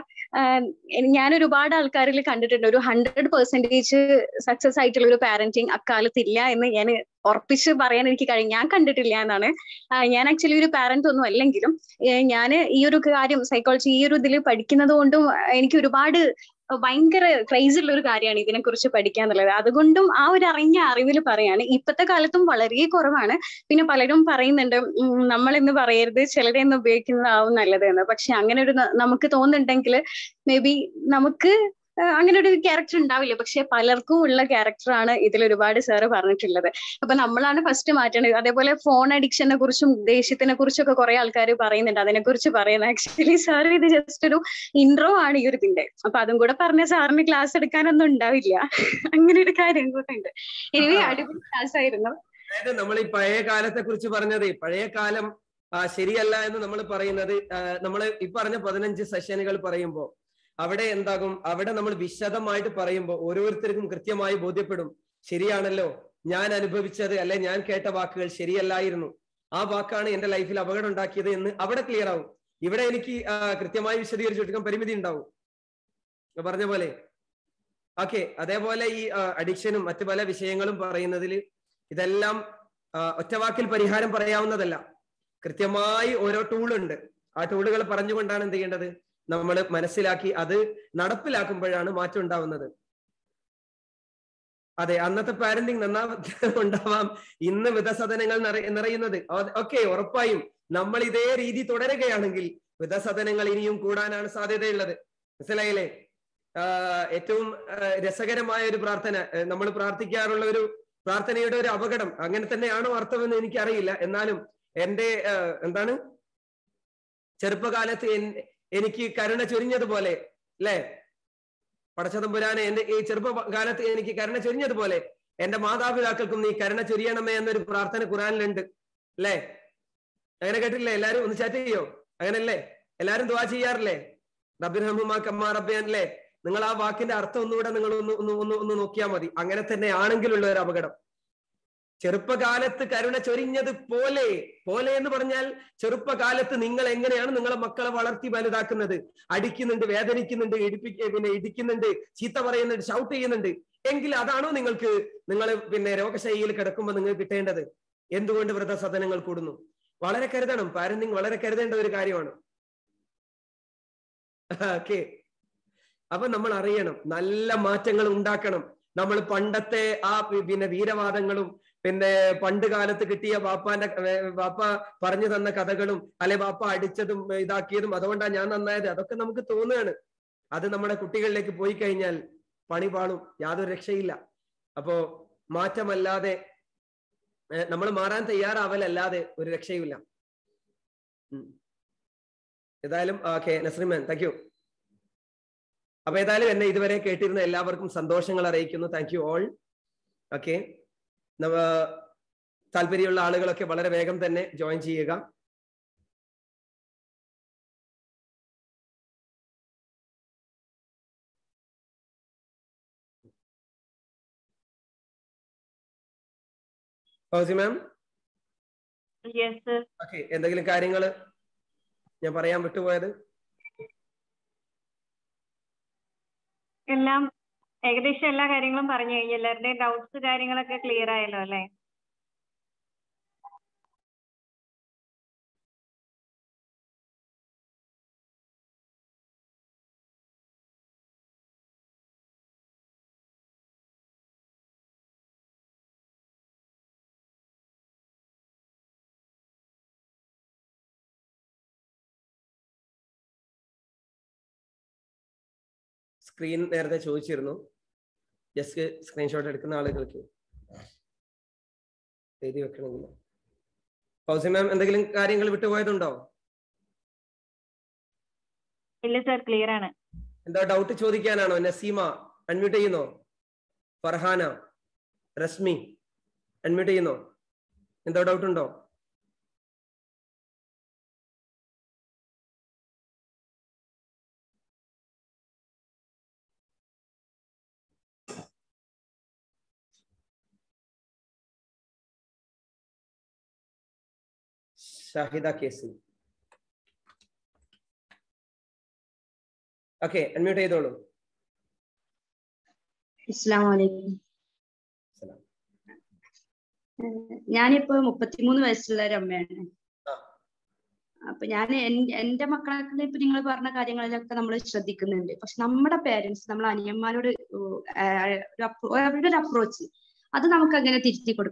ഞാൻ ഒരുപാട് ആൾക്കാരിൽ കണ്ടിട്ടുണ്ട് ഒരു ഹൺഡ്രഡ് പെർസെന്റേജ് സക്സസ് ആയിട്ടുള്ള ഒരു പാരന്റിങ് അക്കാലത്ത് ഇല്ല എന്ന് ഞാൻ ഉറപ്പിച്ച് പറയാൻ എനിക്ക് കഴിയും. ഞാൻ കണ്ടിട്ടില്ല എന്നാണ്. ഞാൻ ആക്ച്വലി ഒരു പാരന്റ് ഒന്നും അല്ലെങ്കിലും ഞാൻ ഈ ഒരു കാര്യം സൈക്കോളജി ഈ ഒരു ഇതിൽ പഠിക്കുന്നത് കൊണ്ടും എനിക്ക് ഒരുപാട് ഭയങ്കര ക്രൈസ് ഉള്ള ഒരു കാര്യമാണ് ഇതിനെ കുറിച്ച് പഠിക്കുക എന്നുള്ളത്. അതുകൊണ്ടും ആ ഒരു അറിഞ്ഞ അറിവിൽ പറയാണ്. ഇപ്പോഴത്തെ കാലത്തും വളരെ കുറവാണ്. പിന്നെ പലരും പറയുന്നുണ്ട് നമ്മളെന്ന് പറയരുത്, ചിലരെന്ന് ഉപയോഗിക്കുന്നതാവും നല്ലത് എന്ന്. പക്ഷെ അങ്ങനെ ഒരു നമുക്ക് തോന്നുന്നുണ്ടെങ്കിൽ മേ ബി നമുക്ക് അങ്ങനെ ഒരു ക്യാരക്ടർ ഉണ്ടാവില്ല. പക്ഷെ പലർക്കും ഉള്ള ക്യാരക്ടറാണ് ഇതിൽ ഒരുപാട് സാറ് പറഞ്ഞിട്ടുള്ളത്. അപ്പൊ നമ്മളാണ് ഫസ്റ്റ് മാറ്റേണ്ടത്. അതേപോലെ ഫോൺ അഡിക്ഷനെ കുറിച്ചും ദേഷ്യത്തിനെ കുറിച്ചും ഒക്കെ കുറെ ആൾക്കാർ പറയുന്നുണ്ട്. അതിനെക്കുറിച്ച് പറയുന്നത് ആക്ച്വലി സാർ ഇത് ജസ്റ്റ് ഒരു ഇൻട്രോ ആണ് ഈ ഒരു ഇതിന്റെ. അപ്പൊ അതും കൂടെ പറഞ്ഞ സാറിന് ക്ലാസ് എടുക്കാനൊന്നും ഉണ്ടാവില്ല. അങ്ങനെ ഒരു കാര്യം കൂടെ ഉണ്ട്. ഇനി അടിപൊളി ക്ലാസ് ആയിരുന്നു. അതായത് നമ്മൾ ഈ പഴയ കാലത്തെ കുറിച്ച് പറഞ്ഞത്, പഴയ കാലം ശരിയല്ല എന്ന് നമ്മൾ പറയുന്നത്, നമ്മൾ ഈ പറഞ്ഞ പതിനഞ്ച് സെഷനുകൾ പറയുമ്പോൾ അവിടെ എന്താകും, അവിടെ നമ്മൾ വിശദമായിട്ട് പറയുമ്പോൾ ഓരോരുത്തർക്കും കൃത്യമായി ബോധ്യപ്പെടും, ശരിയാണല്ലോ, ഞാൻ അനുഭവിച്ചത് അല്ലെ ഞാൻ കേട്ട വാക്കുകൾ ശരിയല്ലായിരുന്നു, ആ വാക്കാണ് എന്റെ ലൈഫിൽ അപകടം ഉണ്ടാക്കിയത് എന്ന് അവിടെ ക്ലിയർ ആവും. ഇവിടെ എനിക്ക് കൃത്യമായി വിശദീകരിച്ചു കൊടുക്കാൻ പരിമിതി ഉണ്ടാവും, പറഞ്ഞ പോലെ. ഓക്കെ, അതേപോലെ ഈ അഡിക്ഷനും മറ്റു പല വിഷയങ്ങളും പറയുന്നതിൽ ഇതെല്ലാം ഒറ്റവാക്കിൽ പരിഹാരം പറയാവുന്നതല്ല. കൃത്യമായി ഓരോ ടൂളുണ്ട്. ആ ടൂളുകൾ പറഞ്ഞുകൊണ്ടാണ് എന്ത് ചെയ്യേണ്ടത്, നമ്മൾ മനസ്സിലാക്കി അത് നടപ്പിലാക്കുമ്പോഴാണ് മാറ്റം ഉണ്ടാവുന്നത്. അതെ, അന്നത്തെ പാരന്റിങ് നന്നാ ഉണ്ടാവാം, ഇന്ന് വൃദ്ധസദനങ്ങൾ നിറയുന്നത്. ഓക്കെ, ഉറപ്പായും നമ്മൾ ഇതേ രീതി തുടരുകയാണെങ്കിൽ വൃദ്ധസദനങ്ങൾ ഇനിയും കൂടാനാണ് സാധ്യതയുള്ളത്. മനസ്സിലായില്ലേ? ഏറ്റവും രസകരമായ ഒരു പ്രാർത്ഥന, നമ്മൾ പ്രാർത്ഥിക്കാറുള്ള ഒരു പ്രാർത്ഥനയുടെ ഒരു അപകടം, അങ്ങനെ തന്നെയാണോ അർത്ഥമെന്ന് എനിക്കറിയില്ല. എന്നാലും എന്റെ എന്താണ് ചെറുപ്പകാലത്ത് എനിക്ക് കരുണ ചൊരിഞ്ഞതുപോലെ, അല്ലെ പടച്ചതമ്പുരാനെ, എന്റെ ഈ ചെറുപ്പകാലത്ത് എനിക്ക് കരുണ ചൊരിഞ്ഞതുപോലെ എന്റെ മാതാപിതാക്കൾക്കും നീ കരുണ ചൊരിയണമേ എന്നൊരു പ്രാർത്ഥന ഖുറാനിലുണ്ട്, അല്ലേ? അങ്ങനെ കേട്ടില്ലേ? എല്ലാരും ഒന്ന് ചാറ്റ് ചെയ്യോ? അങ്ങനല്ലേ? എല്ലാരും ദുആ ചെയ്യാറില്ലേ? റബ്ബിർഹമുമാ കമ്മാ റബ്ബയൻ, അല്ലേ? നിങ്ങൾ ആ വാക്കിന്റെ അർത്ഥം ഒന്നുകൂടെ നിങ്ങൾ ഒന്ന് ഒന്ന് ഒന്ന് ഒന്ന് നോക്കിയാൽ മതി. അങ്ങനെ തന്നെ ആണെങ്കിലുള്ള ഒരു അപകടം. ചെറുപ്പകാലത്ത് കരുണ ചൊരിഞ്ഞത് പോലെ, പോലെ എന്ന് പറഞ്ഞാൽ ചെറുപ്പകാലത്ത് നിങ്ങൾ എങ്ങനെയാണ് നിങ്ങളെ മക്കളെ വളർത്തി വലുതാക്കുന്നത്? അടിക്കുന്നുണ്ട്, വേദനിക്കുന്നുണ്ട്, ഇടിപ്പിക്ക പിന്നെ ഇടിക്കുന്നുണ്ട്, ചീത്ത പറയുന്നുണ്ട്, ഷൗട്ട് ചെയ്യുന്നുണ്ട് എങ്കിൽ അതാണോ നിങ്ങൾക്ക് നിങ്ങൾ പിന്നെ രോഗശൈലിയിൽ കിടക്കുമ്പോൾ നിങ്ങൾക്ക് കിട്ടേണ്ടത്? എന്തുകൊണ്ട് വൃദ്ധസദനങ്ങൾ കൂടുന്നു? വളരെ കരുതണം. പാരന്റിങ് വളരെ കരുതേണ്ട ഒരു കാര്യമാണ്. ഓക്കെ, അപ്പൊ നമ്മൾ അറിയണം, നല്ല മാറ്റങ്ങൾ ഉണ്ടാക്കണം. നമ്മൾ പണ്ടത്തെ ആ പിന്നെ വീരവാദങ്ങളും പിന്നെ പണ്ട് കാലത്ത് കിട്ടിയ വാപ്പാന്റെ വാപ്പ പറഞ്ഞു തന്ന കഥകളും അല്ലെ വാപ്പ അടിച്ചതും ഇതാക്കിയതും അതുകൊണ്ടാണ് ഞാൻ നന്നായത്, അതൊക്കെ നമുക്ക് തോന്നുകയാണ്. അത് നമ്മുടെ കുട്ടികളിലേക്ക് പോയി കഴിഞ്ഞാൽ പണി പാളും, യാതൊരു രക്ഷയില്ല. അപ്പോ മാറ്റമല്ലാതെ നമ്മൾ മാറാൻ തയ്യാറാവലല്ലാതെ ഒരു രക്ഷയുമില്ല. ഏതായാലും ഓക്കെ നസ്രിമാൻ, താങ്ക് യു. അപ്പൊ ഏതായാലും എന്നെ ഇതുവരെ കേട്ടിരുന്ന എല്ലാവർക്കും സന്തോഷങ്ങൾ അറിയിക്കുന്നു. Thank you all. ഓക്കെ, താല്പര്യമുള്ള ആളുകളൊക്കെ വളരെ വേഗം തന്നെ ജോയിൻ ചെയ്യുക. മാം, ഓക്കെ, എന്തെങ്കിലും കാര്യങ്ങൾ ഞാൻ പറയാൻ വിട്ടുപോയത്? എല്ലാം ഏകദേശം എല്ലാ കാര്യങ്ങളും പറഞ്ഞു കഴിഞ്ഞു. എല്ലാവരുടെയും ഡൗട്ട്സ് കാര്യങ്ങളൊക്കെ ക്ലിയർ ആയല്ലോ അല്ലേ? സ്ക്രീൻ നേരത്തെ ചോദിച്ചിരുന്നു. ജസ്റ്റ് സ്ക്രീൻഷോട്ട് എടുക്കുന്ന ആളുകൾക്ക് എഴുതി വെക്കണമെങ്കിൽ. ഫൗസി മാം എന്തെങ്കിലും കാര്യങ്ങൾ വിട്ടുപോയതുണ്ടോ? ഇല്ല സർ, ക്ലിയർ ആണ്. എന്താ ഡൗട്ട് ചോദിക്കാനാണോ? നസീമ അൺമ്യൂട്ട് ചെയ്യുന്നോ? ഫർഹാന, റസ്മി അൺമ്യൂട്ട് ചെയ്യുന്നോ? എന്താ ഡൗട്ട് ഉണ്ടോ? ഷാഹിദ കേസി. ഓക്കെ, അൺമ്യൂട്ട് ചെയ്തോളൂ. അസ്സലാമു അലൈക്കും. ഞാനിപ്പോ മുപ്പത്തിമൂന്ന് വയസ്സുള്ള ഒരു അമ്മയാണ്. അപ്പൊ ഞാൻ എന്റെ മക്കളെ ഇപ്പൊ നിങ്ങൾ പറഞ്ഞ കാര്യങ്ങളിലൊക്കെ നമ്മൾ ശ്രദ്ധിക്കുന്നുണ്ട്. പക്ഷെ നമ്മുടെ പേരൻസ്, നമ്മളെ അനിയന്മാരോട് അവരുടെ ഒരു അപ്രോച്ച് അത് നമുക്ക് അങ്ങനെ തിരുത്തി കൊടുക്കും.